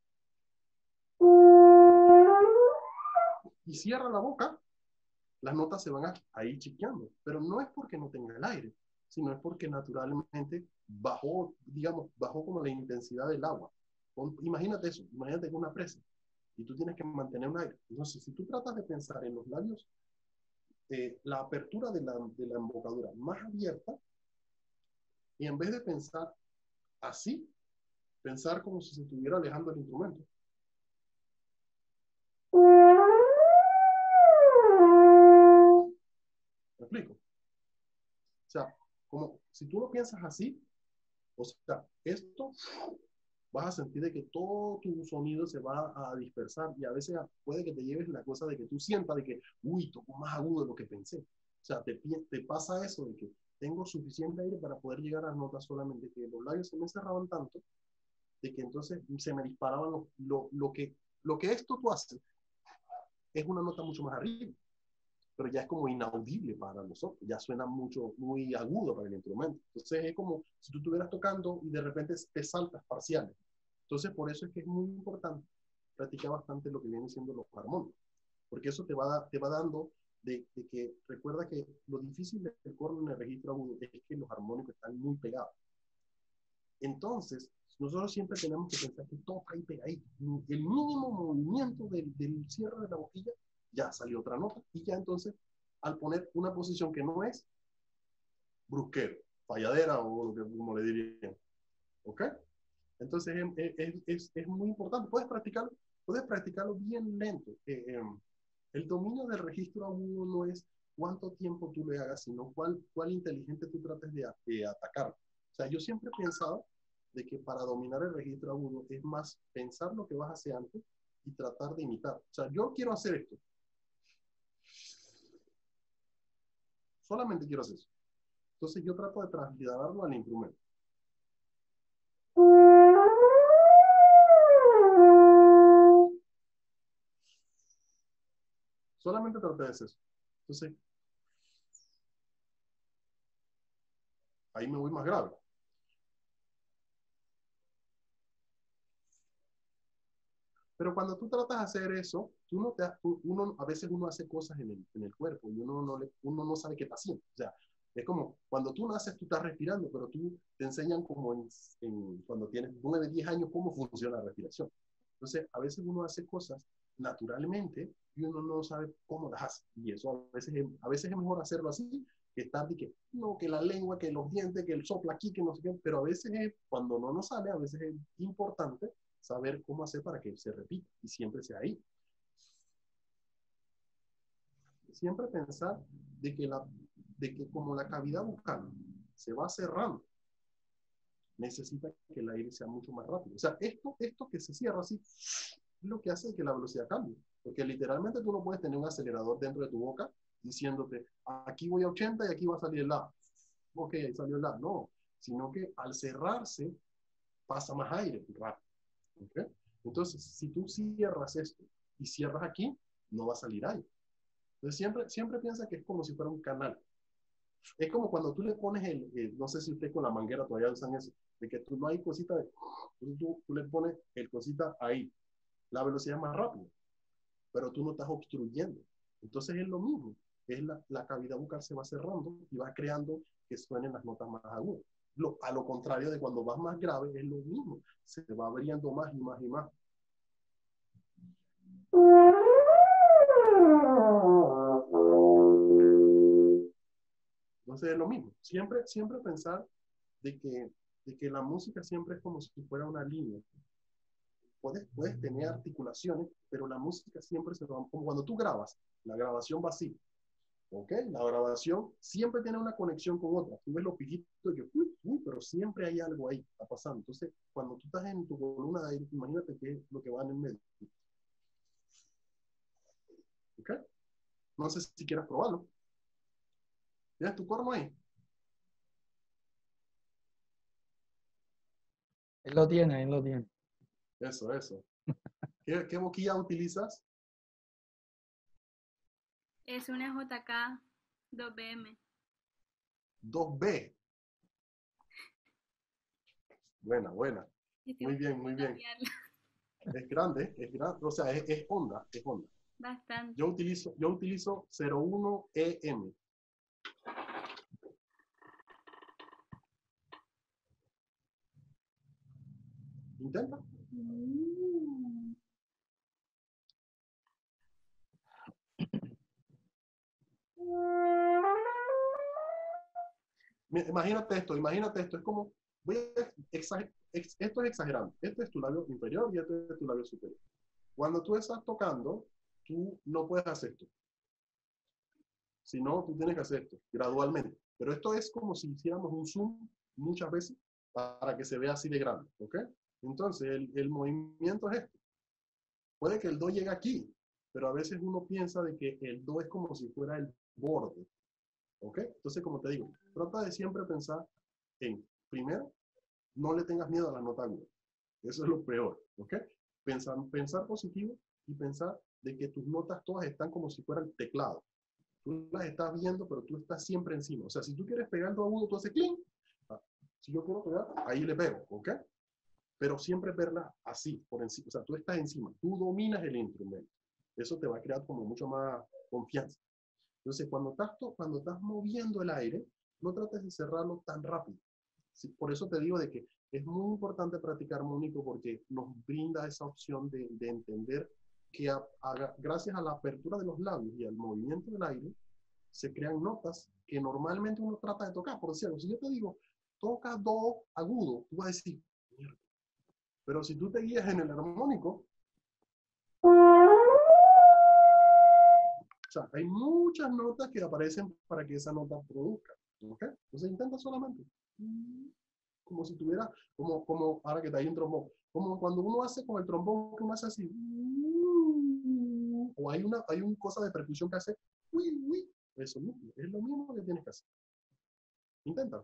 y cierra la boca, las notas se van a ir chiqueando. Pero no es porque no tenga el aire, sino es porque naturalmente bajó, digamos, bajó como la intensidad del agua. Imagínate eso, imagínate que una presa y tú tienes que mantener un aire. Entonces, si tú tratas de pensar en los labios, la apertura de la embocadura más abierta, y en vez de pensar así, pensar como si se estuviera alejando el instrumento. ¿Me explico? O sea, como si tú lo piensas así, o sea, esto vas a sentir de que todo tu sonido se va a dispersar y a veces puede que te lleves la cosa de que tú sientas de que, uy, toco más agudo de lo que pensé. O sea, te pasa eso de que tengo suficiente aire para poder llegar a las notas, solamente que los labios se me cerraban tanto de que entonces se me disparaban lo que esto tú haces es una nota mucho más arriba, pero ya es como inaudible para nosotros, ya suena muy agudo para el instrumento. Entonces es como si tú estuvieras tocando y de repente te saltas parciales. Entonces por eso es que es muy importante practicar bastante lo que vienen siendo los armónicos, porque eso te va dando de que recuerda que lo difícil del corno en el registro agudo es que los armónicos están muy pegados. Entonces, nosotros siempre tenemos que pensar que todo está ahí pegadito. El mínimo movimiento del cierre de la boquilla, ya salió otra nota. Y ya entonces, al poner una posición que no es brusquero, falladera o lo que como le dirían. ¿Ok? Entonces, es muy importante. Puedes practicarlo bien lento. El dominio del registro agudo no es cuánto tiempo tú le hagas, sino cuál inteligente tú trates de atacar. O sea, yo siempre he pensado de que para dominar el registro agudo es más pensar lo que vas a hacer antes y tratar de imitar. O sea, yo quiero hacer esto. Solamente quiero hacer eso. Entonces yo trato de trasladarlo al instrumento. Solamente traté de hacer eso. Entonces, ahí me voy más grave. Pero cuando tú tratas de hacer eso, a veces uno hace cosas en el cuerpo y uno no sabe qué está haciendo. O sea, es como cuando tú naces, tú estás respirando, pero tú te enseñan como cuando tienes 9, 10 años cómo funciona la respiración. Entonces, a veces uno hace cosas naturalmente y uno no sabe cómo las hace. Y eso a veces es mejor hacerlo así que estar de que, no, que la lengua, que los dientes, que el sopla aquí, que no sé qué. Pero a veces, cuando no nos sale, a veces es importante saber cómo hacer para que se repita y siempre sea ahí. Siempre pensar de que como la cavidad bucal se va cerrando, necesita que el aire sea mucho más rápido. O sea, esto que se cierra así, es lo que hace que la velocidad cambie. Porque literalmente tú no puedes tener un acelerador dentro de tu boca diciéndote, aquí voy a 80 y aquí va a salir el La. Ok, ahí salió el La. No, sino que al cerrarse pasa más aire rápido. ¿Okay? Entonces, si tú cierras esto y cierras aquí, no va a salir aire. Entonces, siempre piensa que es como si fuera un canal. Es como cuando tú le pones no sé si usted con la manguera todavía usan eso, de que tú no hay cosita tú le pones el cosita ahí. La velocidad es más rápida, pero tú no estás obstruyendo. Entonces es lo mismo. La cavidad bucal se va cerrando y va creando que suenen las notas más agudas. A lo contrario de cuando vas más grave, es lo mismo. Se va abriendo más y más y más. Entonces es lo mismo. Siempre pensar de que la música siempre es como si fuera una línea. Puedes tener articulaciones, pero la música siempre se va, como cuando tú grabas, la grabación va así. ¿Ok? La grabación siempre tiene una conexión con otra. Tú ves los piquitos y que, pero siempre hay algo ahí, está pasando. Entonces, cuando tú estás en tu columna de aire, imagínate qué es lo que va en el medio. ¿Ok? No sé si quieras probarlo. ¿Tienes tu corno ahí? Él lo tiene, él lo tiene. Eso. ¿Qué boquilla utilizas? Es una JK 2BM. 2B. Buena. Muy bien. Es grande, o sea, es Honda, es Honda. Bastante. Yo utilizo 01EM. Intenta. Imagínate esto, es como, esto es exagerando, este es tu labio inferior y este es tu labio superior. Cuando tú estás tocando, tú no puedes hacer esto, sino tú tienes que hacer esto, gradualmente. Pero esto es como si hiciéramos un zoom muchas veces para que se vea así de grande, ¿ok? Entonces, el movimiento es este. Puede que el do llegue aquí, pero a veces uno piensa de que el do es como si fuera el borde, ¿ok? Entonces, como te digo, trata de siempre pensar en, primero, no le tengas miedo a la nota aguda. Eso es lo peor, ¿ok? Pensar positivo y pensar de que tus notas todas están como si fueran teclado. Tú las estás viendo, pero tú estás siempre encima. O sea, si tú quieres pegar lo agudo, tú haces clink. Si yo quiero pegar, ahí le pego, ¿ok? Pero siempre verla así, por encima. O sea, tú estás encima, tú dominas el instrumento. Eso te va a crear como mucho más confianza. Entonces, cuando estás moviendo el aire, no trates de cerrarlo tan rápido. Sí, por eso te digo de que es muy importante practicar armónico porque nos brinda esa opción de entender que gracias a la apertura de los labios y al movimiento del aire, se crean notas que normalmente uno trata de tocar. Por decirlo, si yo te digo, toca do agudo, tú vas a decir, mierda. Pero si tú te guías en el armónico, o sea, hay muchas notas que aparecen para que esa nota produzca. ¿Ok? Entonces intenta solamente. Como si tuviera, como ahora que está ahí un trombón, como cuando uno hace con el trombón, que uno hace así. O hay una cosa de percusión que hace. Eso mismo, es lo mismo que tienes que hacer. Intenta.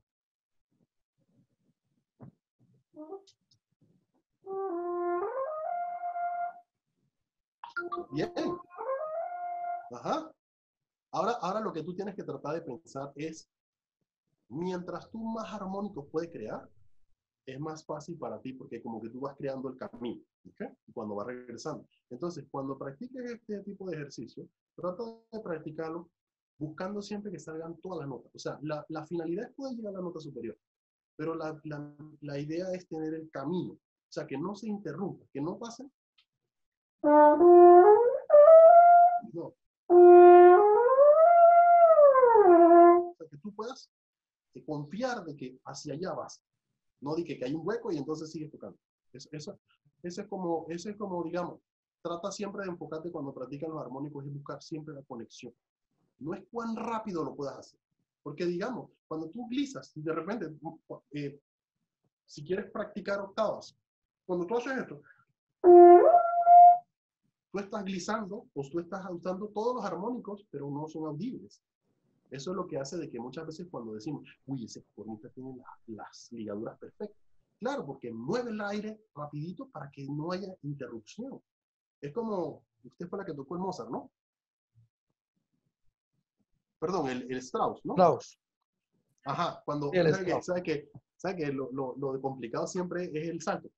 Bien. Ajá. Ahora lo que tú tienes que tratar de pensar es, mientras tú más armónicos puedes crear, es más fácil para ti porque como que tú vas creando el camino, ¿ok? Cuando vas regresando. Entonces, cuando practiques este tipo de ejercicio, trata de practicarlo buscando siempre que salgan todas las notas. O sea, la finalidad es poder llegar a la nota superior, pero la idea es tener el camino. O sea, que no se interrumpa, que no pase. No. O sea, que tú puedas confiar de que hacia allá vas. No de que hay un hueco y entonces sigues tocando. Ese es como, digamos, trata siempre de enfocarte cuando practicas los armónicos y buscar siempre la conexión. No es cuán rápido lo puedas hacer. Porque, digamos, cuando tú glisas, de repente, si quieres practicar octavas, cuando tú haces esto, tú estás glisando o tú estás usando todos los armónicos, pero no son audibles. Eso es lo que hace de que muchas veces cuando decimos, uy, ese cornista tiene las ligaduras perfectas. Claro, porque mueve el aire rapidito para que no haya interrupción. Es como, usted fue la que tocó el Mozart, ¿no? Perdón, el Strauss, ¿no? Strauss. Ajá, cuando, Sí, el ¿sabe que lo de complicado siempre es el salto?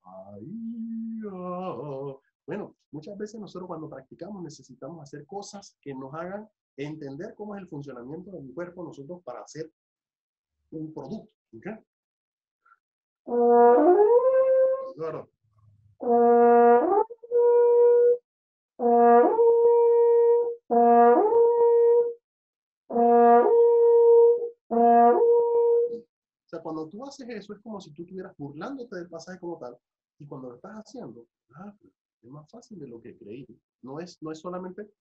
Bueno, muchas veces nosotros cuando practicamos necesitamos hacer cosas que nos hagan entender cómo es el funcionamiento del cuerpo nosotros para hacer un producto. ¿Okay? Claro. sea, cuando tú haces eso, es como si tú estuvieras burlándote del pasaje como tal, y cuando lo estás haciendo, pues, es más fácil de lo que creí. No es solamente,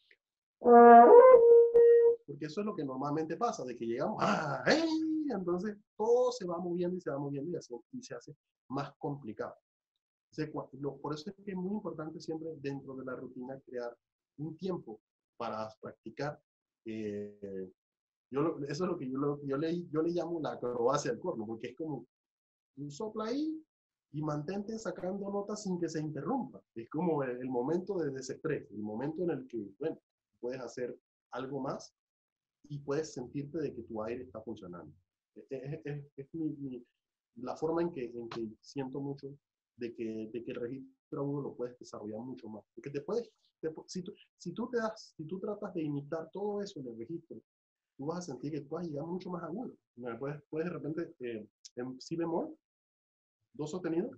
porque eso es lo que normalmente pasa, de que llegamos, ¡hey! Entonces todo se va moviendo y se va moviendo y se hace más complicado. Por eso es que es muy importante siempre dentro de la rutina crear un tiempo para practicar. Eso es lo que yo le llamo la acrobacia del corno, porque es como tú sopla ahí y mantente sacando notas sin que se interrumpa. Es como el momento de desestrés, el momento en el que, bueno, puedes hacer algo más y puedes sentirte de que tu aire está funcionando. Es la forma en que siento mucho de que el registro agudo lo puedes desarrollar mucho más. Porque si tú tratas de imitar todo eso en el registro, tú vas a sentir que tú vas a llegar mucho más agudo. Puedes de repente, en si bemol, do sostenido,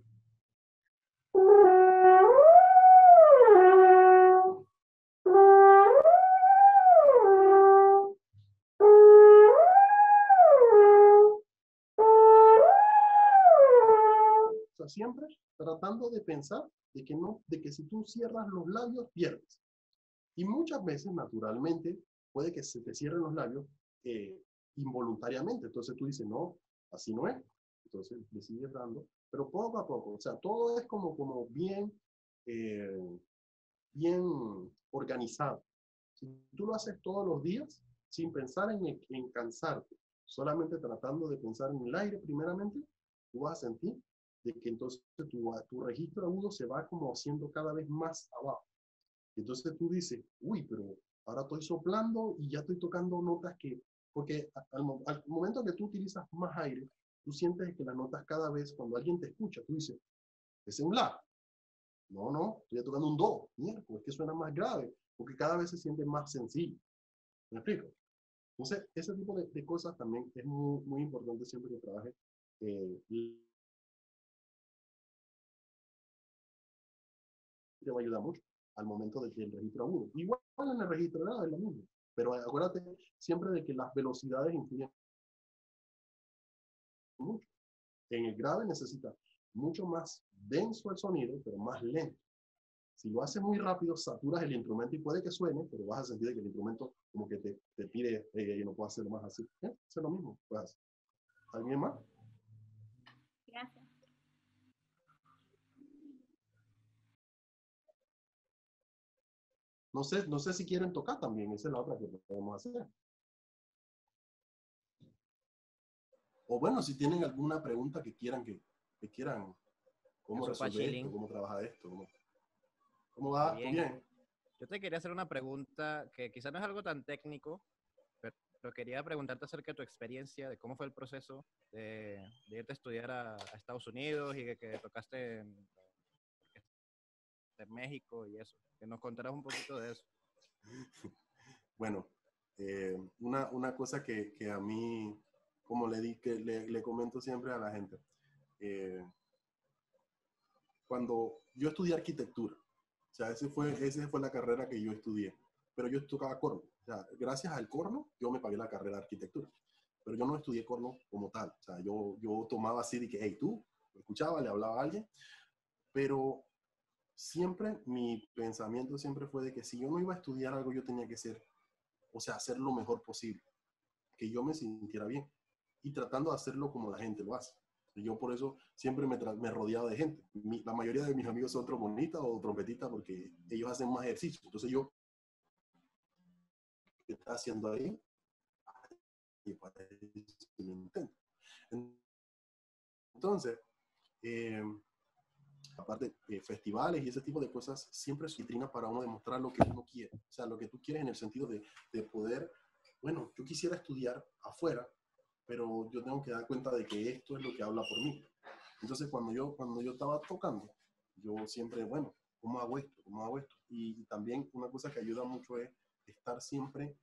o sea, siempre tratando de pensar de que si tú cierras los labios, pierdes. Y muchas veces, naturalmente, puede que se te cierren los labios involuntariamente. Entonces tú dices, no, así no es. Entonces le sigues dando, pero poco a poco. O sea, todo es como bien, bien organizado. Si tú lo haces todos los días, sin pensar en cansarte, solamente tratando de pensar en el aire primeramente, tú vas a sentir de que entonces tu registro agudo se va como haciendo cada vez más abajo. Entonces tú dices, uy, pero ahora estoy soplando y ya estoy tocando notas porque al momento que tú utilizas más aire, tú sientes que las notas cada vez, cuando alguien te escucha, tú dices, ese es un la. No, estoy tocando un do. Mierda, es que suena más grave, porque cada vez se siente más sencillo. ¿Me explico? Entonces, ese tipo de cosas también es muy, muy importante siempre que trabajes y te va a ayudar mucho al momento del registro agudo. Igual en el registro grave es lo mismo, pero acuérdate siempre de que las velocidades influyen mucho. En el grave necesita mucho más denso el sonido, pero más lento. Si lo haces muy rápido, saturas el instrumento y puede que suene, pero vas a sentir que el instrumento como que te pide y no puedo hacerlo más así. Es lo mismo. Pues, ¿alguien más? Gracias. No sé si quieren tocar también, esa es la otra que podemos hacer. O bueno, si tienen alguna pregunta que quieran, cómo resolver esto, cómo trabajar esto, cómo va, ¿todo bien? Yo te quería hacer una pregunta que quizás no es algo tan técnico, pero quería preguntarte acerca de tu experiencia, de cómo fue el proceso de irte a estudiar a Estados Unidos y que tocaste en México y eso. Que nos contarás un poquito de eso. Bueno, una cosa que a mí, como le comento siempre a la gente, cuando yo estudié arquitectura, o sea, esa fue la carrera que yo estudié, pero yo tocaba corno. O sea, gracias al corno, yo me pagué la carrera de arquitectura, pero yo no estudié corno como tal. O sea, yo tomaba así de que, hey, tú, lo escuchaba, le hablaba a alguien, pero siempre mi pensamiento siempre fue de que si yo no iba a estudiar algo, yo tenía que hacer lo mejor posible, que yo me sintiera bien y tratando de hacerlo como la gente lo hace. Yo por eso siempre me rodeaba de gente. La mayoría de mis amigos son trombonistas o trompetistas porque ellos hacen más ejercicio. Entonces yo, ¿qué está haciendo ahí? Y para eso lo intento. Entonces, aparte de festivales y ese tipo de cosas, siempre es vitrina para uno demostrar lo que uno quiere. O sea, lo que tú quieres en el sentido de poder, bueno, yo quisiera estudiar afuera, pero yo tengo que dar cuenta de que esto es lo que habla por mí. Entonces, cuando yo estaba tocando, yo siempre, bueno, ¿cómo hago esto? ¿Cómo hago esto? Y también una cosa que ayuda mucho es estar siempre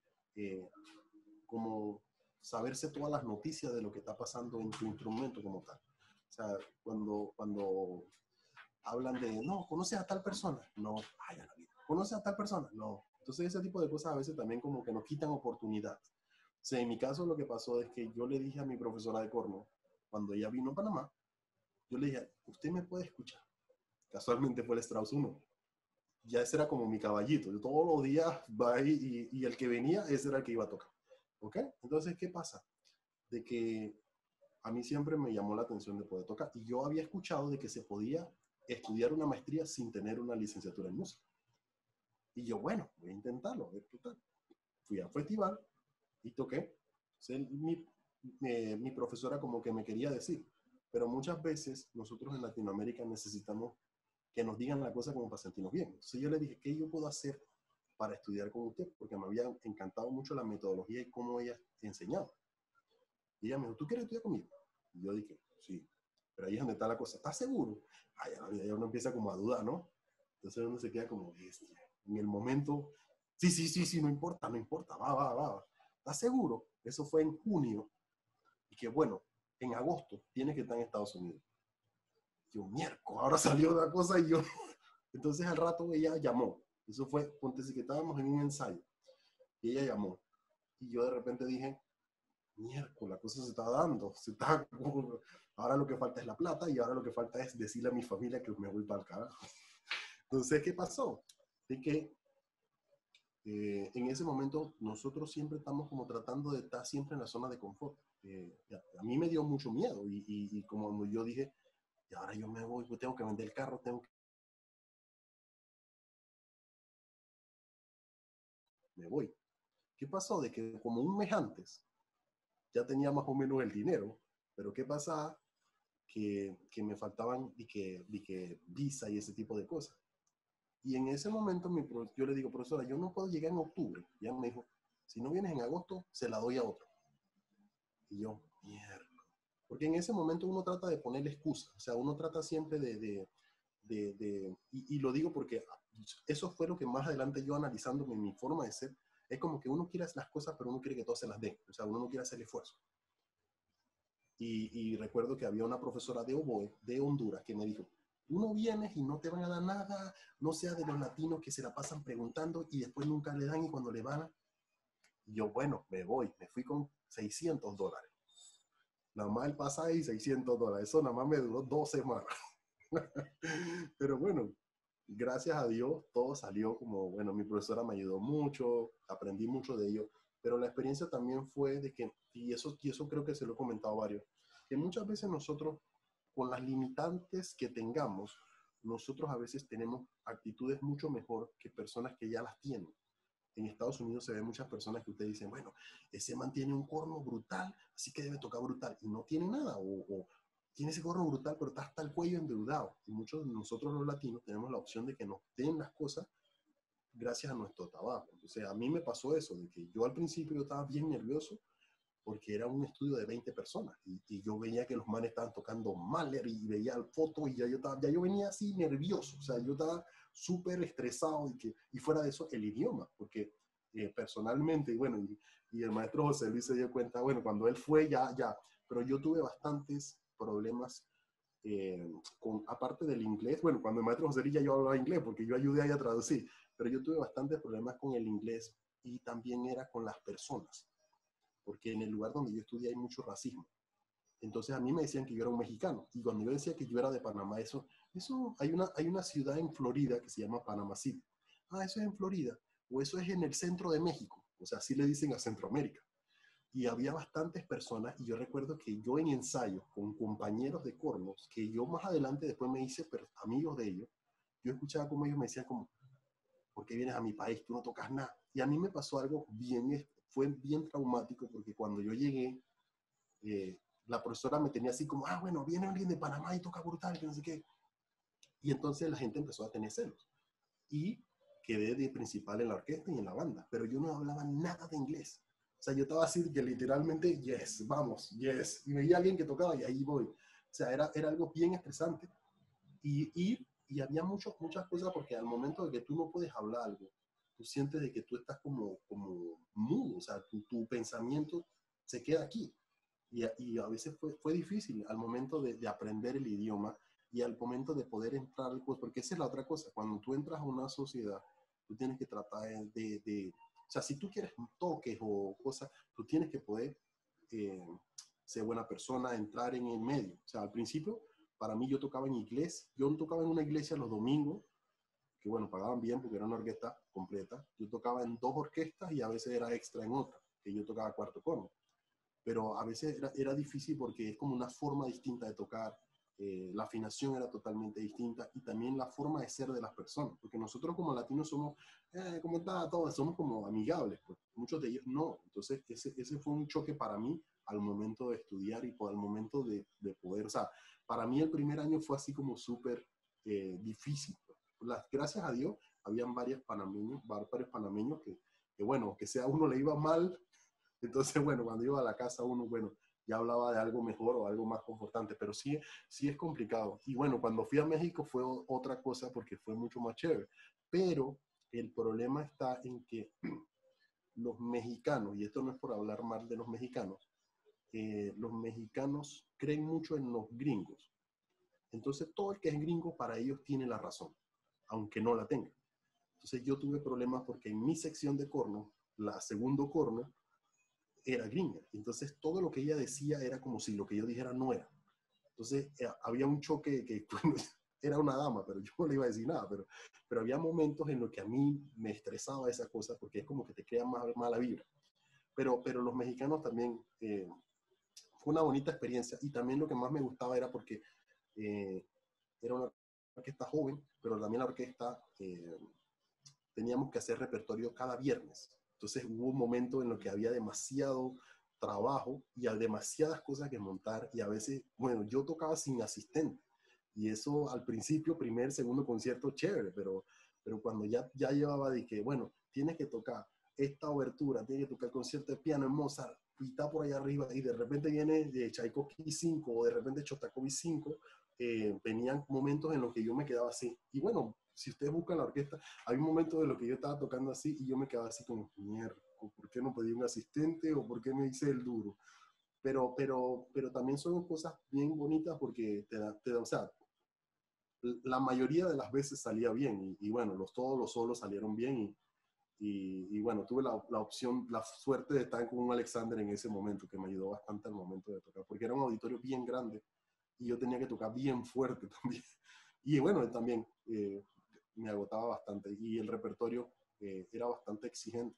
como saberse todas las noticias de lo que está pasando en tu instrumento como tal. O sea, cuando hablan de, no, ¿conoces a tal persona? No, ay, a la vida. ¿Conoces a tal persona? No. Entonces, ese tipo de cosas a veces también como que nos quitan oportunidad. O sea, en mi caso lo que pasó es que yo le dije a mi profesora de corno, cuando ella vino a Panamá, yo le dije, ¿usted me puede escuchar? Casualmente fue el Strauss 1. Ya ese era como mi caballito. Yo todos los días va ahí y el que venía, ese era el que iba a tocar. ¿Ok? Entonces, ¿qué pasa? De que a mí siempre me llamó la atención de poder tocar. Y yo había escuchado de que se podía estudiar una maestría sin tener una licenciatura en música. Y yo, bueno, voy a intentarlo, a ver qué tal. Fui al festival y toqué. Entonces, mi profesora como que me quería decir, pero muchas veces nosotros en Latinoamérica necesitamos que nos digan la cosa como para sentirnos bien. Entonces yo le dije, ¿qué yo puedo hacer para estudiar con usted? Porque me había encantado mucho la metodología y cómo ella enseñaba. Y ella me dijo, ¿tú quieres estudiar conmigo? Y yo dije, sí. Pero ahí es donde está la cosa. ¿Estás seguro? Ay, ya uno empieza como a dudar, ¿no? Entonces uno se queda como, bestia. En el momento, sí, no importa, va. ¿Estás seguro? Eso fue en junio. Y que bueno, en agosto tiene que estar en Estados Unidos. Yo, miércoles, ahora salió la cosa y yo... Entonces al rato ella llamó. Eso fue, ponte si que estábamos en un ensayo. Y ella llamó. Y yo de repente dije, miércoles, la cosa se está dando. Ahora lo que falta es la plata y ahora lo que falta es decirle a mi familia que me voy para el carajo. Entonces, ¿qué pasó? De que en ese momento nosotros siempre estamos como tratando de estar siempre en la zona de confort. A mí me dio mucho miedo y como yo dije, y ahora yo me voy, pues tengo que vender el carro, me voy. ¿Qué pasó? De que como un mes antes ya tenía más o menos el dinero, pero ¿qué pasaba? Que me faltaban que visa y ese tipo de cosas. Y en ese momento yo le digo, profesora, yo no puedo llegar en octubre. Y ella me dijo, si no vienes en agosto, se la doy a otro. Y yo, mierda. Porque en ese momento uno trata de ponerle excusa. O sea, uno trata siempre y lo digo porque eso fue lo que más adelante yo analizándome mi forma de ser, es como que uno quiere hacer las cosas, pero uno quiere que todos se las den. O sea, uno no quiere hacer el esfuerzo. Y recuerdo que había una profesora de oboe de Honduras que me dijo, uno vienes y no te van a dar nada, no sea de los latinos que se la pasan preguntando y después nunca le dan y cuando le van, y yo, bueno, me fui con $600. Nada más el pasaje y $600, eso nada más me duró 2 semanas. Pero bueno, gracias a Dios todo salió como, bueno, mi profesora me ayudó mucho, aprendí mucho de ello, pero la experiencia también fue de que, y eso creo que se lo he comentado a varios, que muchas veces nosotros, con las limitantes que tengamos, nosotros a veces tenemos actitudes mucho mejor que personas que ya las tienen. En Estados Unidos se ven muchas personas que ustedes dicen, bueno, ese man tiene un corno brutal, así que debe tocar brutal, y no tiene nada, o tiene ese corno brutal, pero está hasta el cuello endeudado. Y muchos de nosotros los latinos tenemos la opción de que nos den las cosas gracias a nuestro trabajo. Entonces, a mí me pasó eso, de que yo al principio yo estaba bien nervioso porque era un estudio de 20 personas y yo veía que los manes estaban tocando Mahler y veía fotos y ya yo venía así nervioso, o sea, yo estaba súper estresado y fuera de eso el idioma, porque personalmente, y bueno, y el maestro José Luis se dio cuenta, bueno, cuando él fue ya, pero yo tuve bastantes problemas aparte del inglés, bueno, cuando el maestro José Luis ya yo hablaba inglés porque yo ayudé ahí a traducir, pero yo tuve bastantes problemas con el inglés y también era con las personas porque en el lugar donde yo estudié hay mucho racismo. Entonces a mí me decían que yo era un mexicano, y cuando yo decía que yo era de Panamá, eso hay una ciudad en Florida que se llama Panama City. Ah, eso es en Florida, o eso es en el centro de México, o sea, así le dicen a Centroamérica. Y había bastantes personas, y yo recuerdo que yo en ensayos con compañeros de cornos, que yo más adelante después me hice amigos de ellos, yo escuchaba como ellos me decían como, ¿por qué vienes a mi país? Tú no tocas nada. Y a mí me pasó algo fue bien traumático porque cuando yo llegué, la profesora me tenía así como, ah, bueno, viene alguien de Panamá y toca brutal, que no sé qué. Y entonces la gente empezó a tener celos. Y quedé de principal en la orquesta y en la banda, pero yo no hablaba nada de inglés. O sea, yo estaba así que literalmente, yes, vamos, yes. Y veía a alguien que tocaba y ahí voy. O sea, era algo bien estresante. Y había muchas cosas porque al momento de que tú no puedes hablar algo, tú sientes de que tú estás como mudo, o sea, tu pensamiento se queda aquí. Y a veces fue difícil al momento de aprender el idioma y al momento de poder entrar, pues, porque esa es la otra cosa, cuando tú entras a una sociedad, tú tienes que tratar o sea, si tú quieres toques o cosas, tú tienes que poder ser buena persona, entrar en el medio. O sea, al principio, para mí yo tocaba en iglesia, yo tocaba en una iglesia los domingos, que bueno, pagaban bien porque era una orquesta completa. Yo tocaba en 2 orquestas y a veces era extra en otra, que yo tocaba cuarto corno. Pero a veces era difícil porque es como una forma distinta de tocar, la afinación era totalmente distinta y también la forma de ser de las personas, porque nosotros como latinos somos, ¿cómo está todo? Somos como amigables, pues muchos de ellos no. Entonces ese fue un choque para mí al momento de estudiar y al momento de poder, o sea, para mí el primer año fue así como súper difícil. Gracias a Dios, habían varios panameños que, bueno, que sea a uno le iba mal, entonces, bueno, cuando iba a la casa uno, bueno, ya hablaba de algo mejor o algo más confortante, pero sí, sí es complicado. Y bueno, cuando fui a México fue otra cosa porque fue mucho más chévere. Pero el problema está en que los mexicanos, y esto no es por hablar mal de los mexicanos creen mucho en los gringos. Entonces, todo el que es gringo para ellos tiene la razón, aunque no la tenga. Entonces, yo tuve problemas porque en mi sección de corno, la segundo corno, era gringa. Entonces, todo lo que ella decía era como si lo que yo dijera no era. Entonces, había un choque que bueno, era una dama, pero yo no le iba a decir nada. Pero había momentos en los que a mí me estresaba esa cosa porque es como que te crea más mala vibra. Pero los mexicanos también, fue una bonita experiencia. Y también lo que más me gustaba era porque era una orquesta joven, pero también la orquesta teníamos que hacer repertorio cada viernes. Entonces hubo un momento en el que había demasiado trabajo y demasiadas cosas que montar y a veces, bueno, yo tocaba sin asistente y eso al principio, primer, segundo concierto, chévere, pero cuando ya llevaba de que, bueno, tienes que tocar esta obertura, tienes que tocar el concierto de piano en Mozart y está por allá arriba y de repente viene de Tchaikovsky 5 o de repente Shostakovich 5, venían momentos en los que yo me quedaba así. Y bueno, si ustedes buscan la orquesta, hay un momento de lo que yo estaba tocando así y yo me quedaba así como, mierda, ¿por qué no pedí un asistente o por qué me hice el duro? Pero también son cosas bien bonitas porque o sea, la mayoría de las veces salía bien y bueno, todos los solos salieron bien y bueno, tuve la opción, la suerte de estar con un Alexander en ese momento que me ayudó bastante al momento de tocar, porque era un auditorio bien grande y yo tenía que tocar bien fuerte también. Y bueno, él también me agotaba bastante y el repertorio era bastante exigente.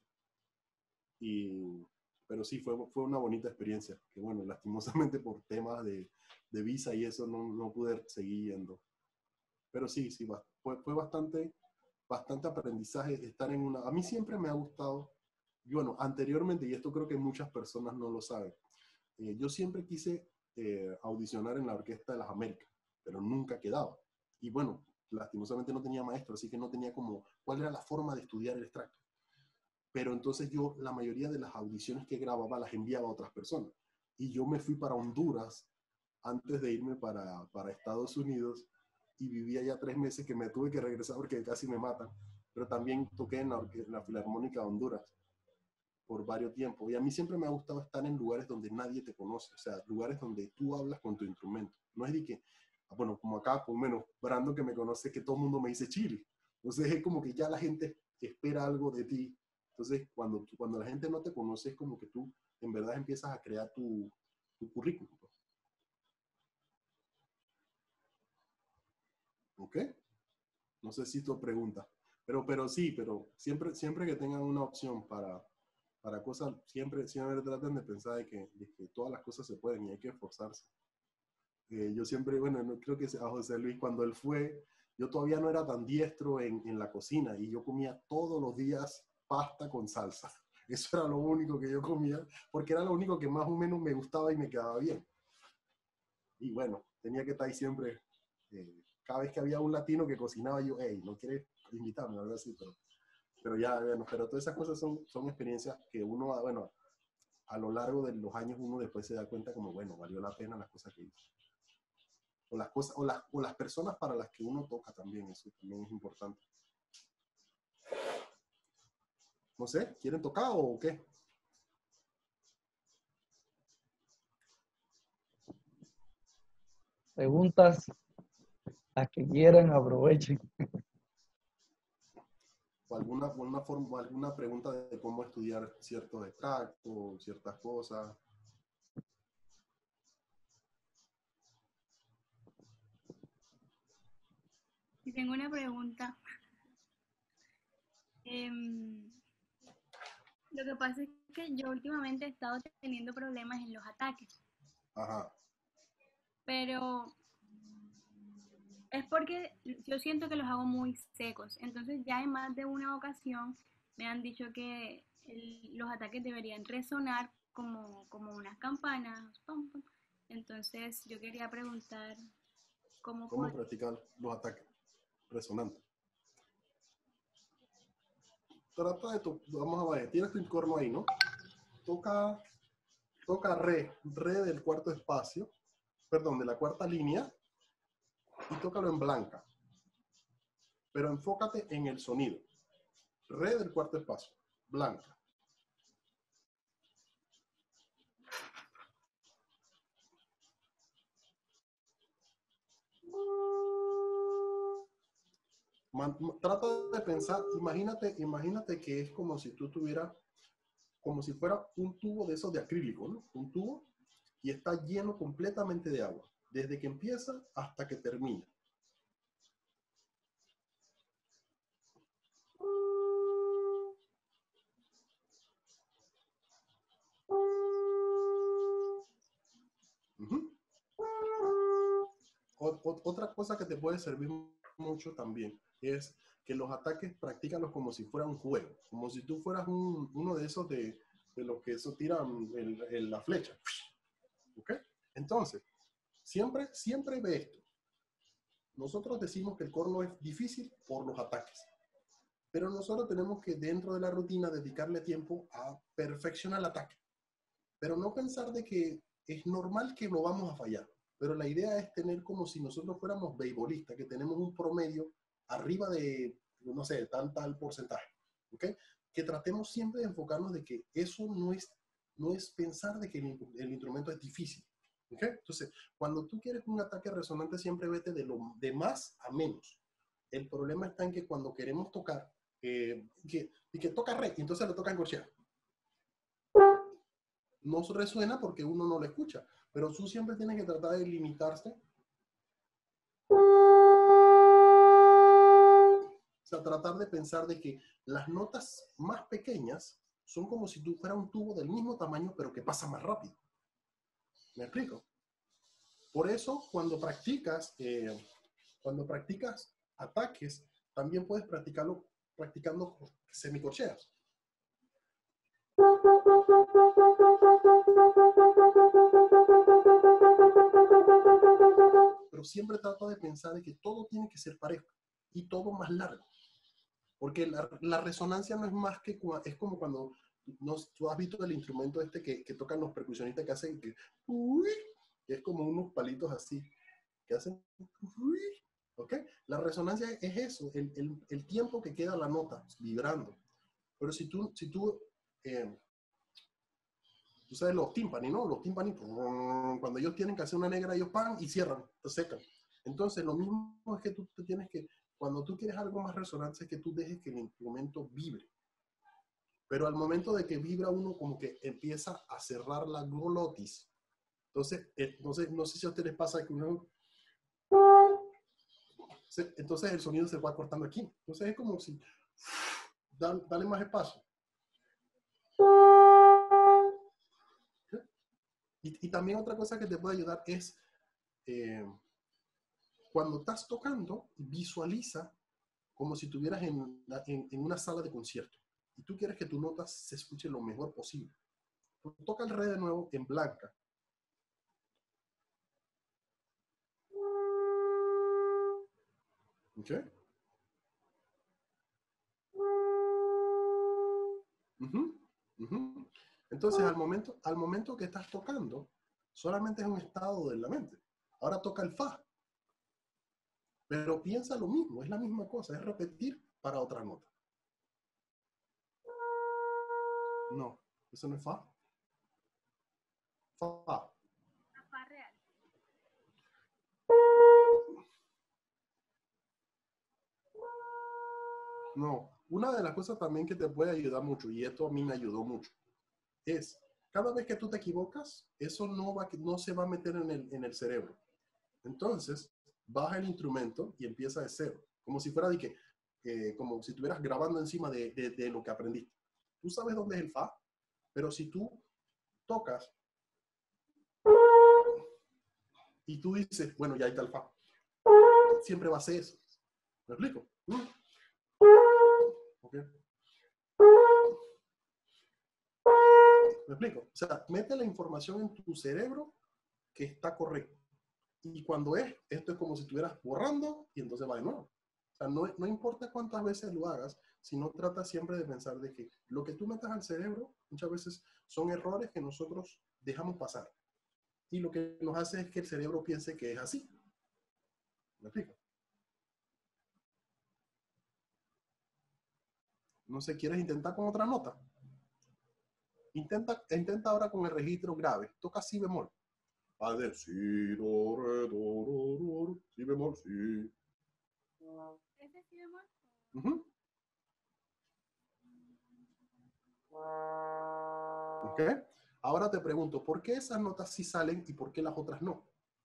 Pero sí, fue una bonita experiencia, que bueno, lastimosamente por temas de visa y eso no pude seguir yendo. Pero sí, fue bastante aprendizaje estar en una... A mí siempre me ha gustado, y bueno, anteriormente, y esto creo que muchas personas no lo saben, yo siempre quise audicionar en la Orquesta de las Américas, pero nunca quedaba. Y bueno, lastimosamente no tenía maestro, así que no tenía como cuál era la forma de estudiar el extracto. Pero entonces yo la mayoría de las audiciones que grababa las enviaba a otras personas. Y yo me fui para Honduras antes de irme para Estados Unidos y viví allá 3 meses que me tuve que regresar porque casi me matan. Pero también toqué en la Filarmónica de Honduras por varios tiempos. Y a mí siempre me ha gustado estar en lugares donde nadie te conoce, o sea, lugares donde tú hablas con tu instrumento. No es de que, bueno, como acá, por lo menos, Brando que me conoce, que todo el mundo me dice Chile. Entonces es como que ya la gente espera algo de ti. Entonces, cuando la gente no te conoce, es como que tú en verdad empiezas a crear tu currículum. ¿Ok? No sé si tu pregunta. Pero sí, pero siempre que tengan una opción para cosas, siempre traten de pensar de que todas las cosas se pueden y hay que esforzarse. Yo siempre, bueno, no, creo que a José Luis, cuando él fue, yo todavía no era tan diestro en la cocina y yo comía todos los días pasta con salsa. Eso era lo único que yo comía, porque era lo único que más o menos me gustaba y me quedaba bien. Y bueno, tenía que estar ahí siempre. Cada vez que había un latino que cocinaba, yo, hey, ¿no quieres invitarme? Algo así, pero ya, bueno, pero todas esas cosas son experiencias que uno, bueno, a lo largo de los años uno después se da cuenta como, bueno, valió la pena las cosas que hizo. O las cosas, o las personas para las que uno toca también, eso también es importante. No sé, ¿quieren tocar o qué? Preguntas, las que quieran, aprovechen. O alguna pregunta de cómo estudiar ciertos extractos, ciertas cosas. Y tengo una pregunta. Lo que pasa es que yo últimamente he estado teniendo problemas en los ataques, Ajá. pero es porque yo siento que los hago muy secos. Entonces ya en más de una ocasión me han dicho que los ataques deberían resonar como unas campanas. Pum, pum. Entonces yo quería preguntar cómo ¿Cómo practicar los ataques resonantes? Trata de vamos a ver, tienes tu corno ahí, ¿no? Toca re del cuarto espacio, perdón, de la cuarta línea, y tócalo en blanca. Pero enfócate en el sonido. Re del cuarto espacio, blanca. Trata de pensar, imagínate que es como si tú tuvieras, como si fuera un tubo de esos de acrílico, ¿no? Un tubo y está lleno completamente de agua, desde que empieza hasta que termina. Uh-huh. Otra cosa que te puede servir mucho también es que los ataques practícalos como si fuera un juego, como si tú fueras uno de esos de los que eso tiran la flecha. ¿Ok? Entonces, siempre ve esto. Nosotros decimos que el corno es difícil por los ataques, pero nosotros tenemos que dentro de la rutina dedicarle tiempo a perfeccionar el ataque, pero no pensar de que es normal que lo vamos a fallar. Pero la idea es tener como si nosotros fuéramos beisbolistas, que tenemos un promedio arriba de, no sé, tal porcentaje. ¿Ok? Que tratemos siempre de enfocarnos de que eso no es pensar de que el instrumento es difícil. ¿Ok? Entonces, cuando tú quieres un ataque resonante, siempre vete de más a menos. El problema está en que cuando queremos tocar, y que toca re, y entonces lo toca en corchea. No resuena porque uno no lo escucha, pero tú siempre tienes que tratar de limitarse. O sea, tratar de pensar de que las notas más pequeñas son como si tú fueras un tubo del mismo tamaño, pero que pasa más rápido. ¿Me explico? Por eso, cuando practicas ataques, también puedes practicando semicorcheas. Pero siempre trato de pensar de que todo tiene que ser parejo y todo más largo. Porque la resonancia no es más que, es como cuando tú has visto el instrumento este que tocan los percusionistas que hacen que es como unos palitos así, que hacen ¿ok? La resonancia es eso, el tiempo que queda la nota vibrando. Pero si tú sabes los tímpani, ¿no? Los tímpani, cuando ellos tienen que hacer una negra, ellos pagan y cierran, se secan. Entonces, lo mismo es que tú tienes que, cuando tú quieres algo más resonante, es que tú dejes que el instrumento vibre. Pero al momento de que vibra uno, como que empieza a cerrar la glotis. Entonces, no sé si a ustedes les pasa que uno... Entonces, el sonido se va cortando aquí. Entonces, es como si... Dale más espacio. Y también otra cosa que te puede ayudar es... cuando estás tocando, visualiza como si estuvieras en una sala de concierto y tú quieres que tu nota se escuche lo mejor posible. Toca el re de nuevo en blanca. ¿Ok? Entonces, al momento que estás tocando, solamente es un estado de la mente. Ahora toca el fa. Pero piensa lo mismo, es la misma cosa, es repetir para otra nota. No, eso no es fa. Fa. Fa real. No, una de las cosas también que te puede ayudar mucho, y esto a mí me ayudó mucho, es cada vez que tú te equivocas, eso no se va a meter en el cerebro. Entonces, baja el instrumento y empieza de cero. como si fuera de que, como si estuvieras grabando encima de lo que aprendiste. Tú sabes dónde es el fa, pero si tú tocas y tú dices, bueno, ya ahí está el fa, siempre va a ser eso. ¿Me explico? Okay. ¿Me explico? O sea, mete la información en tu cerebro que está correcto. Y cuando esto es como si estuvieras borrando y entonces va de nuevo. O sea, no importa cuántas veces lo hagas, sino trata siempre de pensar de que lo que tú metas al cerebro muchas veces son errores que nosotros dejamos pasar. Y lo que nos hace es que el cerebro piense que es así. ¿Me explico? No sé, ¿quieres intentar con otra nota? Intenta ahora con el registro grave. Toca si bemol. Va de si, do, re, do, si bemol, si. ¿Ese sí bemol? ¿Ok? Ahora te pregunto, ¿por qué esas notas sí salen y por qué las otras no?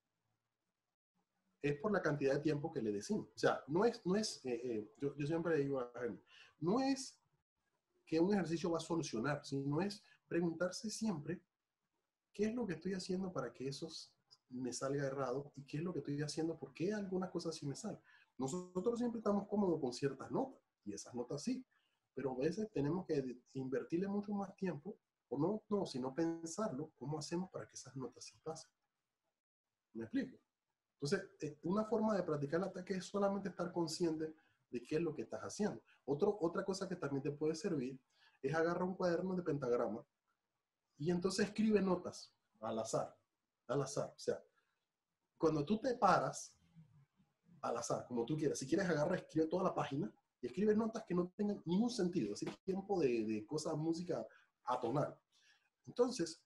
Es por la cantidad de tiempo que le decimos. O sea, yo siempre digo a gente, no es que un ejercicio va a solucionar, sino es preguntarse siempre qué es lo que estoy haciendo para que eso me salga errado y qué es lo que estoy haciendo, por qué algunas cosas sí me salen. Nosotros siempre estamos cómodos con ciertas notas y esas notas sí, pero a veces tenemos que invertirle mucho más tiempo, o no, sino pensarlo, cómo hacemos para que esas notas sí pasen. ¿Me explico? Entonces, una forma de practicar el ataque es solamente estar consciente de qué es lo que estás haciendo. Otra cosa que también te puede servir es agarrar un cuaderno de pentagrama y entonces escribe notas al azar. Al azar. O sea, cuando tú te paras, al azar, como tú quieras. Si quieres, agarra, escribe toda la página y escribe notas que no tengan ningún sentido. Así tiempo de cosas, música atonal. Entonces,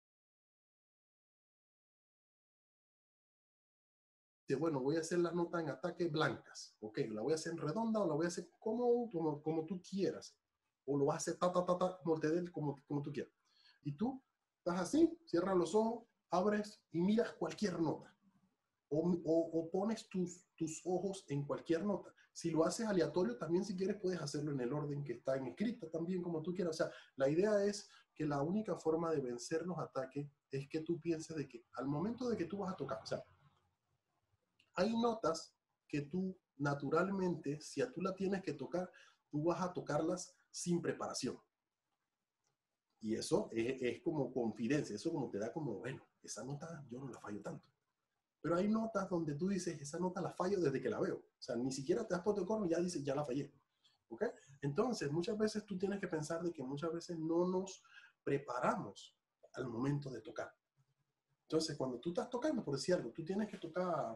bueno, voy a hacer las notas en ataque blancas. Ok, la voy a hacer en redonda o la voy a hacer como tú quieras. O lo vas a hacer como tú quieras. Y tú estás así, cierras los ojos, abres y miras cualquier nota. O pones tus ojos en cualquier nota. Si lo haces aleatorio, también si quieres puedes hacerlo en el orden que está en escrita, también como tú quieras. O sea, la idea es que la única forma de vencer los ataques es que tú pienses de que al momento de que tú vas a tocar, o sea, hay notas que tú naturalmente, si a tú la tienes que tocar, tú vas a tocarlas sin preparación. Y eso es como confidencia, eso como te da como, bueno, esa nota yo no la fallo tanto. Pero hay notas donde tú dices, esa nota la fallo desde que la veo. O sea, ni siquiera te has puesto el corno y ya dices, ya la fallé. ¿Ok? Entonces, muchas veces tú tienes que pensar de que muchas veces no nos preparamos al momento de tocar. Entonces, cuando tú estás tocando, por decir algo, tú tienes que tocar...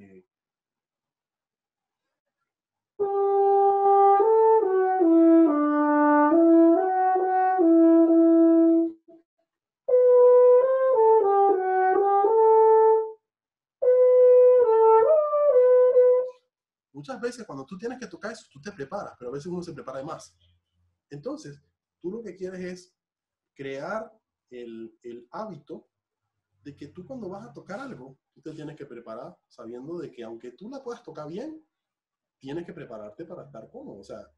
Muchas veces cuando tú tienes que tocar eso, tú te preparas, pero a veces uno se prepara de más. Entonces, tú lo que quieres es crear el hábito de que tú cuando vas a tocar algo, tú te tienes que preparar sabiendo de que aunque tú la puedas tocar bien, tienes que prepararte para estar cómodo. O sea,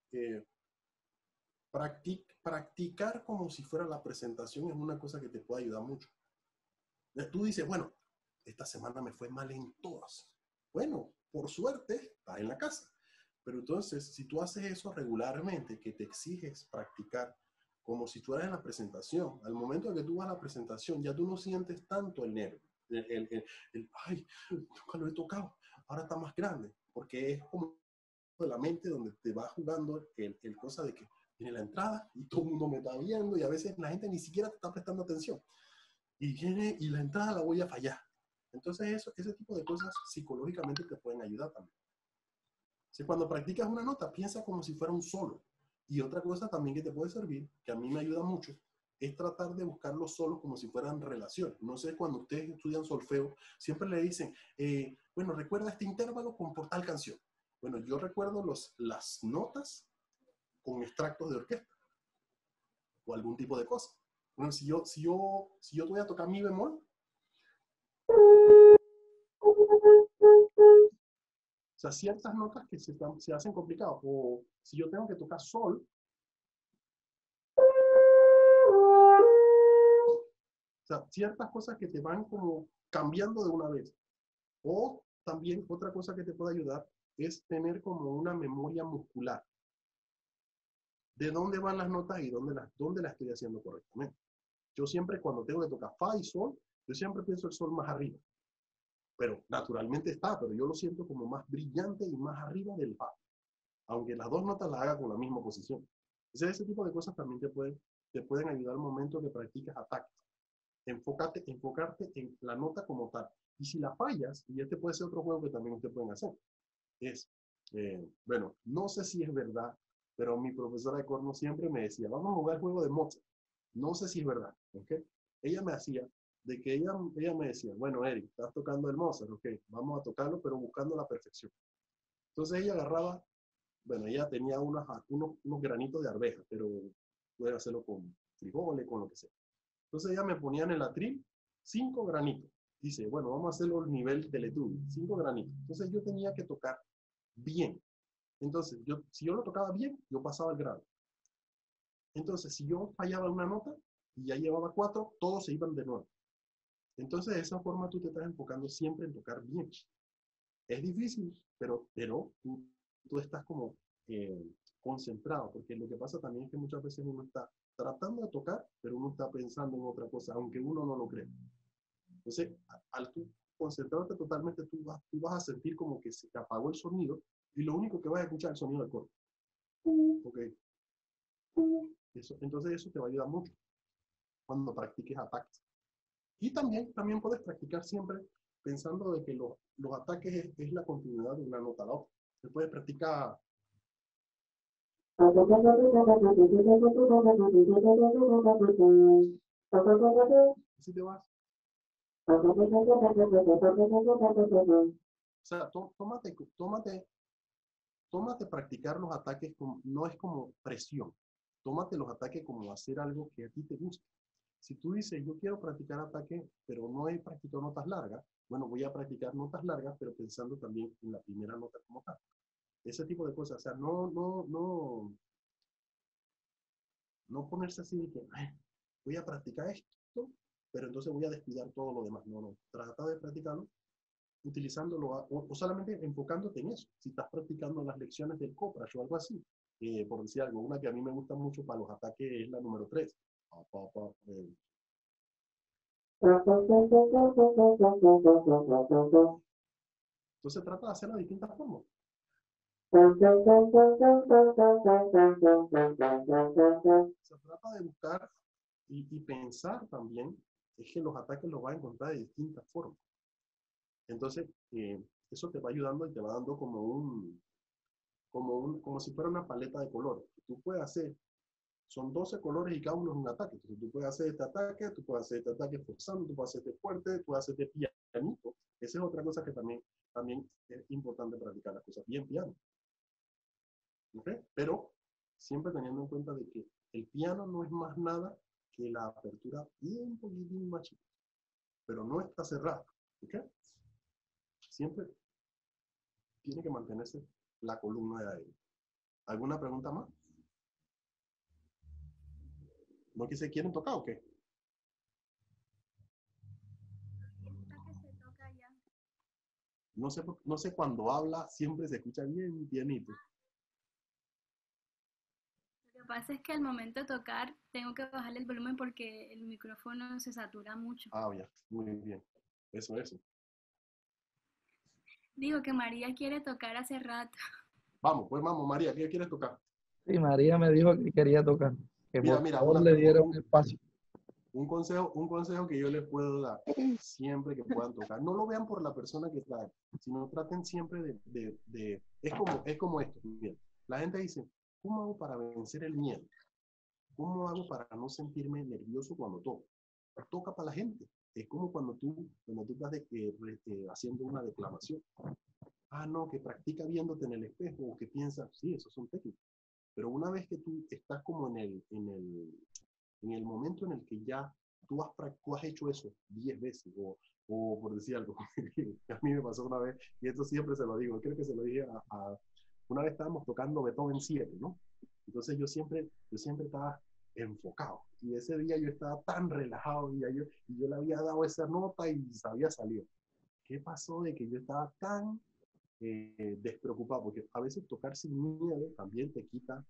practicar como si fuera la presentación es una cosa que te puede ayudar mucho. Tú dices, bueno, esta semana me fue mal en todas. Bueno, por suerte, estás en la casa. Pero entonces, si tú haces eso regularmente, que te exiges practicar como si tú eras en la presentación, al momento de que tú vas a la presentación, ya tú no sientes tanto el nervio. Ay, nunca lo he tocado, ahora está más grande. Porque es como de la mente donde te va jugando el cosa de que viene la entrada y todo el mundo me está viendo y a veces la gente ni siquiera te está prestando atención. Y viene y la entrada la voy a fallar. Entonces ese tipo de cosas psicológicamente te pueden ayudar también. Si cuando practicas una nota, piensa como si fuera un solo. Y otra cosa también que te puede servir, que a mí me ayuda mucho, es tratar de buscar los solos como si fueran relaciones. No sé, cuando ustedes estudian solfeo, siempre le dicen, bueno, recuerda este intervalo con por tal canción. Bueno, yo recuerdo las notas con extractos de orquesta o algún tipo de cosa. Bueno, si yo te voy a tocar mi bemol, sea, ciertas notas que se hacen complicadas. O si yo tengo que tocar sol, o sea, ciertas cosas que te van como cambiando de una vez. O también otra cosa que te puede ayudar es tener como una memoria muscular. De dónde van las notas y dónde las estoy haciendo correctamente. Yo siempre cuando tengo que tocar fa y sol, yo siempre pienso el sol más arriba. Pero naturalmente está, pero yo lo siento como más brillante y más arriba del fa. Aunque las dos notas las haga con la misma posición. Entonces ese tipo de cosas también te pueden ayudar al momento que practicas ataques. Enfocarte en la nota como tal. Y si la fallas, y este puede ser otro juego que también ustedes pueden hacer, es, bueno, no sé si es verdad, pero mi profesora de corno siempre me decía, vamos a jugar el juego de Mozart. No sé si es verdad, ¿ok? Ella me hacía, de que ella me decía, bueno, Eric, estás tocando el Mozart, ¿ok? Vamos a tocarlo, pero buscando la perfección. Entonces ella agarraba, bueno, ella tenía unos granitos de arveja, pero puede hacerlo con frijoles, con lo que sea. Entonces ella me ponía en el atril 5 granitos. Dice, bueno, vamos a hacerlo al nivel del etudio, 5 granitos. Entonces yo tenía que tocar bien. Entonces, si yo lo tocaba bien, yo pasaba el grado. Entonces, si yo fallaba una nota y ya llevaba 4, todos se iban de nuevo. Entonces, de esa forma tú te estás enfocando siempre en tocar bien. Es difícil, pero tú estás como concentrado, porque lo que pasa también es que muchas veces uno está tratando de tocar, pero uno está pensando en otra cosa, aunque uno no lo cree. Entonces, al tú concentrarte totalmente, tú vas a sentir como que se te apagó el sonido y lo único que vas a escuchar es el sonido del corte. Ok. Entonces eso te va a ayudar mucho cuando practiques ataques. Y también puedes practicar siempre pensando de que los ataques es la continuidad de una nota a la otra. Se puede practicar. Así te vas. O sea, tómate practicar los ataques no es como presión. Tómate los ataques como hacer algo que a ti te guste. Si tú dices, yo quiero practicar ataque, pero no he practicado notas largas, bueno, voy a practicar notas largas, pero pensando también en la primera nota como tal. Ese tipo de cosas. O sea, no ponerse así de que, voy a practicar esto, pero entonces voy a descuidar todo lo demás. No. Trata de practicarlo utilizándolo o solamente enfocándote en eso. Si estás practicando las lecciones del Coprash o algo así, por decir algo, una que a mí me gusta mucho para los ataques es la número 3. Entonces trata de hacerlo de distintas formas. Se trata de buscar y pensar también es que los ataques los vas a encontrar de distintas formas. Entonces, eso te va ayudando y te va dando como si fuera una paleta de colores. Tú puedes hacer, son 12 colores y cada uno es un ataque. Entonces, tú puedes hacer este ataque, tú puedes hacer este ataque forzando, tú puedes hacer este fuerte, tú puedes hacer este pianito. Esa es otra cosa que también es importante practicar las cosas bien piano. ¿Okay? Pero siempre teniendo en cuenta de que el piano no es más nada que la apertura bien poquitín más chica, pero no está cerrada. ¿Okay? Siempre tiene que mantenerse la columna de aire. ¿Alguna pregunta más? ¿No que se quieren tocar o qué? No sé cuando habla, siempre se escucha bien pianito. Lo que pasa es que al momento de tocar tengo que bajarle el volumen porque el micrófono se satura mucho. Ah, ya, muy bien. Eso. Digo que María quiere tocar hace rato. Vamos, pues vamos, María, ¿qué quieres tocar? Sí, María me dijo que quería tocar, que por Mira, favor le diera un espacio. Un consejo que yo les puedo dar siempre que puedan tocar. No lo vean por la persona que trae, sino traten siempre es como esto. Miren, la gente dice, ¿cómo hago para vencer el miedo? ¿Cómo hago para no sentirme nervioso cuando toco? Toca para la gente. Es como cuando tú estás haciendo una declamación. Ah, no, que practica viéndote en el espejo o que piensas, sí, esos son técnicas. Pero una vez que tú estás como en el momento en el que ya tú has hecho eso 10 veces, o por decir algo, que a mí me pasó una vez, y esto siempre se lo digo, creo que se lo dije una vez estábamos tocando Beethoven 7, ¿no? Entonces yo siempre estaba enfocado, y ese día yo estaba tan relajado, y yo le había dado esa nota y sabía salir. ¿Qué pasó de que yo estaba tan despreocupado? Porque a veces tocar sin miedo también te quita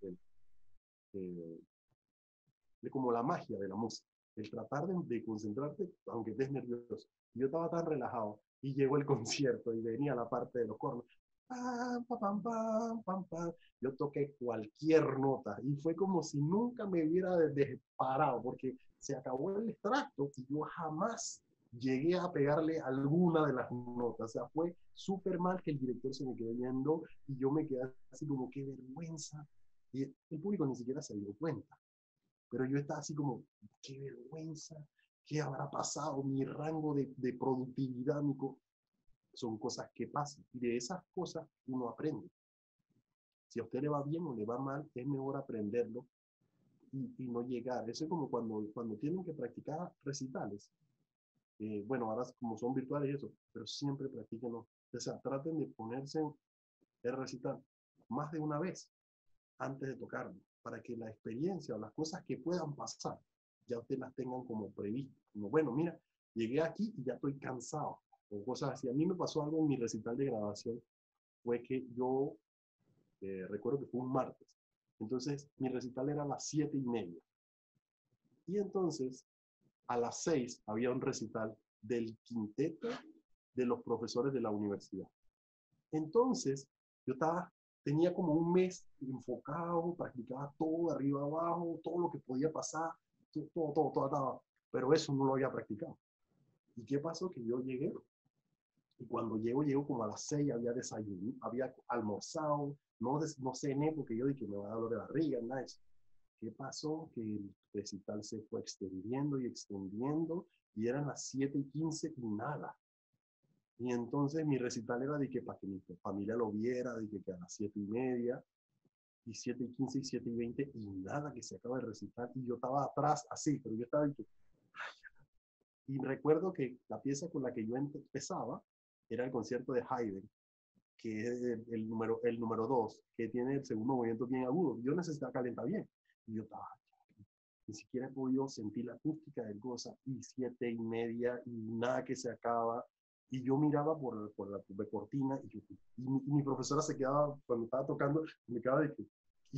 como la magia de la música, el tratar de concentrarte aunque estés nervioso. Yo estaba tan relajado y llegó el concierto y venía la parte de los cornos. Pam, pam, pam, pam, pam. Yo toqué cualquier nota y fue como si nunca me hubiera disparado, porque se acabó el extracto y yo jamás llegué a pegarle alguna de las notas. O sea, fue súper mal que el director se me quedó viendo y yo me quedé así como, qué vergüenza. Y el público ni siquiera se dio cuenta. Pero yo estaba así como, qué vergüenza, qué habrá pasado, mi rango de productividad, son cosas que pasan. Y de esas cosas uno aprende. Si a usted le va bien o le va mal, es mejor aprenderlo y no llegar. Eso es como cuando tienen que practicar recitales. Bueno, ahora como son virtuales y eso, pero siempre practíquenlo. O sea, traten de ponerse el recital más de una vez antes de tocarlo, para que la experiencia o las cosas que puedan pasar, ya ustedes las tengan como previstas. Como, bueno, mira, llegué aquí y ya estoy cansado, o cosas así. A mí me pasó algo en mi recital de grabación, fue que yo recuerdo que fue un martes, entonces mi recital era a las 7:30, y entonces a las 6 había un recital del quinteto de los profesores de la universidad. Entonces, yo tenía como un mes enfocado, practicaba todo, de arriba abajo, todo lo que podía pasar, todo, pero eso no lo había practicado. ¿Y qué pasó? Que yo llegué, y cuando llego como a las 6, había desayuno, había almorzado, no cené porque yo dije que me va a dar dolor de barriga, nada de eso. ¿Qué pasó? Que el recital se fue extendiendo y extendiendo, y eran las 7:15 y nada. Y entonces mi recital era de que para que mi familia lo viera, de que a las 7:30, y 7:15 y 7:20, y nada, que se acaba de recitar. Y yo estaba atrás, así, pero yo estaba de que... Y recuerdo que la pieza con la que yo empezaba era el concierto de Haydn, que es el número 2, que tiene el segundo movimiento bien agudo. Yo necesitaba calentar bien. Y yo estaba... Ni siquiera he podido sentir la acústica del cosa, y 7:30, y nada que se acaba. Y yo miraba por la cortina, y mi profesora se quedaba, cuando estaba tocando, me quedaba de que, y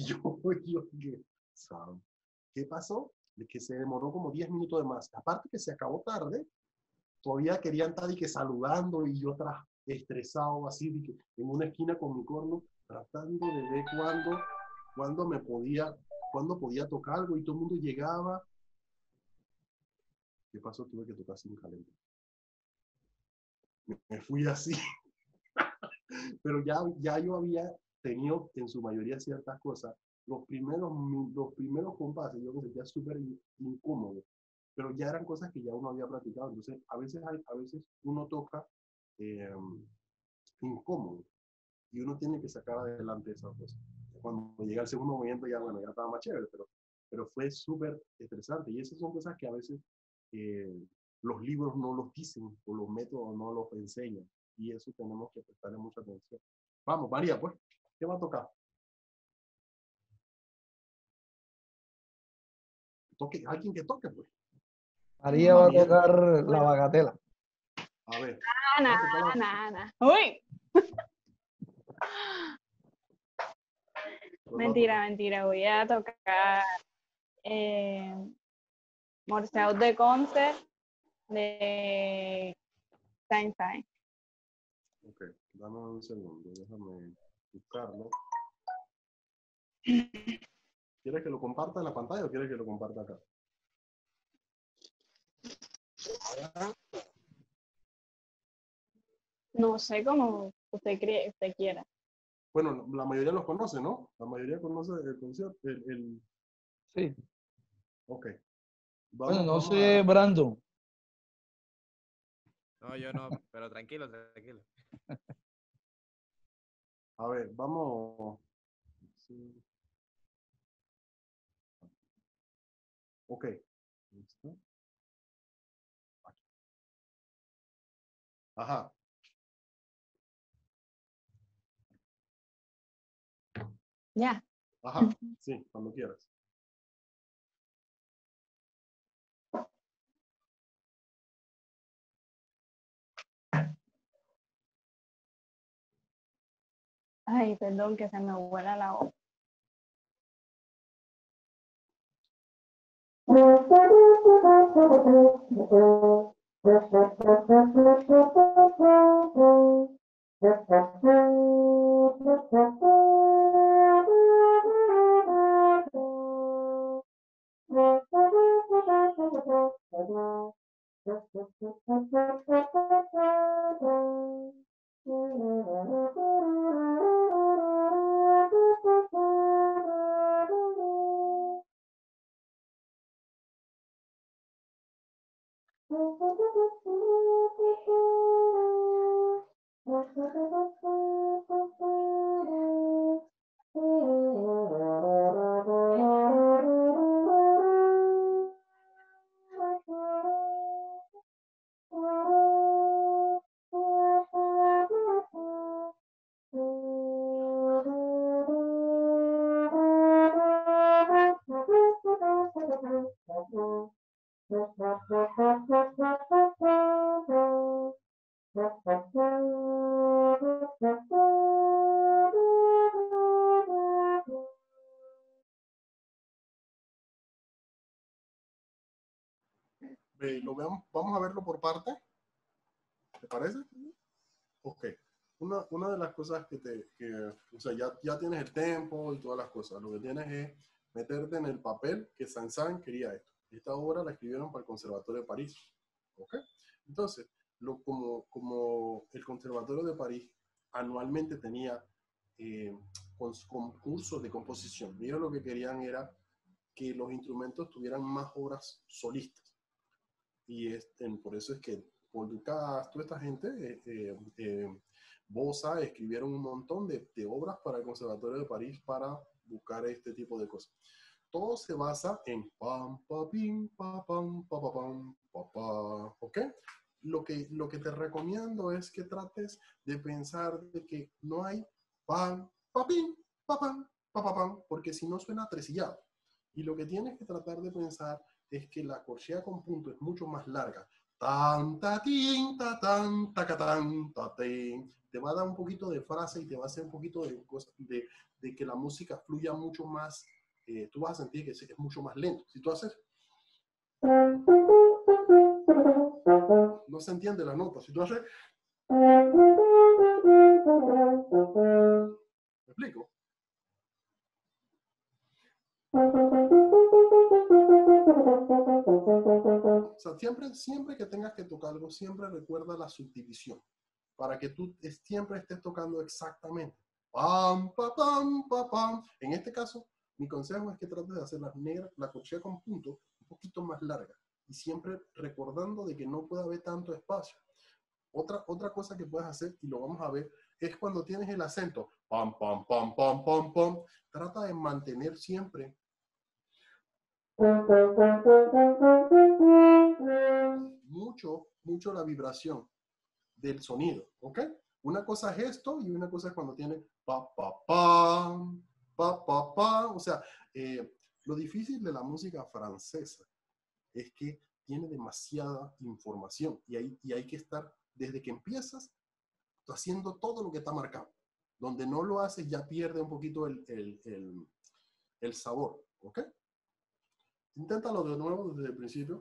¿sabe? ¿Qué pasó? De que se demoró como 10 minutos de más. Aparte que se acabó tarde, todavía querían estar y que saludando, y yo estresado, así, de que en una esquina con mi corno, tratando de ver cuándo podía tocar algo, y todo el mundo llegaba. ¿Qué pasó? Tuve que tocar sin calentar. Me fui así. Pero ya yo había tenido en su mayoría ciertas cosas. Los primeros compases yo me sentía súper incómodo, pero ya eran cosas que ya uno había practicado. Entonces, a veces uno toca incómodo, y uno tiene que sacar adelante esas cosas. Cuando llega el segundo movimiento, ya bueno, ya estaba más chévere, pero fue súper estresante. Y esas son cosas que a veces los libros no los dicen, o los métodos no los enseñan. Y eso tenemos que prestarle mucha atención. Vamos, María, pues, ¿qué va a tocar? Alguien que toque, pues. María va a Mariel. tocar la Bueno. bagatela. A ver. Ana. ¡Uy! Mentira. Voy a tocar Morceau de Concert de Einstein. Ok, dame un segundo, déjame buscarlo. ¿Quieres que lo comparta en la pantalla o quieres que lo comparta acá? No sé cómo usted quiera. Bueno, la mayoría los conoce, ¿no? La mayoría conoce el concierto. Sí. Ok. Bueno, no Vamos sé, Brandon. No, yo no, pero tranquilo. a ver, vamos. Sí. Ok. ¿Listo? Ajá. Ya. Ajá. Sí, cuando quieras. Ay, perdón que se me vuela la voz. Lo veamos, vamos a verlo por parte. ¿Te parece? Ok. Una de las cosas o sea, ya tienes el tempo y todas las cosas. Lo que tienes es meterte en el papel que Saint-Saëns quería esto. Esta obra la escribieron para el Conservatorio de París. ¿Ok? Entonces, como el Conservatorio de París anualmente tenía concursos de composición, ellos lo que querían era que los instrumentos tuvieran más obras solistas. Y por eso es que Paul Dukas, toda esta gente, Bossa, escribieron un montón de obras para el Conservatorio de París para buscar este tipo de cosas. Todo se basa en pam, pa, pim, pa, pam, pa, pa, pam, pa, pa, ¿ok? Lo que te recomiendo es que trates de pensar de que no hay pam, pa, pim, pa, pam, pa, pam, porque si no suena tresillado. Y lo que tienes que tratar de pensar es que la corchea con punto es mucho más larga. Tan, ta, tin, ta, tan, ta, ca, tan, ta, tin. Te va a dar un poquito de frase y te va a hacer un poquito de que la música fluya mucho más. Tú vas a sentir que es mucho más lento. Si tú haces... No se entiende la nota. Si tú haces... ¿Me explico? O sea, siempre que tengas que tocar algo, siempre recuerda la subdivisión, para que tú siempre estés tocando exactamente. Pam, pa, pam, pa, pam. En este caso, mi consejo es que trates de hacer la corchea con punto un poquito más larga y siempre recordando de que no puede haber tanto espacio. Otra cosa que puedes hacer, y lo vamos a ver, es cuando tienes el acento, pam, pam, pam, pam, pam, pam, trata de mantener siempre mucho la vibración del sonido, ¿ok? Una cosa es esto y una cosa es cuando tiene pa, pa, pam, pa, pa, pa. O sea, lo difícil de la música francesa es que tiene demasiada información y hay que estar, desde que empiezas, haciendo todo lo que está marcado. Donde no lo haces ya pierde un poquito el sabor, ¿ok? Inténtalo de nuevo desde el principio.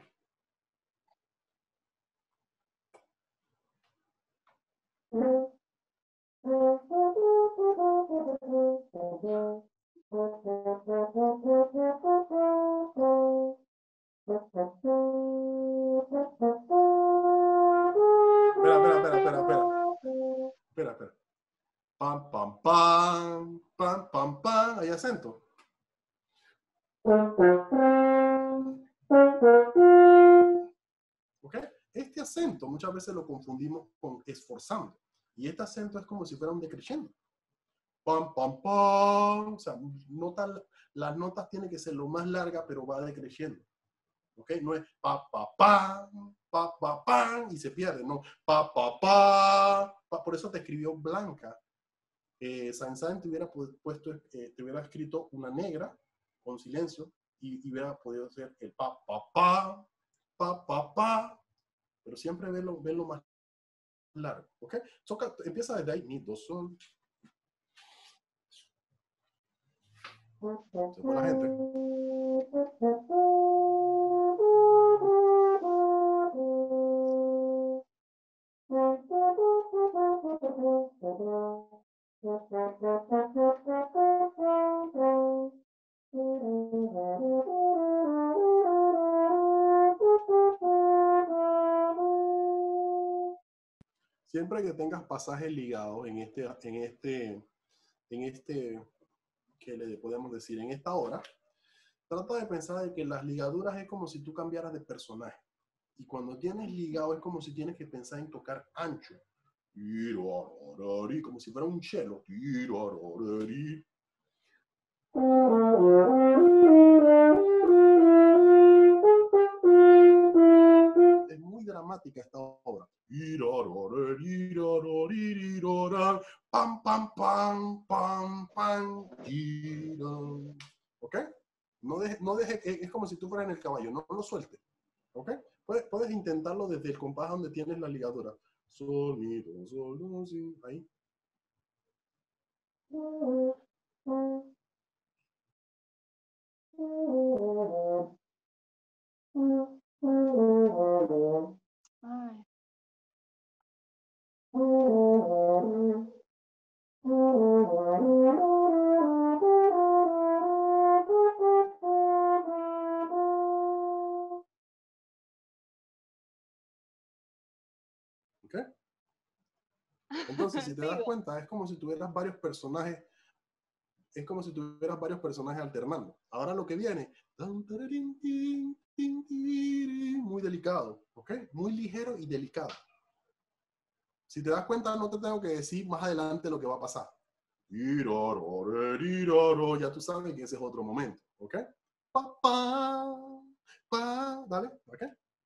Espera. Pam, pam, pam, pam, pam, pam. Hay acento. ¿Ok? Este acento muchas veces lo confundimos con esforzando. Y este acento es como si fuera un decreciendo. Pam, pam, pam. O sea, las notas tienen que ser lo más largas, pero va decreciendo. ¿Ok? No es pa, pa, pam, pa, pa, pan, y se pierde, no, pa, pa, pa, pa. Por eso te escribió blanca. Saint-Saëns te hubiera puesto, te hubiera escrito una negra con silencio y hubiera podido ser el pa, pa, pa, pa, pa, pa, pero siempre verlo más largo, ¿ok? Empieza desde ahí, mi, do, sol. Se fue la gente. Siempre que tengas pasajes ligados en este, que le podemos decir, en esta hora, trata de pensar de que las ligaduras es como si tú cambiaras de personaje. Y cuando tienes ligado es como si tienes que pensar en tocar ancho. Como si fuera un cello. Es muy dramática esta obra. Pam, pam, pam, pam, pam. ¿Ok? No deje, es como si tú fueras en el caballo, no lo sueltes. ¿Ok? Puedes intentarlo desde el compás donde tienes la ligadura. Sol, mi, do, sol, do, si. Ahí. Ay. ¿Ok? Entonces, si te das Sigo. cuenta, es como si tuvieras varios personajes. Es como si tuvieras varios personajes alternando. Ahora lo que viene, muy delicado, ¿ok? Muy ligero y delicado. Si te das cuenta, no te tengo que decir más adelante lo que va a pasar. Ya tú sabes que ese es otro momento, ¿ok? Pa, pa, pa, dale, ¿ok?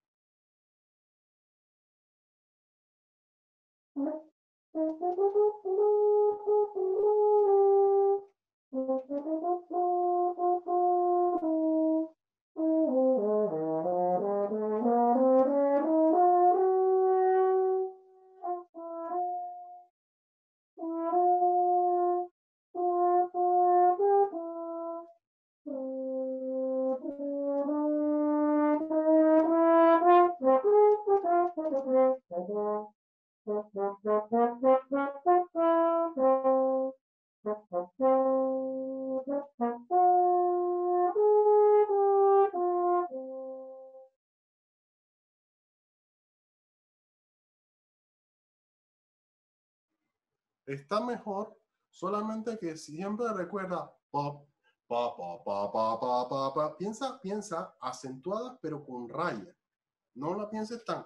Está mejor, solamente que siempre recuerda pop, pa, pa, pa, pa, pa, pa, pa. Piensa acentuada, pero con raya. No la pienses tan.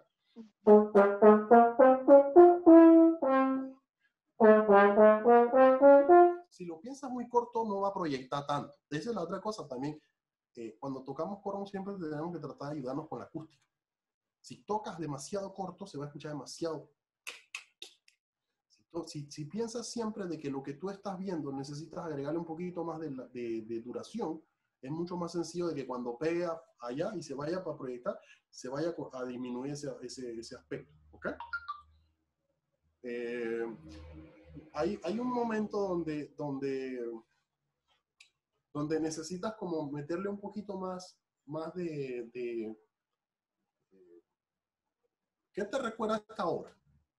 Si lo piensas muy corto, no va a proyectar tanto. Esa es la otra cosa también. Cuando tocamos coro, siempre tenemos que tratar de ayudarnos con la acústica. Si tocas demasiado corto, se va a escuchar demasiado. Si piensas siempre de que lo que tú estás viendo necesitas agregarle un poquito más de duración, es mucho más sencillo de que cuando pegue allá y se vaya para proyectar, se vaya a disminuir ese aspecto. ¿Ok? Hay un momento donde necesitas como meterle un poquito más de ¿qué te recuerda esta obra?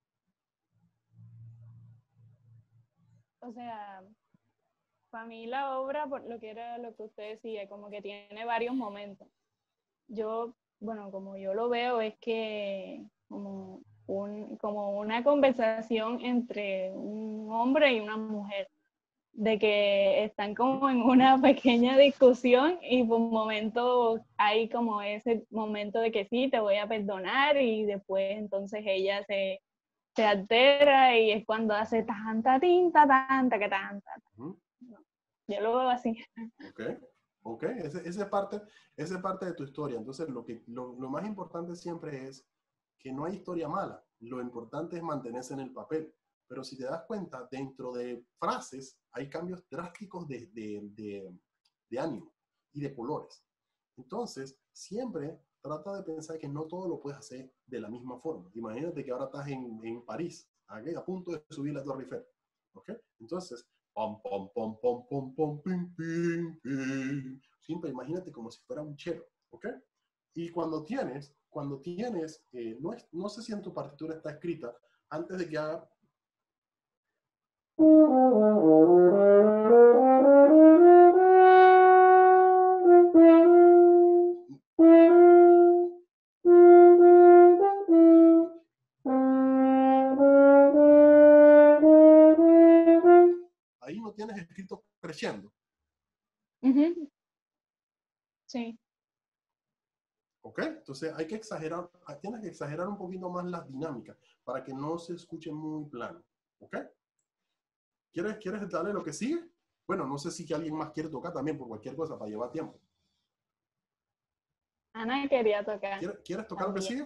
O sea, para mí la obra, por lo que era lo que usted decía, como que tiene varios momentos. Yo, bueno, como yo lo veo, es que como una conversación entre un hombre y una mujer, de que están como en una pequeña discusión y por un momento hay como ese momento de que sí, te voy a perdonar y después entonces ella se altera y es cuando hace tanta tinta, tanta, que tanta. Uh-huh. No, yo lo veo así. Ok, esa es parte de tu historia. Entonces, lo más importante siempre es que no hay historia mala. Lo importante es mantenerse en el papel. Pero si te das cuenta, dentro de frases hay cambios drásticos de ánimo y de colores. Entonces, siempre trata de pensar que no todo lo puedes hacer de la misma forma. Imagínate que ahora estás en París, ¿okay? A punto de subir la Torre Eiffel. ¿Okay? Entonces, pom, pom, pom, pom, pom, pom, pim, pim, pim. Siempre imagínate como si fuera un chelo. ¿Okay? Y cuando tienes, no sé si en tu partitura está escrita, antes de que haga... Ahí no tienes escrito creciendo. Ujú. Sí. ¿Ok? Entonces hay que exagerar, tienes que exagerar un poquito más las dinámicas para que no se escuche muy plano. ¿Ok? ¿Quieres darle lo que sigue? Bueno, no sé si que alguien más quiere tocar también por cualquier cosa para llevar tiempo. Ana quería tocar ¿Quieres tocar lo que también. sigue?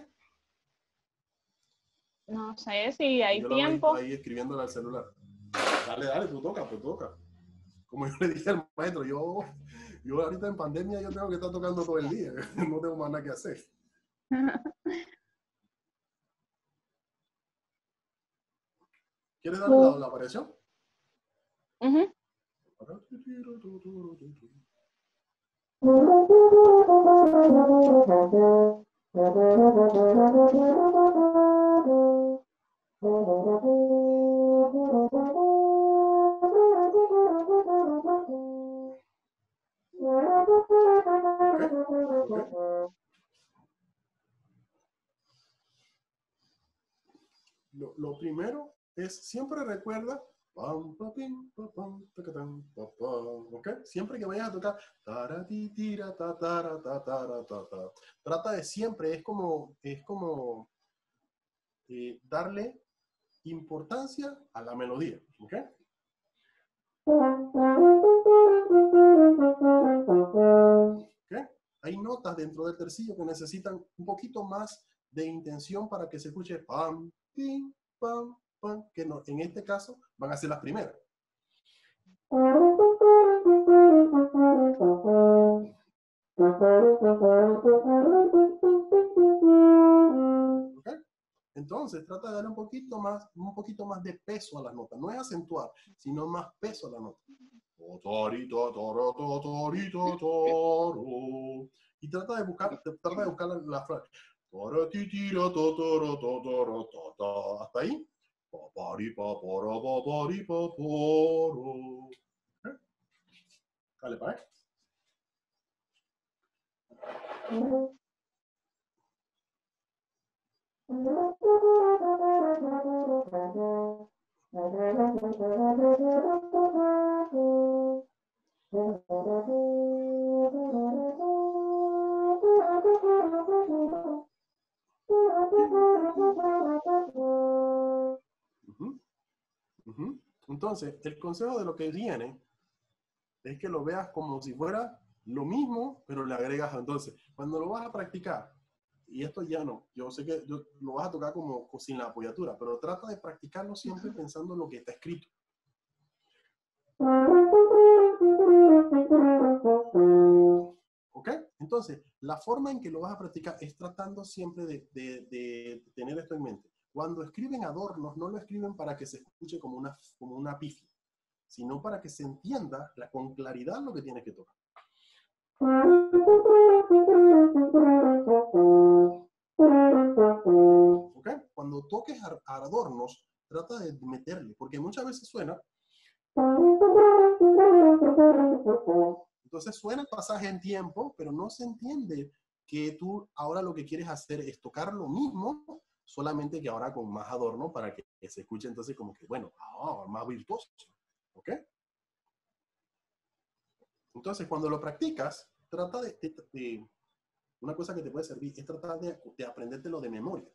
No sé si hay Yo lo tiempo. veo ahí escribiéndole al celular. Dale, tú toca, pues toca. Como yo le dije al maestro, yo ahorita en pandemia yo tengo que estar tocando todo el día. No tengo más nada que hacer. ¿Quieres darle la variación? Ujú. Okay. Lo primero es, siempre recuerda, ¿ok? Siempre que vayas a tocar, trata de siempre, es como darle importancia a la melodía, ¿ok? ¿Okay? Hay notas dentro del tercillo que necesitan un poquito más de intención para que se escuche pam, pim, pam, pam, que no, en este caso van a ser las primeras. ¿Okay? Entonces trata de darle un poquito más de peso a las notas. No es acentuar, sino más peso a la nota. Y trata de buscar la frase. Hasta ahí. Dale, para ahí. Entonces, el consejo de lo que viene es que lo veas como si fuera lo mismo, pero le agregas. Entonces, cuando lo vas a practicar, y esto ya no, yo sé que lo vas a tocar como sin la apoyatura, pero trata de practicarlo siempre pensando en lo que está escrito. ¿Ok? Entonces, la forma en que lo vas a practicar es tratando siempre de tener esto en mente. Cuando escriben adornos, no lo escriben para que se escuche como una pifia, sino para que se entienda con claridad lo que tienes que tocar. ¿Ok? Cuando toques adornos, trata de meterle, porque muchas veces suena. Entonces suena el pasaje en tiempo, pero no se entiende que tú ahora lo que quieres hacer es tocar lo mismo, solamente que ahora con más adorno para que se escuche entonces como que, bueno, más virtuoso. ¿Ok? Entonces cuando lo practicas, trata de una cosa que te puede servir es tratar de aprendértelo de memoria.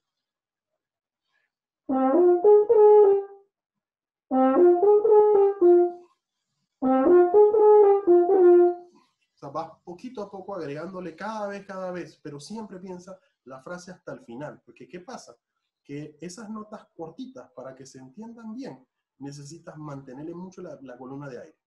O sea, vas poquito a poco agregándole cada vez, pero siempre piensa la frase hasta el final. Porque ¿qué pasa? Que esas notas cortitas, para que se entiendan bien, necesitas mantenerle mucho la columna de aire.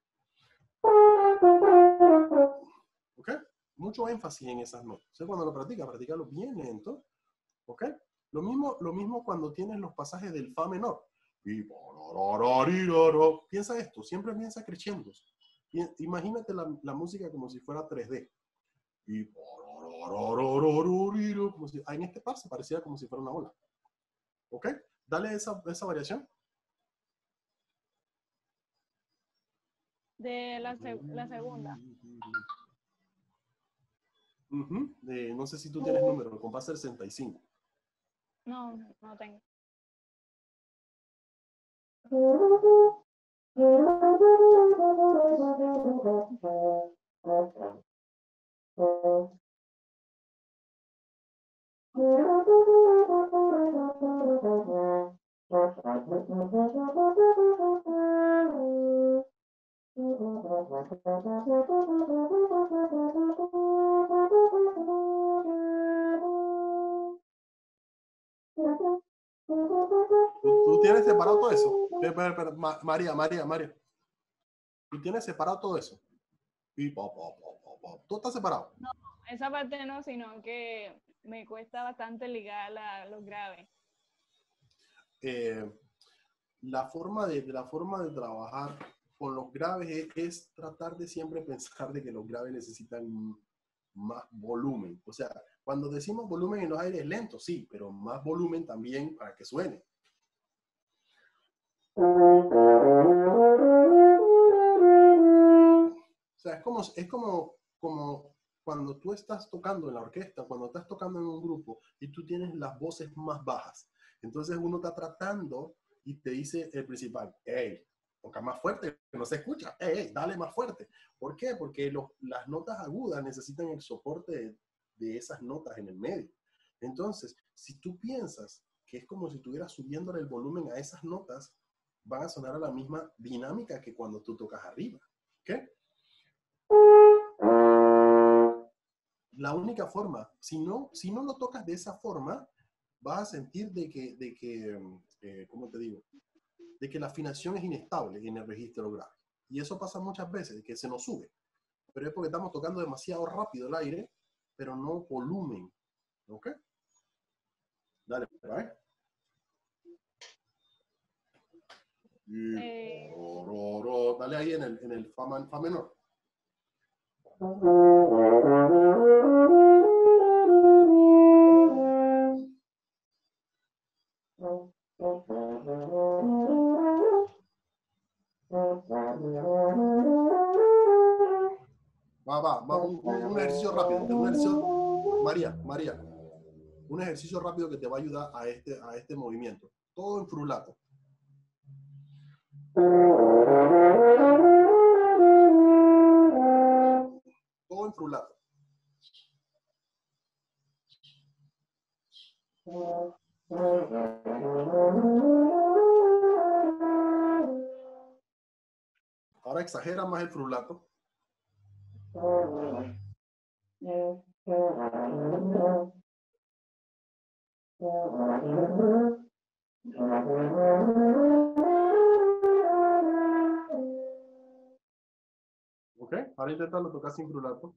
¿Ok? Mucho énfasis en esas notas. O sea, cuando lo practícalo bien lento. ¿Ok? Lo mismo cuando tienes los pasajes del fa menor. Piensa esto, siempre piensa crescendos. Imagínate la música como si fuera 3D. Como si, en este par se parecía como si fuera una ola. ¿Ok? Dale esa variación. De la segunda. No sé si tú tienes número, el compás 65. No, no tengo. ¿Tú tienes separado todo eso? Espera, María. ¿Tú tienes separado todo eso? ¿Tú estás separado? No, esa parte no, sino que me cuesta bastante ligar los graves. La forma de trabajar con los graves es tratar de siempre pensar de que los graves necesitan más volumen. O sea, cuando decimos volumen en los aires lentos, sí, pero más volumen también para que suene. O sea, es como cuando tú estás tocando en la orquesta, cuando estás tocando en un grupo y tú tienes las voces más bajas. Entonces uno está tratando y te dice el principal, hey, toca más fuerte, que no se escucha, hey, dale más fuerte. ¿Por qué? Porque las notas agudas necesitan el soporte de esas notas en el medio. Entonces, si tú piensas que es como si estuvieras subiéndole el volumen a esas notas, van a sonar a la misma dinámica que cuando tú tocas arriba. ¿Ok? La única forma, si no lo tocas de esa forma, vas a sentir de que ¿cómo te digo? De que la afinación es inestable en el registro grave. Y eso pasa muchas veces, de que se nos sube. Pero es porque estamos tocando demasiado rápido el aire, pero no volumen. ¿Ok? Dale, ¿vale? Dale ahí en el fa menor. Va, un ejercicio rápido, María, un ejercicio rápido que te va a ayudar a este movimiento. Todo en frulato. Todo en frulato. Ahora exagera más el frulato. Ok, ahora inténtalo tocar sin frulato.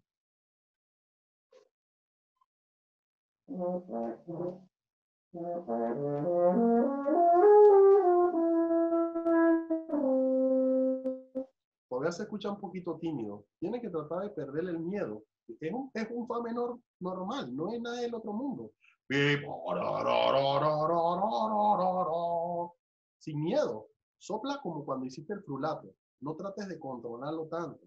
Todavía se escucha un poquito tímido. Tiene que tratar de perderle el miedo. Es un fa menor normal, no es nada del otro mundo. Sin miedo. Sopla como cuando hiciste el frulato. No trates de controlarlo tanto.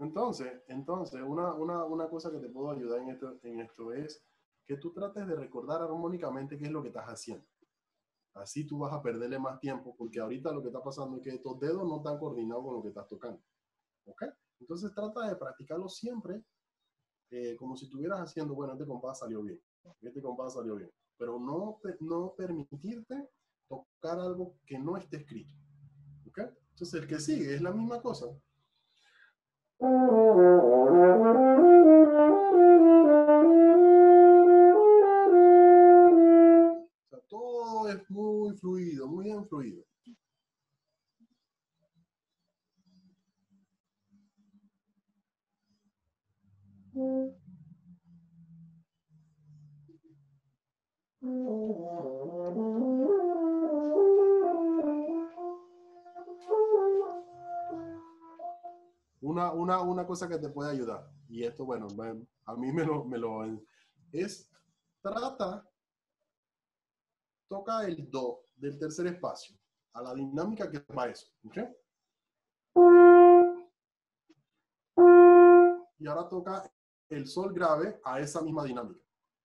Entonces una cosa que te puedo ayudar en esto es que tú trates de recordar armónicamente qué es lo que estás haciendo. Así tú vas a perderle más tiempo, porque ahorita lo que está pasando es que tus dedos no están coordinados con lo que estás tocando. ¿Ok? Entonces trata de practicarlo siempre como si estuvieras haciendo, bueno, este compás salió bien, este compás salió bien, pero no permitirte tocar algo que no esté escrito. ¿Ok? Entonces el que sigue es la misma cosa. O sea, todo es muy fluido, muy bien fluido. Una cosa que te puede ayudar, y esto, bueno, a mí es, toca el do del tercer espacio, a la dinámica que va eso, ¿ok? Y ahora toca el sol grave a esa misma dinámica.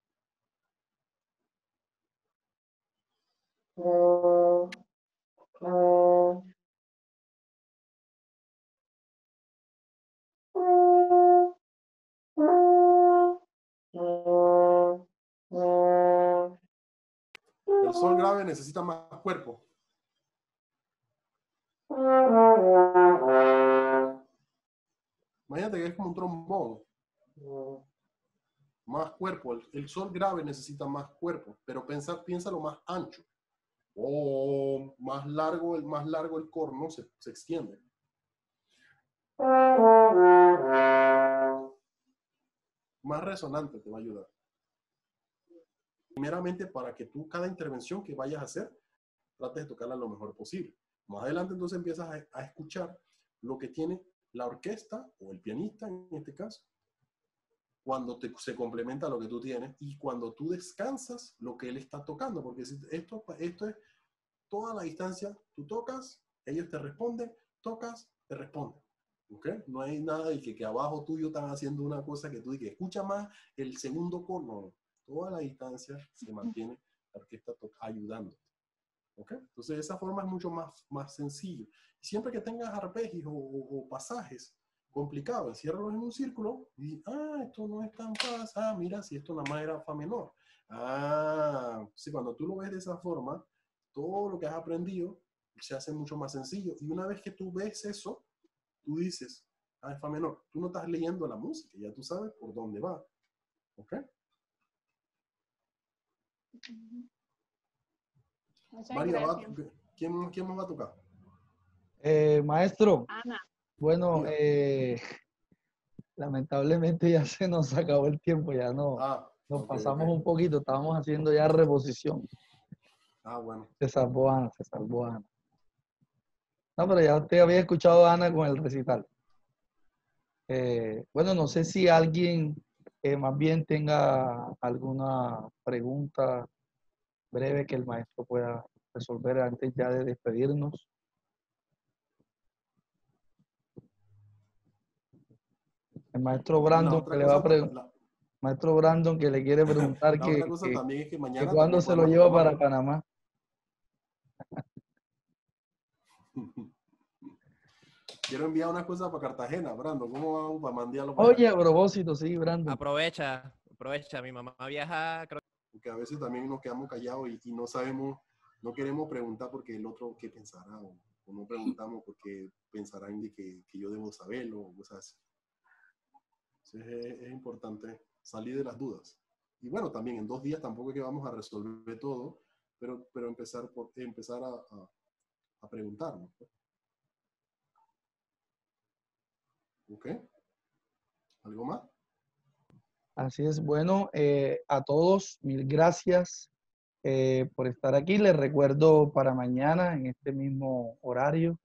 El sol grave necesita más cuerpo. Imagínate que es como un trombón. Más cuerpo. El sol grave necesita más cuerpo, pero piénsalo más ancho. O más largo el corno se extiende. Más resonante te va a ayudar. Primeramente, para que tú, cada intervención que vayas a hacer, trates de tocarla lo mejor posible. Más adelante, entonces, empiezas a escuchar lo que tiene la orquesta o el pianista, en este caso, cuando se complementa lo que tú tienes y cuando tú descansas lo que él está tocando. Porque esto es toda la distancia. Tú tocas, ellos te responden, tocas, te responden. ¿Okay? No hay nada de que abajo tuyo están haciendo una cosa que tú dices, escucha más el segundo corno. Toda la distancia se mantiene la orquesta ayudando. ¿Okay? Entonces, de esa forma es mucho más sencillo. Siempre que tengas arpegios o pasajes complicados, enciérralos en un círculo y, esto no es tan fácil. Mira, si esto nada más era fa menor. Sí, cuando tú lo ves de esa forma, todo lo que has aprendido se hace mucho más sencillo. Y una vez que tú ves eso, tú dices, es fa menor. Tú no estás leyendo la música, ya tú sabes por dónde va. ¿Ok? Muchas María, gracias. ¿quién más va a tocar? Maestro, Ana. bueno, lamentablemente ya se nos acabó el tiempo, ya nos pasamos un poquito, estábamos haciendo ya reposición. Bueno. Se salvó Ana, se salvó Ana. No, pero ya usted había escuchado a Ana con el recital. Bueno, no sé si alguien más bien tenga alguna pregunta breve que el maestro pueda resolver antes ya de despedirnos. El maestro Brandon que le va a preguntar. Maestro Brandon que le quiere preguntar La otra cosa también es que mañana cuándo se lo lleva para Panamá. Quiero enviar unas cosas para Cartagena, Brandon. ¿Cómo vamos para mandarlo para Oye, a propósito, sí, Brandon. Aprovecha. Mi mamá viaja, creo. Porque a veces también nos quedamos callados y no sabemos, no queremos preguntar porque el otro qué pensará, o no preguntamos porque pensarán de que yo debo saberlo, o cosas así. Entonces es importante salir de las dudas. Y bueno, también en 2 días tampoco es que vamos a resolver todo, pero empezar a preguntarnos. ¿Ok? ¿Algo más? Así es. Bueno, a todos, mil gracias por estar aquí. Les recuerdo para mañana en este mismo horario.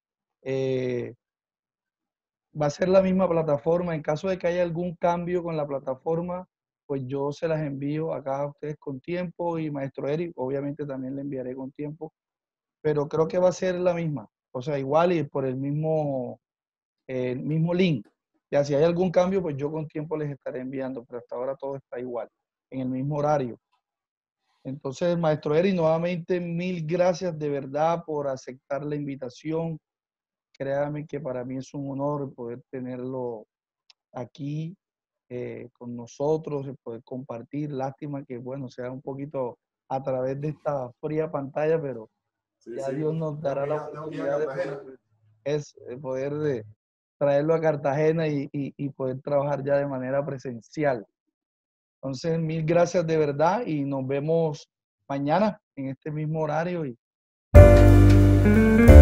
Va a ser la misma plataforma. En caso de que haya algún cambio con la plataforma, pues yo se las envío acá a ustedes con tiempo y Maestro Eric, obviamente también le enviaré con tiempo, pero creo que va a ser la misma. O sea, igual y por el mismo link Ya si hay algún cambio, pues yo con tiempo les estaré enviando, pero hasta ahora todo está igual, en el mismo horario. Entonces, maestro Eri, nuevamente mil gracias de verdad por aceptar la invitación. Créame que para mí es un honor poder tenerlo aquí con nosotros, el poder compartir. Lástima que, bueno, sea un poquito a través de esta fría pantalla, pero Sí, ya sí. Dios nos dará la Tengo que ir a oportunidad de Cartagena. poder traerlo a Cartagena y poder trabajar ya de manera presencial. Entonces, mil gracias de verdad y nos vemos mañana en este mismo horario.